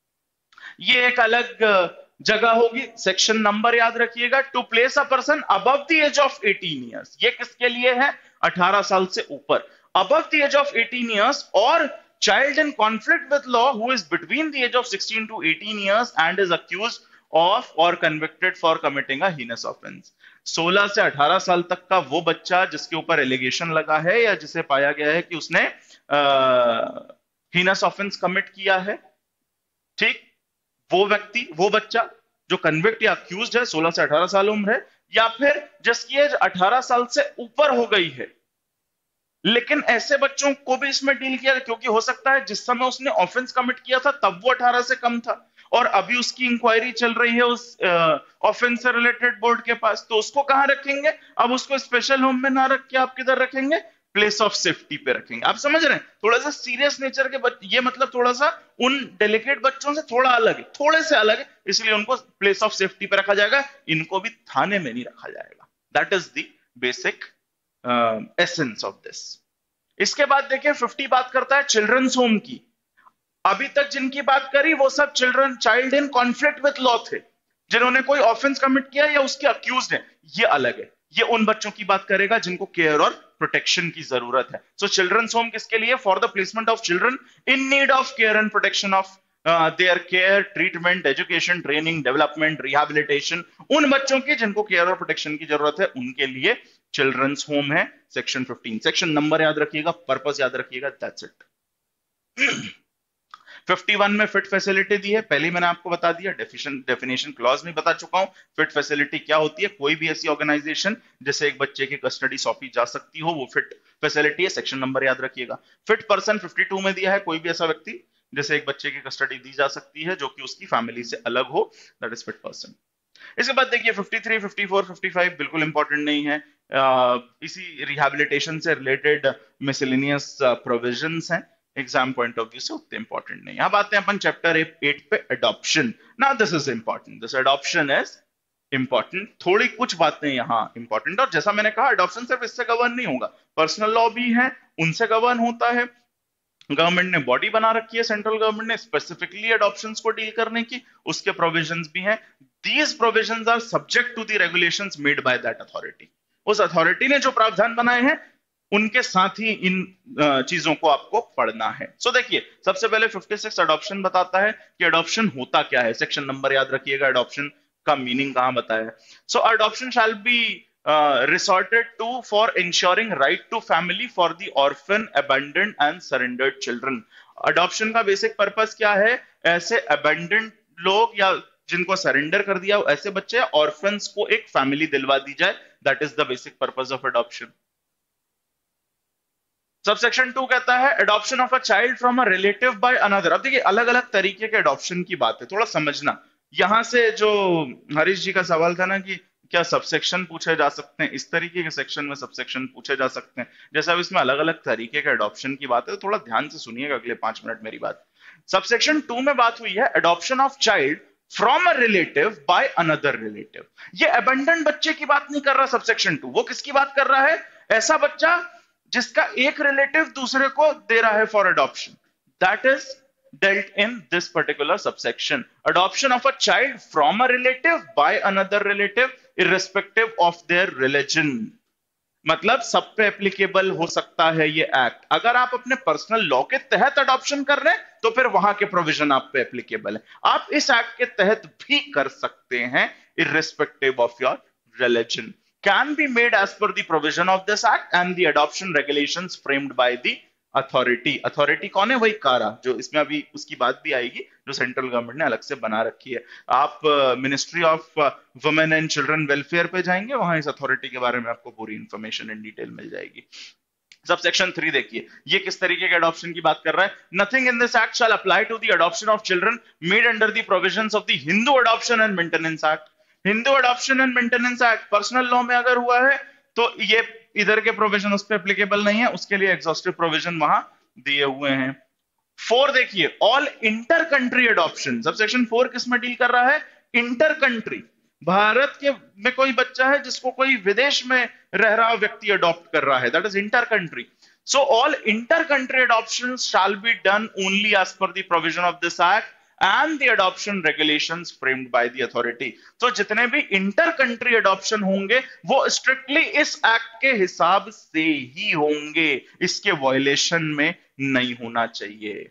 ये एक अलग जगह होगी, सेक्शन नंबर याद रखिएगा। To place a person above the age of 18 years, ये किसके लिए है? 18 साल से ऊपर, above the age of 18 years, or child in conflict with law who is between the age of 16 to 18 years and is accused of or convicted for committing a heinous offense। 16 से 18 साल तक का वो बच्चा जिसके ऊपर एलिगेशन लगा है या जिसे पाया गया है कि उसने हीनस ऑफेंस कमिट किया है, ठीक, वो व्यक्ति, वो बच्चा जो कन्विक्ट या अक्यूज्ड है, 16 से 18 साल उम्र है, या फिर जिसकी एज 18 साल से ऊपर हो गई है। लेकिन ऐसे बच्चों को भी इसमें डील किया, क्योंकि हो सकता है जिस समय उसने ऑफेंस कमिट किया था तब वो 18 से कम था और अभी उसकी इंक्वायरी चल रही है उस ऑफेंस से रिलेटेड बोर्ड के पास, तो उसको कहां रखेंगे? अब उसको स्पेशल होम में ना रख के आप किधर रखेंगे? प्लेस ऑफ सेफ्टी पे रखेंगे। आप समझ रहे हैं? थोड़ा सा सीरियस नेचर के ये मतलब थोड़ा सा उन डेलिकेट बच्चों से थोड़ा अलग है, थोड़े से अलग है, इसलिए उनको प्लेस ऑफ सेफ्टी पे रखा जाएगा, इनको भी थाने में नहीं रखा जाएगा। That is the basic essence of this. इसके बाद देखिए 50 बात करता है चिल्ड्रंस होम की। अभी तक जिनकी बात करी वो सब child in conflict with law थे, जिन्होंने कोई ऑफेंस कमिट किया या उसके अक्यूज्ड है, ये अलग है। ये उन बच्चों की बात करेगा जिनको केयर और प्रोटेक्शन की जरूरत है। सो चिल्ड्रंस होम किसके लिए? For the placement of children in need of care and protection of their care, treatment, education, training, development, rehabilitation, उन बच्चों की जिनको केयर और प्रोटेक्शन की जरूरत है, उनके लिए चिल्ड्रंस होम है सेक्शन 15। सेक्शन नंबर याद रखिएगा, पर्पस याद रखिएगा, दैट्स इट। 51 में फिट फैसिलिटी दी है, पहले मैंने आपको बता दिया, डेफिनेशन क्लॉज में बता चुका हूं। फिट फैसिलिटी क्या होती है? कोई भी ऐसी ऑर्गेनाइजेशन जिसे एक बच्चे की कस्टडी सौंपी जा सकती हो, वो फिट फैसिलिटी है। सेक्शन नंबर याद रखिएगा। फिट पर्सन 52 में दिया है, कोई भी ऐसा व्यक्ति जिसे एक बच्चे की कस्टडी दी जा सकती है जो कि उसकी फैमिली से अलग हो, दैट इज फिट पर्सन। इसके बाद देखिए 53, 54, 55 बिल्कुल इंपॉर्टेंट नहीं है। इसी रिहैबिलिटेशन से रिलेटेड मिसलेनियस प्रोविजंस हैं, एग्जाम पॉइंट ऑफ व्यू से उतने इंपॉर्टेंट नहीं। अब आते हैं अपन चैप्टर 8 पे, adoption. Now this is important, this adoption is important. थोड़ी कुछ बातें यहाँ इंपॉर्टेंट, और जैसा मैंने कहा अडॉप्शन सिर्फ इससे गवर्न नहीं होगा, पर्सनल लॉ भी है उनसे गवर्न होता है। गवर्नमेंट ने बॉडी बना रखी है, सेंट्रल गवर्नमेंट ने स्पेसिफिकली अडॉप्शंस को डील करने की, उसके प्रोविजंस भी हैं। These provisions are subject to the regulations made by that authority. उस अथॉरिटी ने जो प्रावधान बनाए हैं उनके साथ ही इन चीजों को आपको पढ़ना है। सो देखिए, सबसे पहले 56 अडॉप्शन बताता है कि अडॉप्शन होता क्या है। सेक्शन नंबर याद रखिएगा, अडॉप्शन का मीनिंग कहां बताया है। So adoption shall be resorted to for ensuring right to family for the orphan, abandoned and surrendered children। Adoption का बेसिक पर्पस क्या है? ऐसे अबेंडेंड लोग या जिनको सरेंडर कर दिया ऐसे बच्चे, ऑर्फन्स को एक फैमिली दिलवा दी जाए, that is the basic purpose of adoption. Subsection 2 कहता है adoption of a child from a relative by another. अब देखिए अलग अलग तरीके के अडॉप्शन की बात है, थोड़ा समझना। यहां से जो हरीश जी का सवाल था ना कि क्या सबसेक्शन पूछे जा सकते हैं, इस तरीके के सेक्शन में सबसेक्शन पूछे जा सकते हैं। जैसे अब इसमें अलग अलग तरीके के अडॉप्शन की बात है, तो थोड़ा ध्यान से सुनिएगा अगले 5 मिनट मेरी बात। सबसेक्शन 2 में बात हुई है adoption of child from a relative by another relative. ये अबेंडन बच्चे की बात नहीं कर रहा सबसेक्शन 2। वो किसकी बात कर रहा है? ऐसा बच्चा जिसका एक रिलेटिव दूसरे को दे रहा है for adoption, that is dealt in this particular subsection। Adoption of a child from a relative by another relative irrespective of their religion। मतलब सब पे एप्लीकेबल हो सकता है ये एक्ट। अगर आप अपने पर्सनल लॉ के तहत अडॉप्शन कर रहे हैं तो फिर वहां के प्रोविजन आप पे एप्लीकेबल है। आप इस एक्ट के तहत भी कर सकते हैं irrespective of your religion। Can be made as per the provision of this act and the adoption regulations framed by the authority. Authority कौन है? वही कारा, जो इसमें अभी उसकी बात भी आएगी, जो सेंट्रल गवर्नमेंट ने अलग से बना रखी है। आप ministry of women and children welfare पे जाएंगे, वहां इस अथॉरिटी के बारे में आपको पूरी इंफॉर्मेशन इन डिटेल मिल जाएगी। सबसेक्शन 3 देखिए, ये किस तरीके के अडॉप्शन की बात कर रहा है। Nothing in this act shall apply to the adoption of children made under the provisions of the Hindu adoption and maintenance act. Hindu adoption and maintenance act personal law में अगर हुआ है तो ये इधर के प्रोविजन उस पर एप्लीकेबल नहीं है, उसके लिए एग्जॉस्टिव प्रोविजन वहां दिए हुए हैं। 4 देखिए, all inter country adoption. Subsection 4 किस में डील कर रहा है? Inter country. भारत के में कोई बच्चा है जिसको कोई विदेश में रह रहा व्यक्ति अडॉप्ट कर रहा है, that is inter country. So all inter country adoption shall be done only as per the provision of this act and the adoption regulations framed by the authority। तो जितने भी इंटर कंट्री अडॉप्शन होंगे वो strictly इस act के हिसाब से ही होंगे, इसके वायलेशन में नहीं होना चाहिए।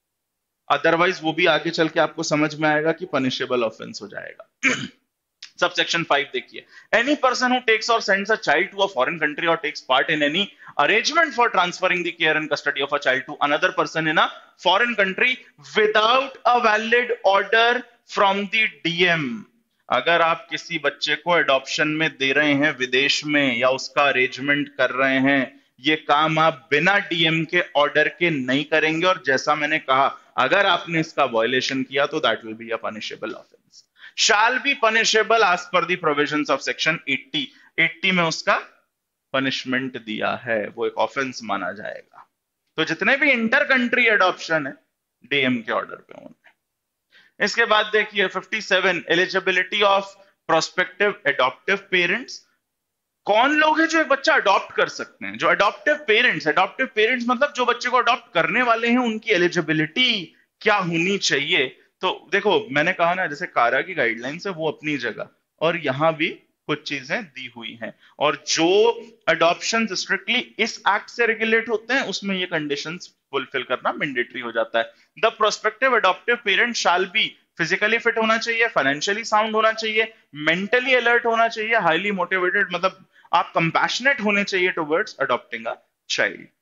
अदरवाइज वो भी आगे चल के आपको समझ में आएगा कि पनिशेबल ऑफेंस हो जाएगा। सबसेक्शन 5 देखिए, any person who takes or sends a child to a foreign country or takes part in any arrangement for transferring the care and custody of a child to another person in a foreign country without a valid order from the DM। अगर आप किसी बच्चे को adoption में दे रहे हैं विदेश में या उसका अरेंजमेंट कर रहे हैं, ये काम आप बिना डीएम के ऑर्डर के नहीं करेंगे, और जैसा मैंने कहा अगर आपने इसका वायलेशन किया तो that will be a punishable offence. Shall be punishable as per the provisions of section 80। 80 में उसका पनिशमेंट दिया है, वो एक ऑफेंस माना जाएगा। तो जितने भी इंटर कंट्री अडॉप्शन है डीएम के ऑर्डर पे होंगे। इसके बाद देखिए 57, eligibility of prospective adoptive parents. कौन लोग हैं जो एक बच्चा अडॉप्ट कर सकते हैं? जो अडॉप्टिव पेरेंट्स मतलब जो बच्चे को अडॉप्ट करने वाले हैं, उनकी एलिजिबिलिटी क्या होनी चाहिए? तो देखो मैंने कहा ना, जैसे कारा की गाइडलाइंस है वो अपनी जगह, और यहां भी कुछ चीजें दी हुई हैं, और जो अडॉप्शन स्ट्रिक्टली इस एक्ट से रेगुलेट होते हैं उसमें ये कंडीशंस फुलफिल करना मैंडेटरी हो जाता है। The prospective adoptive parent shall be physically fit होना चाहिए, फाइनेंशियली साउंड होना चाहिए, मेंटली अलर्ट होना चाहिए, हाईली मोटिवेटेड, मतलब आप कंपैशनेट होने चाहिए towards adopting a child.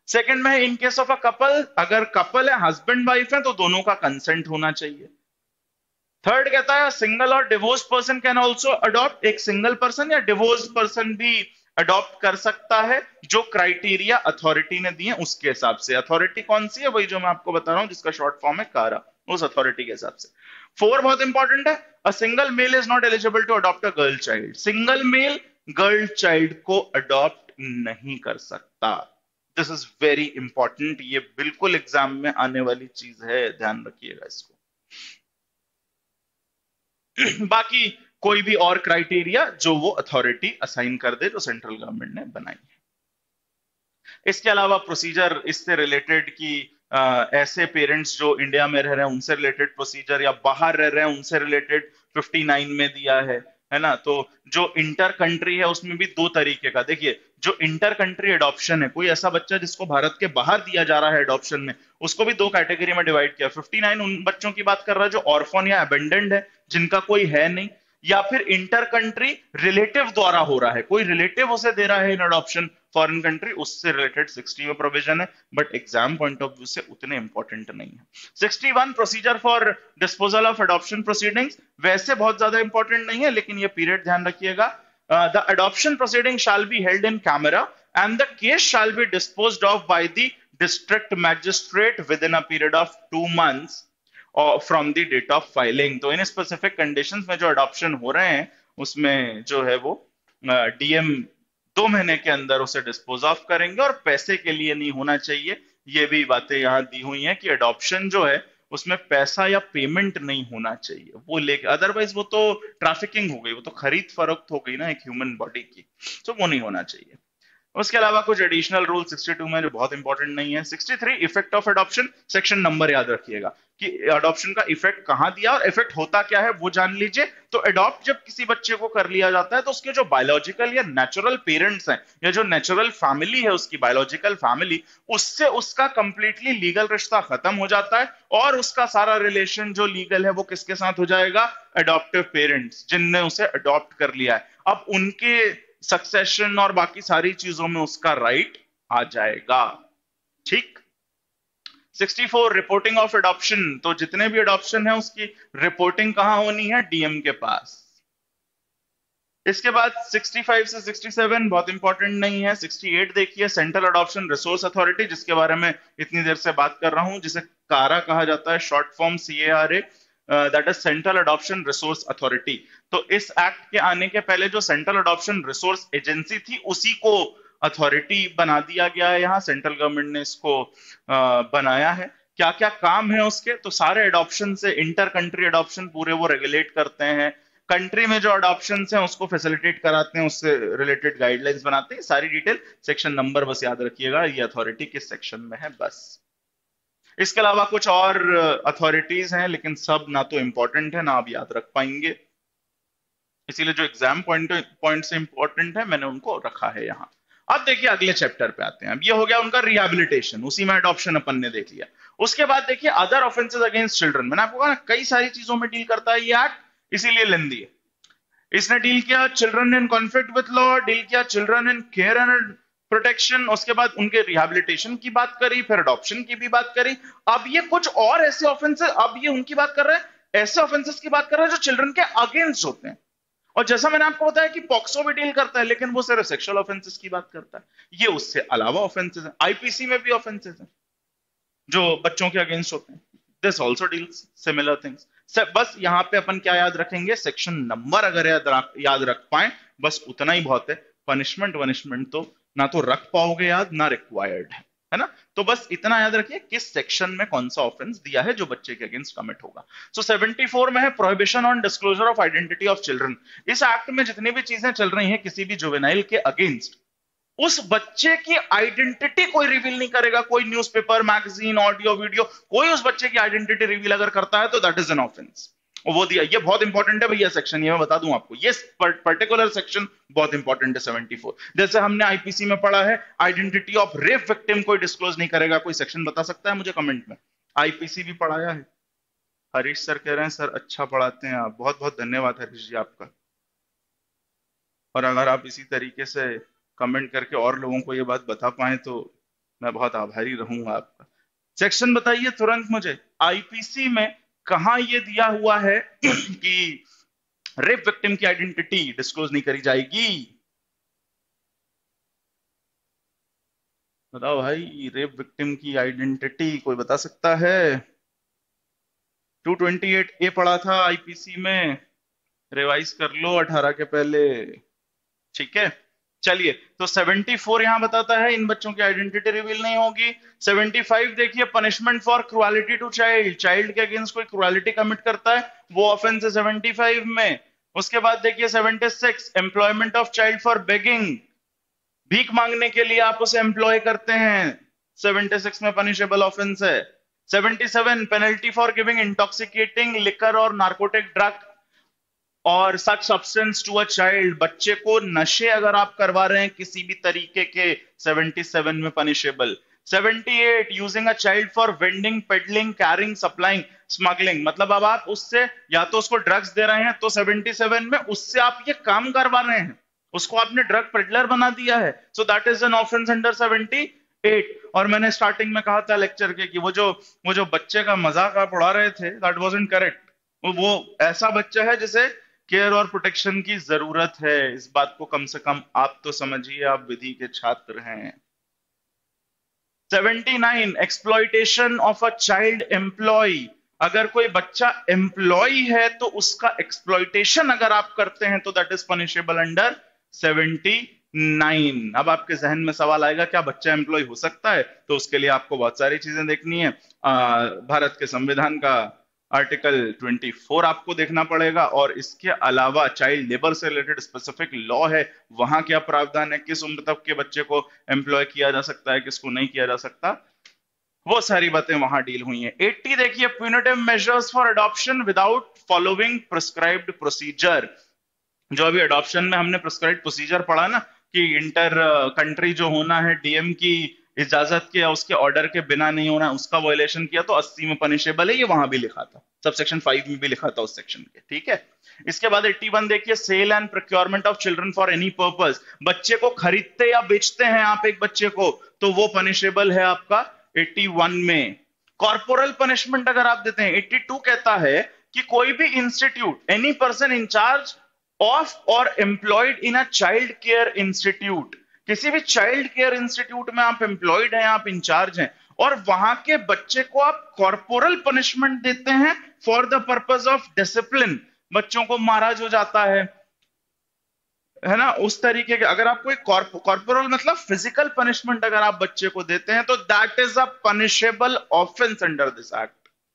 Second में in case of a couple, अगर कपल है, हस्बैंड वाइफ है, तो दोनों का कंसेंट होना चाहिए। थर्ड कहता है सिंगल और divorce person can also adopt, एक सिंगल पर्सन या डिवोर्स पर्सन भी अडॉप्ट कर सकता है, जो क्राइटेरिया अथॉरिटी ने दिए उसके हिसाब से। अथॉरिटी कौन सी है? वही जो मैं आपको बता रहा हूं, जिसका शॉर्ट फॉर्म है कारा, उस अथॉरिटी के हिसाब से। फोर बहुत इंपॉर्टेंट है, a single male is not eligible to adopt a girl child. Single male girl child को अडॉप्ट नहीं कर सकता। दिस इज वेरी इंपॉर्टेंट, ये बिल्कुल एग्जाम में आने वाली चीज है, ध्यान रखिएगा इसको। बाकी कोई भी और क्राइटेरिया जो वो अथॉरिटी असाइन कर दे, जो सेंट्रल गवर्नमेंट ने बनाई है। इसके अलावा प्रोसीजर इससे रिलेटेड कि ऐसे पेरेंट्स जो इंडिया में रह रहे हैं उनसे रिलेटेड प्रोसीजर, या बाहर रह रहे हैं उनसे रिलेटेड 59 में दिया है ना। तो जो इंटर कंट्री है उसमें भी दो तरीके का, देखिए जो इंटर कंट्री एडॉप्शन है, कोई ऐसा बच्चा जिसको भारत के बाहर दिया जा रहा है एडॉप्शन में, उसको भी दो कैटेगरी में डिवाइड किया। 59 उन बच्चों की बात कर रहा है जो ऑर्फन या अबेंडेंड है, जिनका कोई है नहीं, या फिर इंटर कंट्री रिलेटिव द्वारा हो रहा है, कोई रिलेटिव उसे दे रहा है इन अडॉप्शन फॉरेन कंट्री, उससे रिलेटेड 60 में प्रोविजन है, but exam point of view से उतने इंपॉर्टेंट नहीं है। 61 procedure for disposal of adoption proceedings, वैसे बहुत ज्यादा इंपॉर्टेंट नहीं है, लेकिन ये पीरियड ध्यान रखिएगा। The adoption proceeding shall be held in camera and the case shall be disposed of by the district magistrate within a period of 2 months from the date of filing. तो in specific conditions में जो adoption हो रहे हैं उसमें जो है वो डीएम 2 महीने के अंदर उसे डिस्पोज ऑफ करेंगे, और पैसे के लिए नहीं होना चाहिए। ये भी बातें यहाँ दी हुई हैं कि अडॉप्शन जो है उसमें पैसा या पेमेंट नहीं होना चाहिए, वो लेके अदरवाइज वो तो ट्रैफिकिंग हो गई, वो तो खरीद फरोख्त हो गई ना एक ह्यूमन बॉडी की, तो वो नहीं होना चाहिए। उसके अलावा कुछ एडिशनल रूल 62 में जो बहुत इंपॉर्टेंट नहीं है। 63 effect of adoption, section number याद रखिएगा कि अडॉप्शन का इफेक्ट कहां दिया और इफेक्ट होता क्या है वो जान लीजिए। तो अडॉप्ट जब किसी बच्चे को कर लिया जाता है तो उसके जो बायोलॉजिकल या नेचुरल पेरेंट्स हैं, या जो नेचुरल फैमिली है उसकी बायोलॉजिकल फैमिली, उससे उसका कंप्लीटली लीगल रिश्ता खत्म हो जाता है, और उसका सारा रिलेशन जो लीगल है वो किसके साथ हो जाएगा? अडॉप्टिव पेरेंट्स, जिनने उसे अडॉप्ट कर लिया है। अब उनके सक्सेशन और बाकी सारी चीजों में उसका राइट आ जाएगा। ठीक। 64 रिपोर्टिंग ऑफ एडॉप्शन, तो जितने भी एडॉप्शन है उसकी रिपोर्टिंग कहां होनी है? डीएम के पास। इसके बाद 65 से 67 बहुत इंपॉर्टेंट नहीं है। 68 देखिए, सेंट्रल अडॉप्शन रिसोर्स अथॉरिटी, जिसके बारे में इतनी देर से बात कर रहा हूं, जिसे कारा कहा जाता है, short form CARA, that is central adoption resource authority. तो इस एक्ट के आने के पहले जो सेंट्रल अडॉप्शन रिसोर्स एजेंसी थी उसी को अथॉरिटी बना दिया गया है, यहाँ सेंट्रल गवर्नमेंट ने इसको बनाया है। क्या क्या काम है उसके? तो सारे अडॉप्शन से, इंटर कंट्री अडॉप्शन पूरे वो रेगुलेट करते हैं, कंट्री में जो अडॉप्शन हैं उसको फैसिलिटेट कराते हैं, उससे रिलेटेड गाइडलाइंस बनाते हैं। सारी डिटेल, सेक्शन नंबर बस याद रखिएगा, ये अथॉरिटी किस सेक्शन में है बस। इसके अलावा कुछ और अथॉरिटीज हैं, लेकिन सब ना तो इंपॉर्टेंट है ना आप याद रख पाएंगे, इसीलिए जो एग्जाम पॉइंट से इंपॉर्टेंट है मैंने उनको रखा है यहाँ। अब देखिए अगले चैप्टर पे आते हैं। अब ये हो गया उनका रिहेबिलिटेशन, उसी में अडॉप्शन अपन ने देख लिया। उसके बाद देखिए अदर ऑफेंसेस अगेंस्ट चिल्ड्रन, मैंने आपको कहा ना कई सारी चीजों में डील करता है ये एक्ट, इसीलिए लेंदी है। इसने डील किया children in conflict with law, deal किया children in care and protection, उसके बाद उनके रिहेबिलिटेशन की बात करी, फिर अडॉप्शन की भी बात करी। अब ये कुछ और ऐसे ऑफेंसेस, अब ये उनकी बात कर रहे हैं, ऐसे ऑफेंसेस की बात कर रहे हैं जो चिल्ड्रन के अगेंस्ट होते हैं। और जैसा मैंने आपको बताया कि पॉक्सो भी डील करता है, लेकिन वो सिर्फ सेक्सुअल ऑफेंसेस की बात करता है। ये उससे अलावा ऑफेंसेस है, आईपीसी में भी ऑफेंसेस हैं जो बच्चों के अगेंस्ट होते हैं। This also deals similar things. बस यहाँ पे अपन क्या याद रखेंगे? सेक्शन नंबर अगर याद रख पाए बस उतना ही बहुत है। पनिशमेंट वनिशमेंट तो ना तो रख पाओगे याद, ना रिक्वायर्ड है ना। तो बस इतना याद रखिए किस सेक्शन में कौन सा ऑफेंस दिया है जो बच्चे के अगेंस्ट कमिट होगा। सो 74 में है prohibition on disclosure of identity of children. इस एक्ट में जितनी भी चीजें चल रही हैं किसी भी जुवेनाइल के अगेंस्ट, उस बच्चे की आइडेंटिटी कोई रिवील नहीं करेगा, कोई न्यूज़पेपर, मैगजीन, ऑडियो, वीडियो, कोई उस बच्चे की आइडेंटिटी रिवील अगर करता है तो दैट इज एन ऑफेंस। और वो दिया, ये बहुत इंपॉर्टेंट है भैया सेक्शन, ये मैं बता दूं आपको, ये पर्टिकुलर सेक्शन बहुत इंपॉर्टेंट है 74। जैसे हमने आईपीसी में पढ़ा है आइडेंटिटी ऑफ रेप विक्टिम कोई डिस्क्लोज नहीं करेगा, कोई सेक्शन बता सकता है मुझे कमेंट में? आईपीसी भी पढ़ाया है। हरीश सर कह रहे हैं सर अच्छा पढ़ाते हैं आप, बहुत बहुत धन्यवाद हरीश जी आपका। और अगर आप इसी तरीके से कमेंट करके और लोगों को ये बात बता पाए तो मैं बहुत आभारी रहूंगा आपका। सेक्शन बताइए तुरंत मुझे, आईपीसी में कहां ये दिया हुआ है कि रेप विक्टिम की आइडेंटिटी डिस्क्लोज नहीं करी जाएगी? बताओ भाई, रेप विक्टिम की आइडेंटिटी कोई बता सकता है? 228A पढ़ा था आईपीसी में, रिवाइज कर लो 18 के पहले। ठीक है, चलिए। तो 74 यहां बताता है इन बच्चों की आइडेंटिटी रिवील नहीं होगी। 75 देखिए, punishment for cruelty to child, child के अगेंस्ट कोई क्रुएलिटी कमिट करता है वो ऑफेंस है 75 में। उसके बाद देखिए 76, employment of child for begging, भीख मांगने के लिए आप उसे एम्प्लॉय करते हैं, 76 में पनिशेबल ऑफेंस है। 77, penalty for giving intoxicating liquor और नार्कोटिक ड्रग और such substance to a child, बच्चे को नशे अगर आप करवा रहे हैं किसी भी तरीके के, 77 में punishable. 78, using a child for vending, peddling, carrying, supplying, smuggling, मतलब अब आप उससे या तो उसको ड्रग्स दे रहे हैं तो 77 में उससे आप ये काम करवा रहे हैं, उसको आपने ड्रग पेडलर बना दिया है, so that is an offence under 78। और मैंने स्टार्टिंग में कहा था लेक्चर के कि वो जो बच्चे का मजाक आप उड़ा रहे थे, दैट वाजंट करेक्ट। वो ऐसा बच्चा है जिसे केयर और प्रोटेक्शन की जरूरत है, इस बात को कम से कम आप तो समझिए, आप विधि के छात्र हैं। 79, exploitation of a child employ, अगर कोई बच्चा एम्प्लॉय है तो उसका एक्सप्लॉइटेशन अगर आप करते हैं तो दैट इज पनिशेबल अंडर 79। अब आपके जहन में सवाल आएगा क्या बच्चा एम्प्लॉय हो सकता है? तो उसके लिए आपको बहुत सारी चीजें देखनी है। भारत के संविधान का आर्टिकल 24 आपको देखना पड़ेगा, और इसके अलावा चाइल्ड लेबर से रिलेटेड स्पेसिफिक लॉ है, वहां क्या प्रावधान है, किस उम्र तक के बच्चे को एम्प्लॉय किया जा सकता है, किसको नहीं किया जा सकता, वो सारी बातें वहां डील हुई हैं। 80 देखिए, punitive measures for adoption without following prescribed procedure, जो अभी अडॉप्शन में हमने प्रिस्क्राइब्ड प्रोसीजर पढ़ा ना कि इंटर कंट्री जो होना है, डीएम की इजाजत के या उसके ऑर्डर के बिना नहीं होना, उसका वायलेशन किया तो 80 में पनिशेबल है, ये वहां भी लिखा था, सब सेक्शन 5 में भी लिखा था उस सेक्शन के। ठीक है, इसके बाद 81 देखिए, sale and procurement of children for any purpose, बच्चे को खरीदते या बेचते हैं आप एक बच्चे को तो वो पनिशेबल है आपका 81 में। कॉर्पोरल पनिशमेंट अगर आप देते हैं, 82 कहता है कि कोई भी institute, any person in charge of और employed in a child care institute, किसी भी चाइल्ड केयर इंस्टीट्यूट में आप एम्प्लॉयड हैं, आप इंचार्ज हैं, और वहां के बच्चे को आप कॉर्पोरल पनिशमेंट देते हैं for the purpose of discipline, बच्चों को मारा जो जाता है ना, उस तरीके के, अगर आप कोई कॉर्पोरल मतलब फिजिकल पनिशमेंट अगर आप बच्चे को देते हैं तो that is a punishable offence under this act,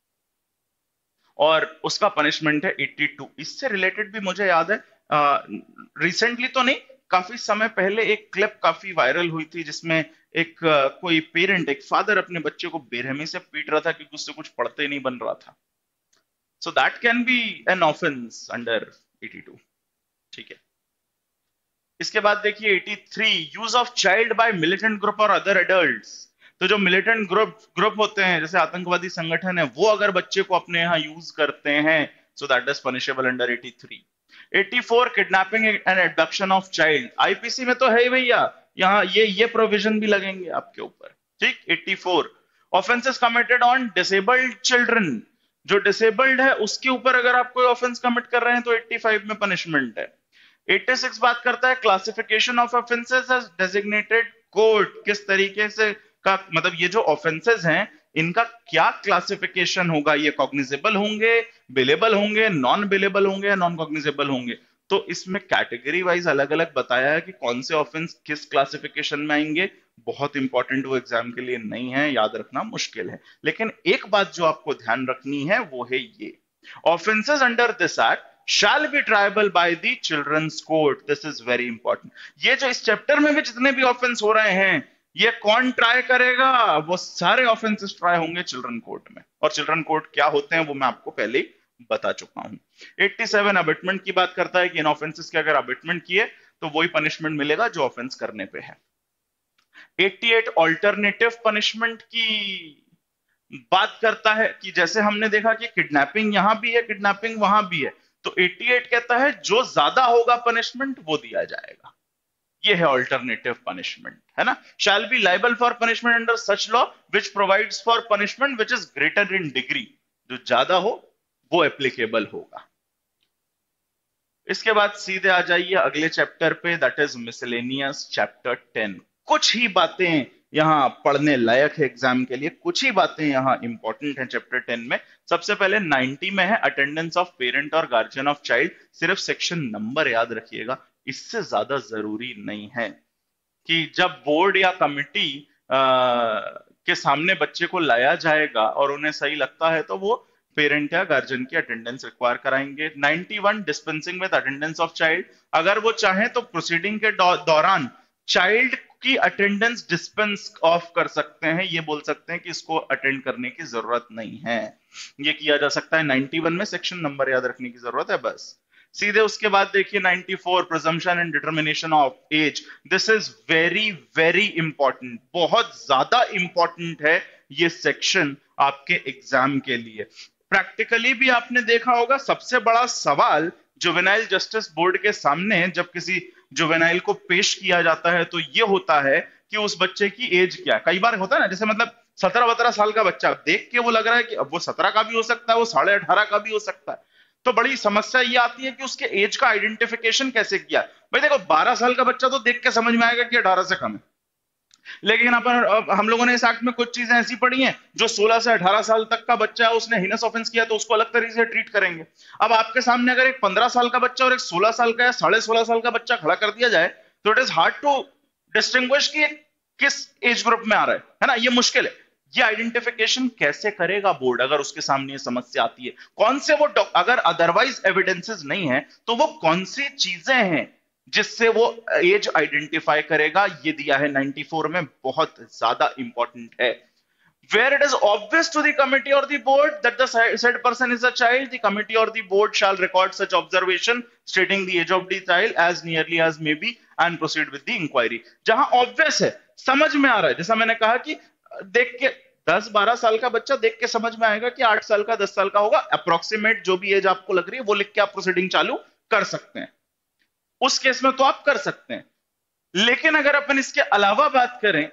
और उसका पनिशमेंट है 82। इससे रिलेटेड भी मुझे याद है, रिसेंटली तो नहीं, काफी समय पहले एक क्लिप काफी वायरल हुई थी जिसमें एक कोई पेरेंट, एक फादर अपने बच्चे को बेरहमी से पीट रहा था क्योंकि उससे कुछ पढ़ते नहीं बन रहा था, so that can be an offence under 82। ठीक है, इसके बाद देखिए 83, use of child by militant group और अदर एडल्ट्स, तो जो मिलिटेंट ग्रुप होते हैं जैसे आतंकवादी संगठन है, वो अगर बच्चे को अपने यहाँ यूज करते हैं so that is punishable under 83। 84, kidnapping and abduction of child, IPC में तो है ही भैया, यहाँ ये प्रोविजन भी लगेंगे आपके ऊपर। ठीक, 84, offences committed on disabled children, जो डिसेबल्ड है उसके ऊपर अगर आप कोई ऑफेंस कमिट कर रहे हैं तो 85 में पनिशमेंट है। 86 बात करता है classification of offences as designated court, किस तरीके से का मतलब ये जो ऑफेंसेस हैं इनका क्या क्लासिफिकेशन होगा, ये कॉग्निजेबल होंगे, बिलेबल होंगे, नॉन बिलेबल होंगे या नॉन कॉग्निजेबल होंगे, तो इसमें कैटेगरी वाइज अलग अलग बताया है कि कौन से ऑफेंस किस क्लासिफिकेशन में आएंगे। बहुत इंपॉर्टेंट, वो एग्जाम के लिए नहीं है, याद रखना मुश्किल है, लेकिन एक बात जो आपको ध्यान रखनी है वो है ये, offences under this act shall be triable by the children's court, this is very important। ये जो इस चैप्टर में भी जितने भी ऑफेंस हो रहे हैं ये कौन ट्राई करेगा, वो सारे ऑफेंसेस ट्राई होंगे चिल्ड्रन कोर्ट में, और चिल्ड्रन कोर्ट क्या होते हैं वो मैं आपको पहले ही बता चुका हूं। 87 अबिटमेंट की बात करता है कि इन ऑफेंसेस के अगर अबिटमेंट किए तो वही पनिशमेंट मिलेगा जो ऑफेंस करने पे है। 88 ऑल्टरनेटिव पनिशमेंट की बात करता है कि जैसे हमने देखा कि किडनैपिंग यहां भी है, किडनैपिंग वहां भी है, तो 88 कहता है जो ज्यादा होगा पनिशमेंट वो दिया जाएगा। ये है ऑल्टरनेटिव पनिशमेंट, है ना। Shall be liable for punishment under such law which provides for punishment which is greater in degree, जो ज्यादा हो वो एप्लीकेबल होगा। इसके बाद सीधे आ जाइए अगले चैप्टर पे, दैट इज मिसलेनियस चैप्टर 10। कुछ ही बातें यहाँ पढ़ने लायक है एग्जाम के लिए, कुछ ही बातें यहाँ इंपॉर्टेंट हैं चैप्टर 10 में। सबसे पहले 90 में है अटेंडेंस ऑफ पेरेंट और गार्जियन ऑफ चाइल्ड। सिर्फ सेक्शन नंबर याद रखिएगा, इससे ज्यादा जरूरी नहीं है। कि जब बोर्ड या कमिटी के सामने बच्चे को लाया जाएगा और उन्हें सही लगता है तो वो पेरेंट या गार्जियन की अटेंडेंस रिक्वायर कराएंगे। 91 dispensing with attendance of child, अगर वो चाहें तो प्रोसीडिंग के दौरान चाइल्ड की अटेंडेंस डिस्पेंस ऑफ कर सकते हैं, ये बोल सकते हैं कि इसको अटेंड करने की जरूरत नहीं है, ये किया जा सकता है। 91 में सेक्शन नंबर याद रखने की जरूरत है बस। सीधे उसके बाद देखिए 94 presumption and determination of age. This is very very important, बहुत ज्यादा इंपॉर्टेंट है ये सेक्शन आपके एग्जाम के लिए। प्रैक्टिकली भी आपने देखा होगा, सबसे बड़ा सवाल जुवेनाइल जस्टिस बोर्ड के सामने जब किसी जुवेनाइल को पेश किया जाता है तो ये होता है कि उस बच्चे की एज क्या है। कई बार होता है ना, जैसे मतलब 17-17 साल का बच्चा, देख के वो लग रहा है कि अब वो 17 का भी हो सकता है, वो 18.5 का भी हो सकता है। तो बड़ी समस्या ये आती है कि उसके एज का आइडेंटिफिकेशन कैसे किया। भाई देखो 12 साल का बच्चा तो देख के समझ में आएगा कि 18 से कम है, लेकिन अपन हम लोगों ने इस एक्ट में कुछ चीजें ऐसी पढ़ी हैं, जो 16 से 18 साल तक का बच्चा है उसने हिनस ऑफेंस किया तो उसको अलग तरीके से ट्रीट करेंगे। अब आपके सामने अगर एक 15 साल का बच्चा और एक 16 साल का या 16.5 साल का बच्चा खड़ा कर दिया जाए तो it is hard to distinguish कि किस एज ग्रुप में आ रहा है ना, ये मुश्किल है। ये आइडेंटिफिकेशन कैसे करेगा बोर्ड अगर उसके सामने ये समस्या आती है? कौन से वो अगर अदरवाइज एविडेंसेस नहीं है तो वो कौन सी चीजें हैं जिससे वो एज आइडेंटिफाई करेगा? ये दिया है 94 में, बहुत ज्यादा इंपॉर्टेंट है। Where it is obvious to the committee or the board that the said person is a child, the committee or the board shall record such observation stating the age of the child as nearly as may be and proceed with the inquiry। जहां obvious है, समझ में आ रहा है, जैसा मैंने कहा कि देख के 10-12 साल का बच्चा देख के समझ में आएगा कि 8 साल का 10 साल का होगा, अप्रोक्सीमेट जो भी एज आपको लग रही है वो लिख के आप प्रोसीडिंग चालू कर सकते हैं। उस केस में तो आप कर सकते हैं। लेकिन अगर अपन इसके अलावा बात करें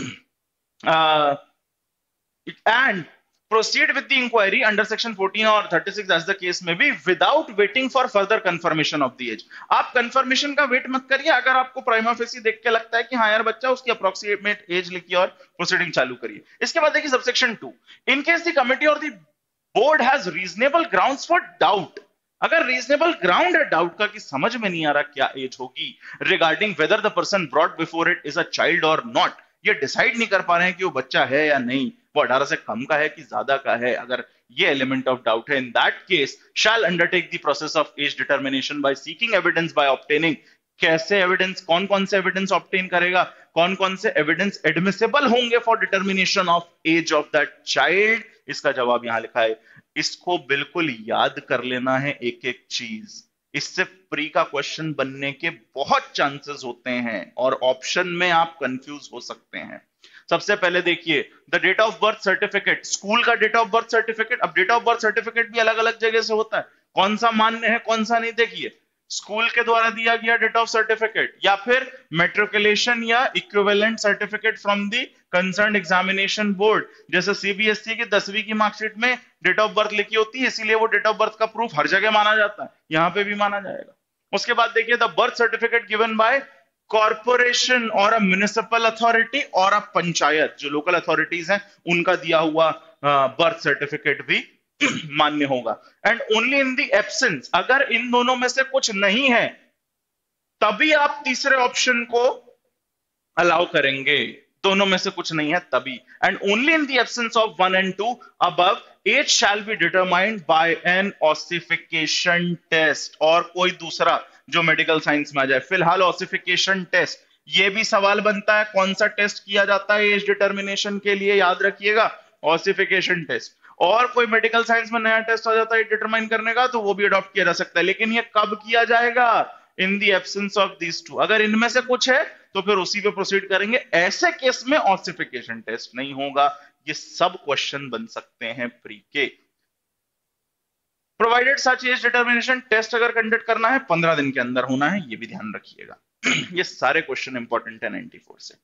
and proceed with the inquiry under section 14 or 36 as the case may be without waiting for further confirmation of the age। आप कंफर्मेशन का वेट मत करिए, अगर आपको प्राइमा फेसी देख के लगता है कि हाँ यार बच्चा, उसकी अप्रोक्सीमेट एज लिखिए और प्रोसीडिंग चालू करिए। इसके बाद देखिए subsection 2, in case the committee और the board has reasonable grounds for doubt. अगर रीजनेबल ग्राउंड है डाउट का कि समझ में नहीं आ रहा क्या एज होगी, regarding whether the person brought before it is a child और नॉट, ये डिसाइड नहीं कर पा रहे हैं कि वो बच्चा है या नहीं, वो 18 से कम का है कि ज्यादा का है, अगर ये एलिमेंट ऑफ डाउट है, in that case shall undertake the process of age determination by seeking evidence by obtaining. कैसे एविडेंस, कौन कौन से एविडेंस ऑब्टेन करेगा, कौन कौन से एविडेंस एडमिसिबल होंगे for determination of age of that child? इसका जवाब यहां लिखा है। इसको बिल्कुल याद कर लेना है एक एक चीज, इससे प्री का क्वेश्चन बनने के बहुत चांसेस होते हैं और ऑप्शन में आप कंफ्यूज हो सकते हैं। सबसे पहले देखिए the date of birth certificate, school का डेट ऑफ बर्थ सर्टिफिकेट। अब डेट ऑफ बर्थ सर्टिफिकेट भी अलग अलग जगह से होता है, कौन सा मान्य है कौन सा नहीं। देखिए स्कूल के द्वारा दिया गया डेट ऑफ सर्टिफिकेट या फिर मेट्रिकुलेशन या equivalent certificate from the concern examination board. जैसे सीबीएसई की 10वीं की मार्कशीट में डेट ऑफ बर्थ लिखी होती है, इसीलिए वो डेट ऑफ बर्थ का प्रूफ हर जगह माना जाता है, यहां पे भी माना जाएगा। उसके बाद देखिए the birth certificate given by corporation और अ म्युनिसिपल अथॉरिटी और अ पंचायत, जो लोकल अथॉरिटीज हैं उनका दिया हुआ बर्थ सर्टिफिकेट भी मान्य होगा। And only in the absence, अगर इन दोनों में से कुछ नहीं है तभी आप तीसरे ऑप्शन को अलाउ करेंगे, दोनों में से कुछ नहीं है तभी। And only in the absence of 1 and 2 above age shall be determined by an ossification test, और कोई दूसरा जो मेडिकल साइंस में आ जाए। फिलहाल ऑसिफिकेशन टेस्ट, ये भी सवाल बनता है कौन सा टेस्ट किया जाता है एज डिटर्मिनेशन के लिए, याद रखिएगा ऑसिफिकेशन टेस्ट। और कोई मेडिकल साइंस में नया टेस्ट आ जाता है डिटरमाइन करने का तो वो भी अडॉप्ट किया जा सकता है, लेकिन ये कब किया जाएगा? In the absence of these two. अगर इनमें से कुछ है तो फिर उसी पे प्रोसीड करेंगे, ऐसे केस में ऑसिफिकेशन टेस्ट नहीं होगा। ये सब क्वेश्चन बन सकते हैं प्री के। Provided such age determination test अगर कंडक्ट करना है 15 दिन के अंदर होना है, ये भी ध्यान रखिएगा। ये सारे क्वेश्चन इंपॉर्टेंट है 94 से।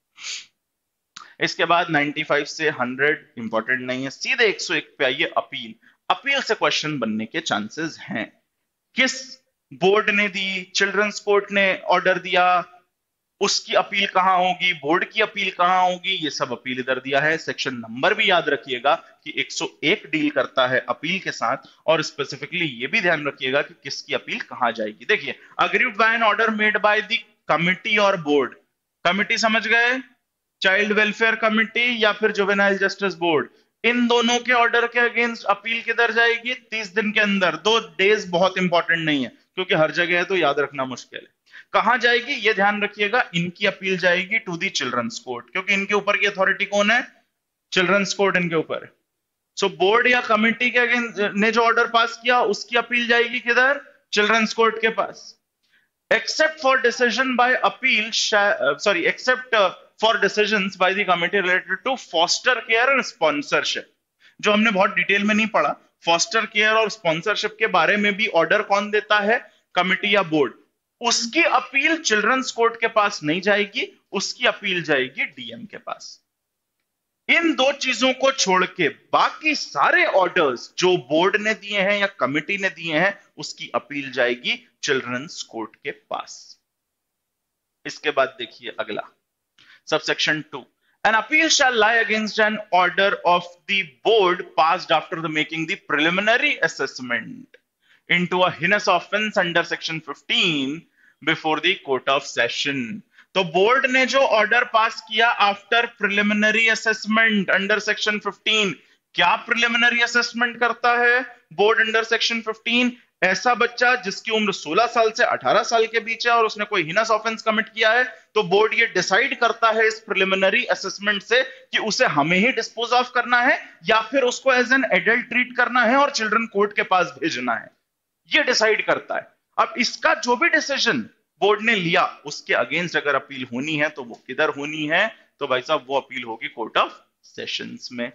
इसके बाद 95 से 100 इंपॉर्टेंट नहीं है, सीधे 101 पे आइए। अपील, अपील से क्वेश्चन बनने के चांसेस हैं। किस बोर्ड ने दी, चिल्ड्रंस कोर्ट ने ऑर्डर दिया, उसकी अपील कहां होगी, बोर्ड की अपील कहां होगी, ये सब अपील इधर दिया है। सेक्शन नंबर भी याद रखिएगा कि 101 डील करता है अपील के साथ, और स्पेसिफिकली ये भी ध्यान रखिएगा कि किसकी अपील कहां जाएगी। देखिए, aggrieved by an order made by the committee और बोर्ड। कमिटी समझ गए, चाइल्ड वेलफेयर कमिटी या फिर जुवेनाइल जस्टिस बोर्ड, इन दोनों के ऑर्डर के अगेंस्ट अपील किधर जाएगी? 30 दिन के अंदर। 2 डेज बहुत इंपॉर्टेंट नहीं है क्योंकि हर जगह है तो याद रखना मुश्किल है। कहां जाएगी ये ध्यान रखिएगा, इनकी अपील जाएगी टू दी चिल्ड्रंस कोर्ट, क्योंकि इनके ऊपर की अथॉरिटी कौन है? चिल्ड्रंस कोर्ट इनके ऊपर है। सो बोर्ड या कमिटी के अगेंस्ट ने जो ऑर्डर पास किया उसकी अपील जाएगी किधर? चिल्ड्रंस कोर्ट के पास। except for decision by appeal except for decisions by the committee related to foster care and sponsorship, जो हमने बहुत डिटेल में नहीं पढ़ा, फॉस्टर केयर और स्पॉन्सरशिप के बारे में भी ऑर्डर कौन देता है? कमिटी या बोर्ड। उसकी अपील चिल्ड्रंस कोर्ट के पास नहीं जाएगी, उसकी अपील जाएगी डीएम के पास। इन 2 चीजों को छोड़ के बाकी सारे ऑर्डर्स जो बोर्ड ने दिए हैं या कमिटी ने दिए हैं, उसकी अपील जाएगी चिल्ड्रंस कोर्ट के पास। इसके बाद देखिए अगला, subsection 2, an appeal shall lie against an order of the board passed after the making the preliminary assessment into a heinous offense under section 15 before the court of session। तो board ने जो order pass किया after preliminary assessment under section 15, क्या preliminary assessment करता है board under section 15? ऐसा बच्चा जिसकी उम्र 16 साल से 18 साल के बीच है और उसने कोई हिनस ऑफेंस कमिट किया है, तो बोर्ड ये डिसाइड करता है इस प्रिलिमिनरी असेसमेंट से कि उसे हमें ही डिस्पोज ऑफ करना है या फिर उसको एज एन एडल्ट ट्रीट करना है और चिल्ड्रन कोर्ट के पास भेजना है। ये डिसाइड करता है। अब इसका जो भी डिसीजन बोर्ड ने लिया उसके अगेंस्ट अगर अपील होनी है तो वो किधर होनी है? तो भाई साहब वो अपील होगी कोर्ट ऑफ सेशंस में।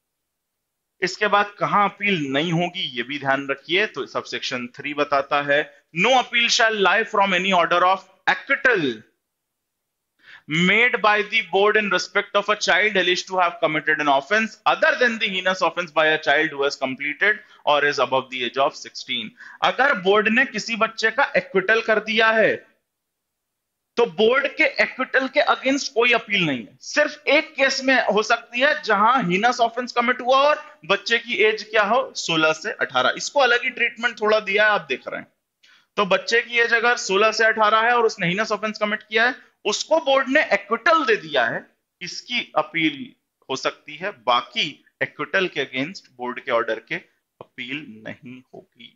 इसके बाद कहां अपील नहीं होगी ये भी ध्यान रखिए, तो सबसेक्शन 3 बताता है, no appeal shall lie from any order of acquittal made by the board in respect of a child alleged to have committed an offense other than the heinous offense by a child who has completed or is above the age of 16। अगर board ने किसी बच्चे का acquittal कर दिया है तो board के एक्विटल के अगेंस्ट कोई अपील नहीं है। सिर्फ एक केस में हो सकती है जहां हीनस ऑफेंस कमिट हुआ और बच्चे की एज क्या हो? 16 से 18। इसको अलग ही ट्रीटमेंट थोड़ा दिया है, आप देख रहे हैं। तो बच्चे की एज अगर 16 से 18 है और उसने हीनस ऑफेंस कमिट किया है, उसको बोर्ड ने एक्विटल दे दिया है, इसकी अपील हो सकती है। बाकी एक्विटल के अगेंस्ट बोर्ड के ऑर्डर के अपील नहीं होगी।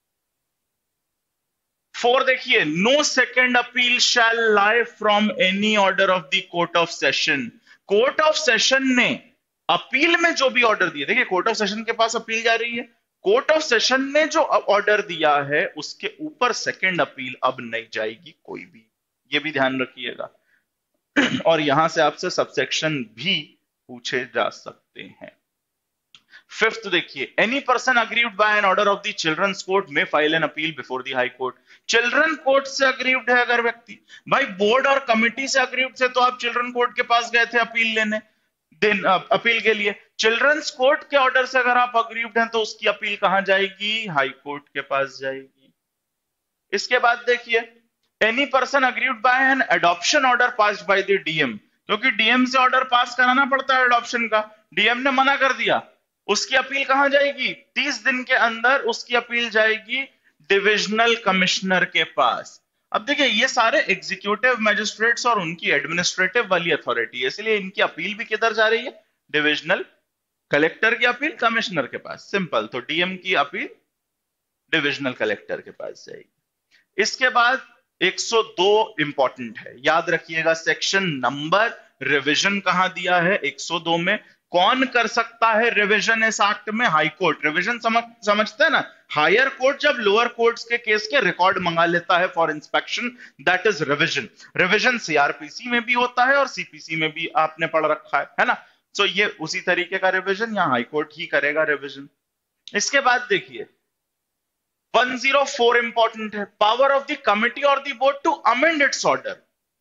4 देखिए, no second appeal shall lie from any order of the court of session. Court of session ने अपील में जो भी ऑर्डर दिए, देखिए कोर्ट ऑफ सेशन के पास अपील जा रही है, कोर्ट ऑफ सेशन ने जो ऑर्डर दिया है उसके ऊपर सेकेंड अपील अब नहीं जाएगी कोई भी, ये भी ध्यान रखिएगा। और यहां से आपसे सबसेक्शन भी पूछे जा सकते हैं। 5th देखिए, any person aggrieved by an order of the children's court में file an appeal before the high court. Children court से अग्रीव्ड है अगर व्यक्ति, भाई बोर्ड और कमिटी से अग्रीव्ड थे तो आप चिल्ड्रन कोर्ट के पास गए थे अपील लेने, अपील के लिए। चिल्ड्रंस कोर्ट के ऑर्डर से अगर आप अग्रीव्ड हैं तो उसकी अपील कहां जाएगी? हाई कोर्ट के पास जाएगी। इसके बाद देखिए, any person aggrieved by an adoption order passed by the DM, क्योंकि डीएम से ऑर्डर पास कराना पड़ता है एडॉप्शन का, डीएम ने मना कर दिया, उसकी अपील कहां जाएगी? 30 दिन के अंदर उसकी अपील जाएगी डिविजनल कमिश्नर के पास। अब देखिए ये सारे एग्जीक्यूटिव मैजिस्ट्रेट्स और उनकी एडमिनिस्ट्रेटिव वाली अथॉरिटी है, इसलिए इनकी अपील भी किधर जा रही है? डिविजनल कलेक्टर की अपील कमिश्नर के पास, सिंपल। तो डीएम की अपील डिविजनल कलेक्टर के पास जाएगी। इसके बाद 102 इंपॉर्टेंट है, याद रखिएगा। सेक्शन नंबर रिवीजन कहां दिया है? 102 में। कौन कर सकता है रिवीजन इस एक्ट में? High court. रिवीजन समझते हैं ना, हायर कोर्ट जब लोअर कोर्ट्स के केस के रिकॉर्ड मंगा लेता है for inspection, that is revision. Revision CrPC में भी होता है और सीपीसी में भी आपने पढ़ रखा है ना। सो ये उसी तरीके का रिवीजन यहां हाई कोर्ट ही करेगा रिवीजन। इसके बाद देखिए 104 इंपॉर्टेंट है, पावर ऑफ द कमिटी और the board to amend its order.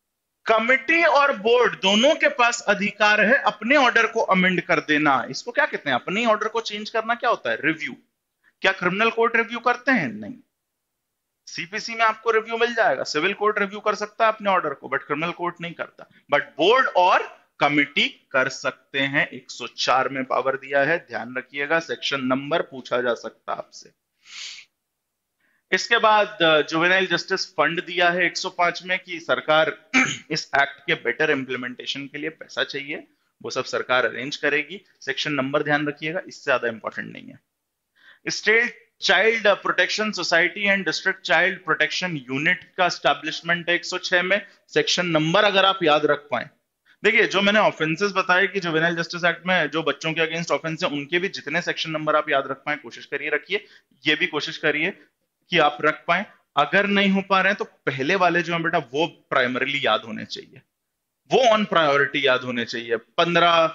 Committee और बोर्ड दोनों के पास अधिकार है अपने ऑर्डर को अमेंड कर देना। इसको क्या कहते हैं? अपने ऑर्डर को चेंज करना क्या होता है? रिव्यू। क्या क्रिमिनल कोर्ट रिव्यू करते हैं? नहीं। सीपीसी में आपको रिव्यू मिल जाएगा, सिविल कोर्ट रिव्यू कर सकता है अपने ऑर्डर को, बट क्रिमिनल कोर्ट नहीं करता। बट बोर्ड और कमिटी कर सकते हैं। 104 में पावर दिया है, ध्यान रखिएगा, सेक्शन नंबर पूछा जा सकता है आपसे। इसके बाद जुवेनाइल जस्टिस फंड दिया है 105 में कि सरकार इस एक्ट के बेटर इंप्लीमेंटेशन के लिए पैसा चाहिए, वो सब सरकार अरेंज करेगी। सेक्शन नंबर ध्यान रखिएगा, इससे ज्यादा इंपॉर्टेंट नहीं है। State child protection society and district child protection unit का स्टैब्लिशमेंट है 106 में। सेक्शन नंबर अगर आप याद रख पाए, देखिए जो मैंने ऑफेंसेस बताए कि जुवेनाइल जस्टिस एक्ट में जो बच्चों के अगेंस्ट ऑफेंस है, उनके भी जितने सेक्शन नंबर आप याद रख पाए कोशिश करिए रखिए। ये भी कोशिश करिए कि आप रख पाए। अगर नहीं हो पा रहे हैं तो पहले वाले जो है बेटा वो प्राइमरीली याद होने चाहिए, वो ऑन प्रायोरिटी याद होने चाहिए। 15,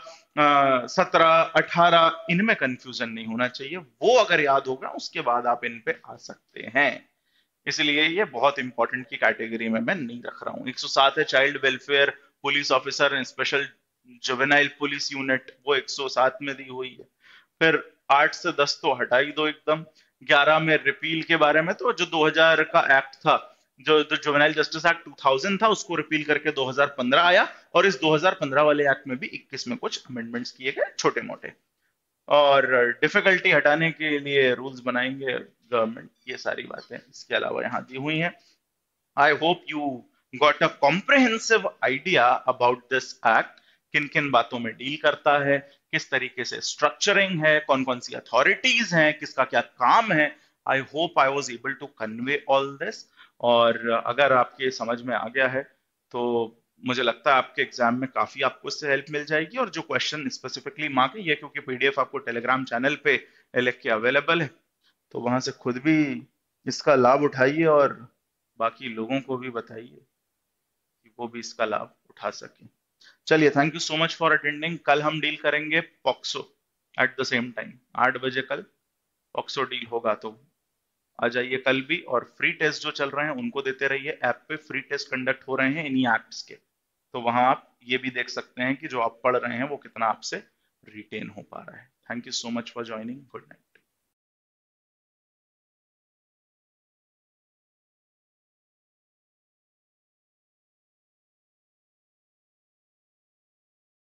17, 18 इनमें कंफ्यूजन नहीं होना चाहिए। वो अगर याद होगा उसके बाद आप इन पे आ सकते हैं। इसलिए ये बहुत इंपॉर्टेंट की कैटेगरी में मैं नहीं रख रहा हूं। 107 है child welfare police officer and special juvenile police unit, वो 107 में दी हुई है। फिर 8 से 10 तो हटा ही दो एकदम। 11 में रिपील के बारे में, तो जो 2000 का एक्ट था, जो जुवेनाइल जस्टिस एक्ट 2000 था, उसको रिपील करके 2015 आया, और इस 2015 वाले एक्ट में भी 21 में कुछ अमेंडमेंट्स किए गए छोटे मोटे, और डिफिकल्टी हटाने के लिए रूल्स बनाएंगे गवर्नमेंट। ये सारी बातें इसके अलावा यहाँ दी हुई हैं। I hope you got a comprehensive idea about this act, किन किन बातों में डील करता है, किस तरीके से स्ट्रक्चरिंग है, कौन कौन सी अथॉरिटीज हैं, किसका क्या काम है। I hope I was able to convey all this. और अगर आपके समझ में आ गया है तो मुझे लगता है आपके एग्जाम में काफी आपको इससे हेल्प मिल जाएगी। और जो क्वेश्चन स्पेसिफिकली मार्क है, ये क्योंकि पीडीएफ आपको टेलीग्राम चैनल पे लिख के अवेलेबल है, तो वहां से खुद भी इसका लाभ उठाइए और बाकी लोगों को भी बताइए कि वो भी इसका लाभ उठा सके। चलिए, thank you so much for attending. कल हम डील करेंगे POCSO at the same time, 8 बजे कल पॉक्सो डील होगा, तो आ जाइए कल भी। और फ्री टेस्ट जो चल रहे हैं उनको देते रहिए। ऐप पे फ्री टेस्ट कंडक्ट हो रहे हैं इन्हीं एक्ट्स के, तो वहां आप ये भी देख सकते हैं कि जो आप पढ़ रहे हैं वो कितना आपसे रिटेन हो पा रहा है। Thank you so much for joining. Good night.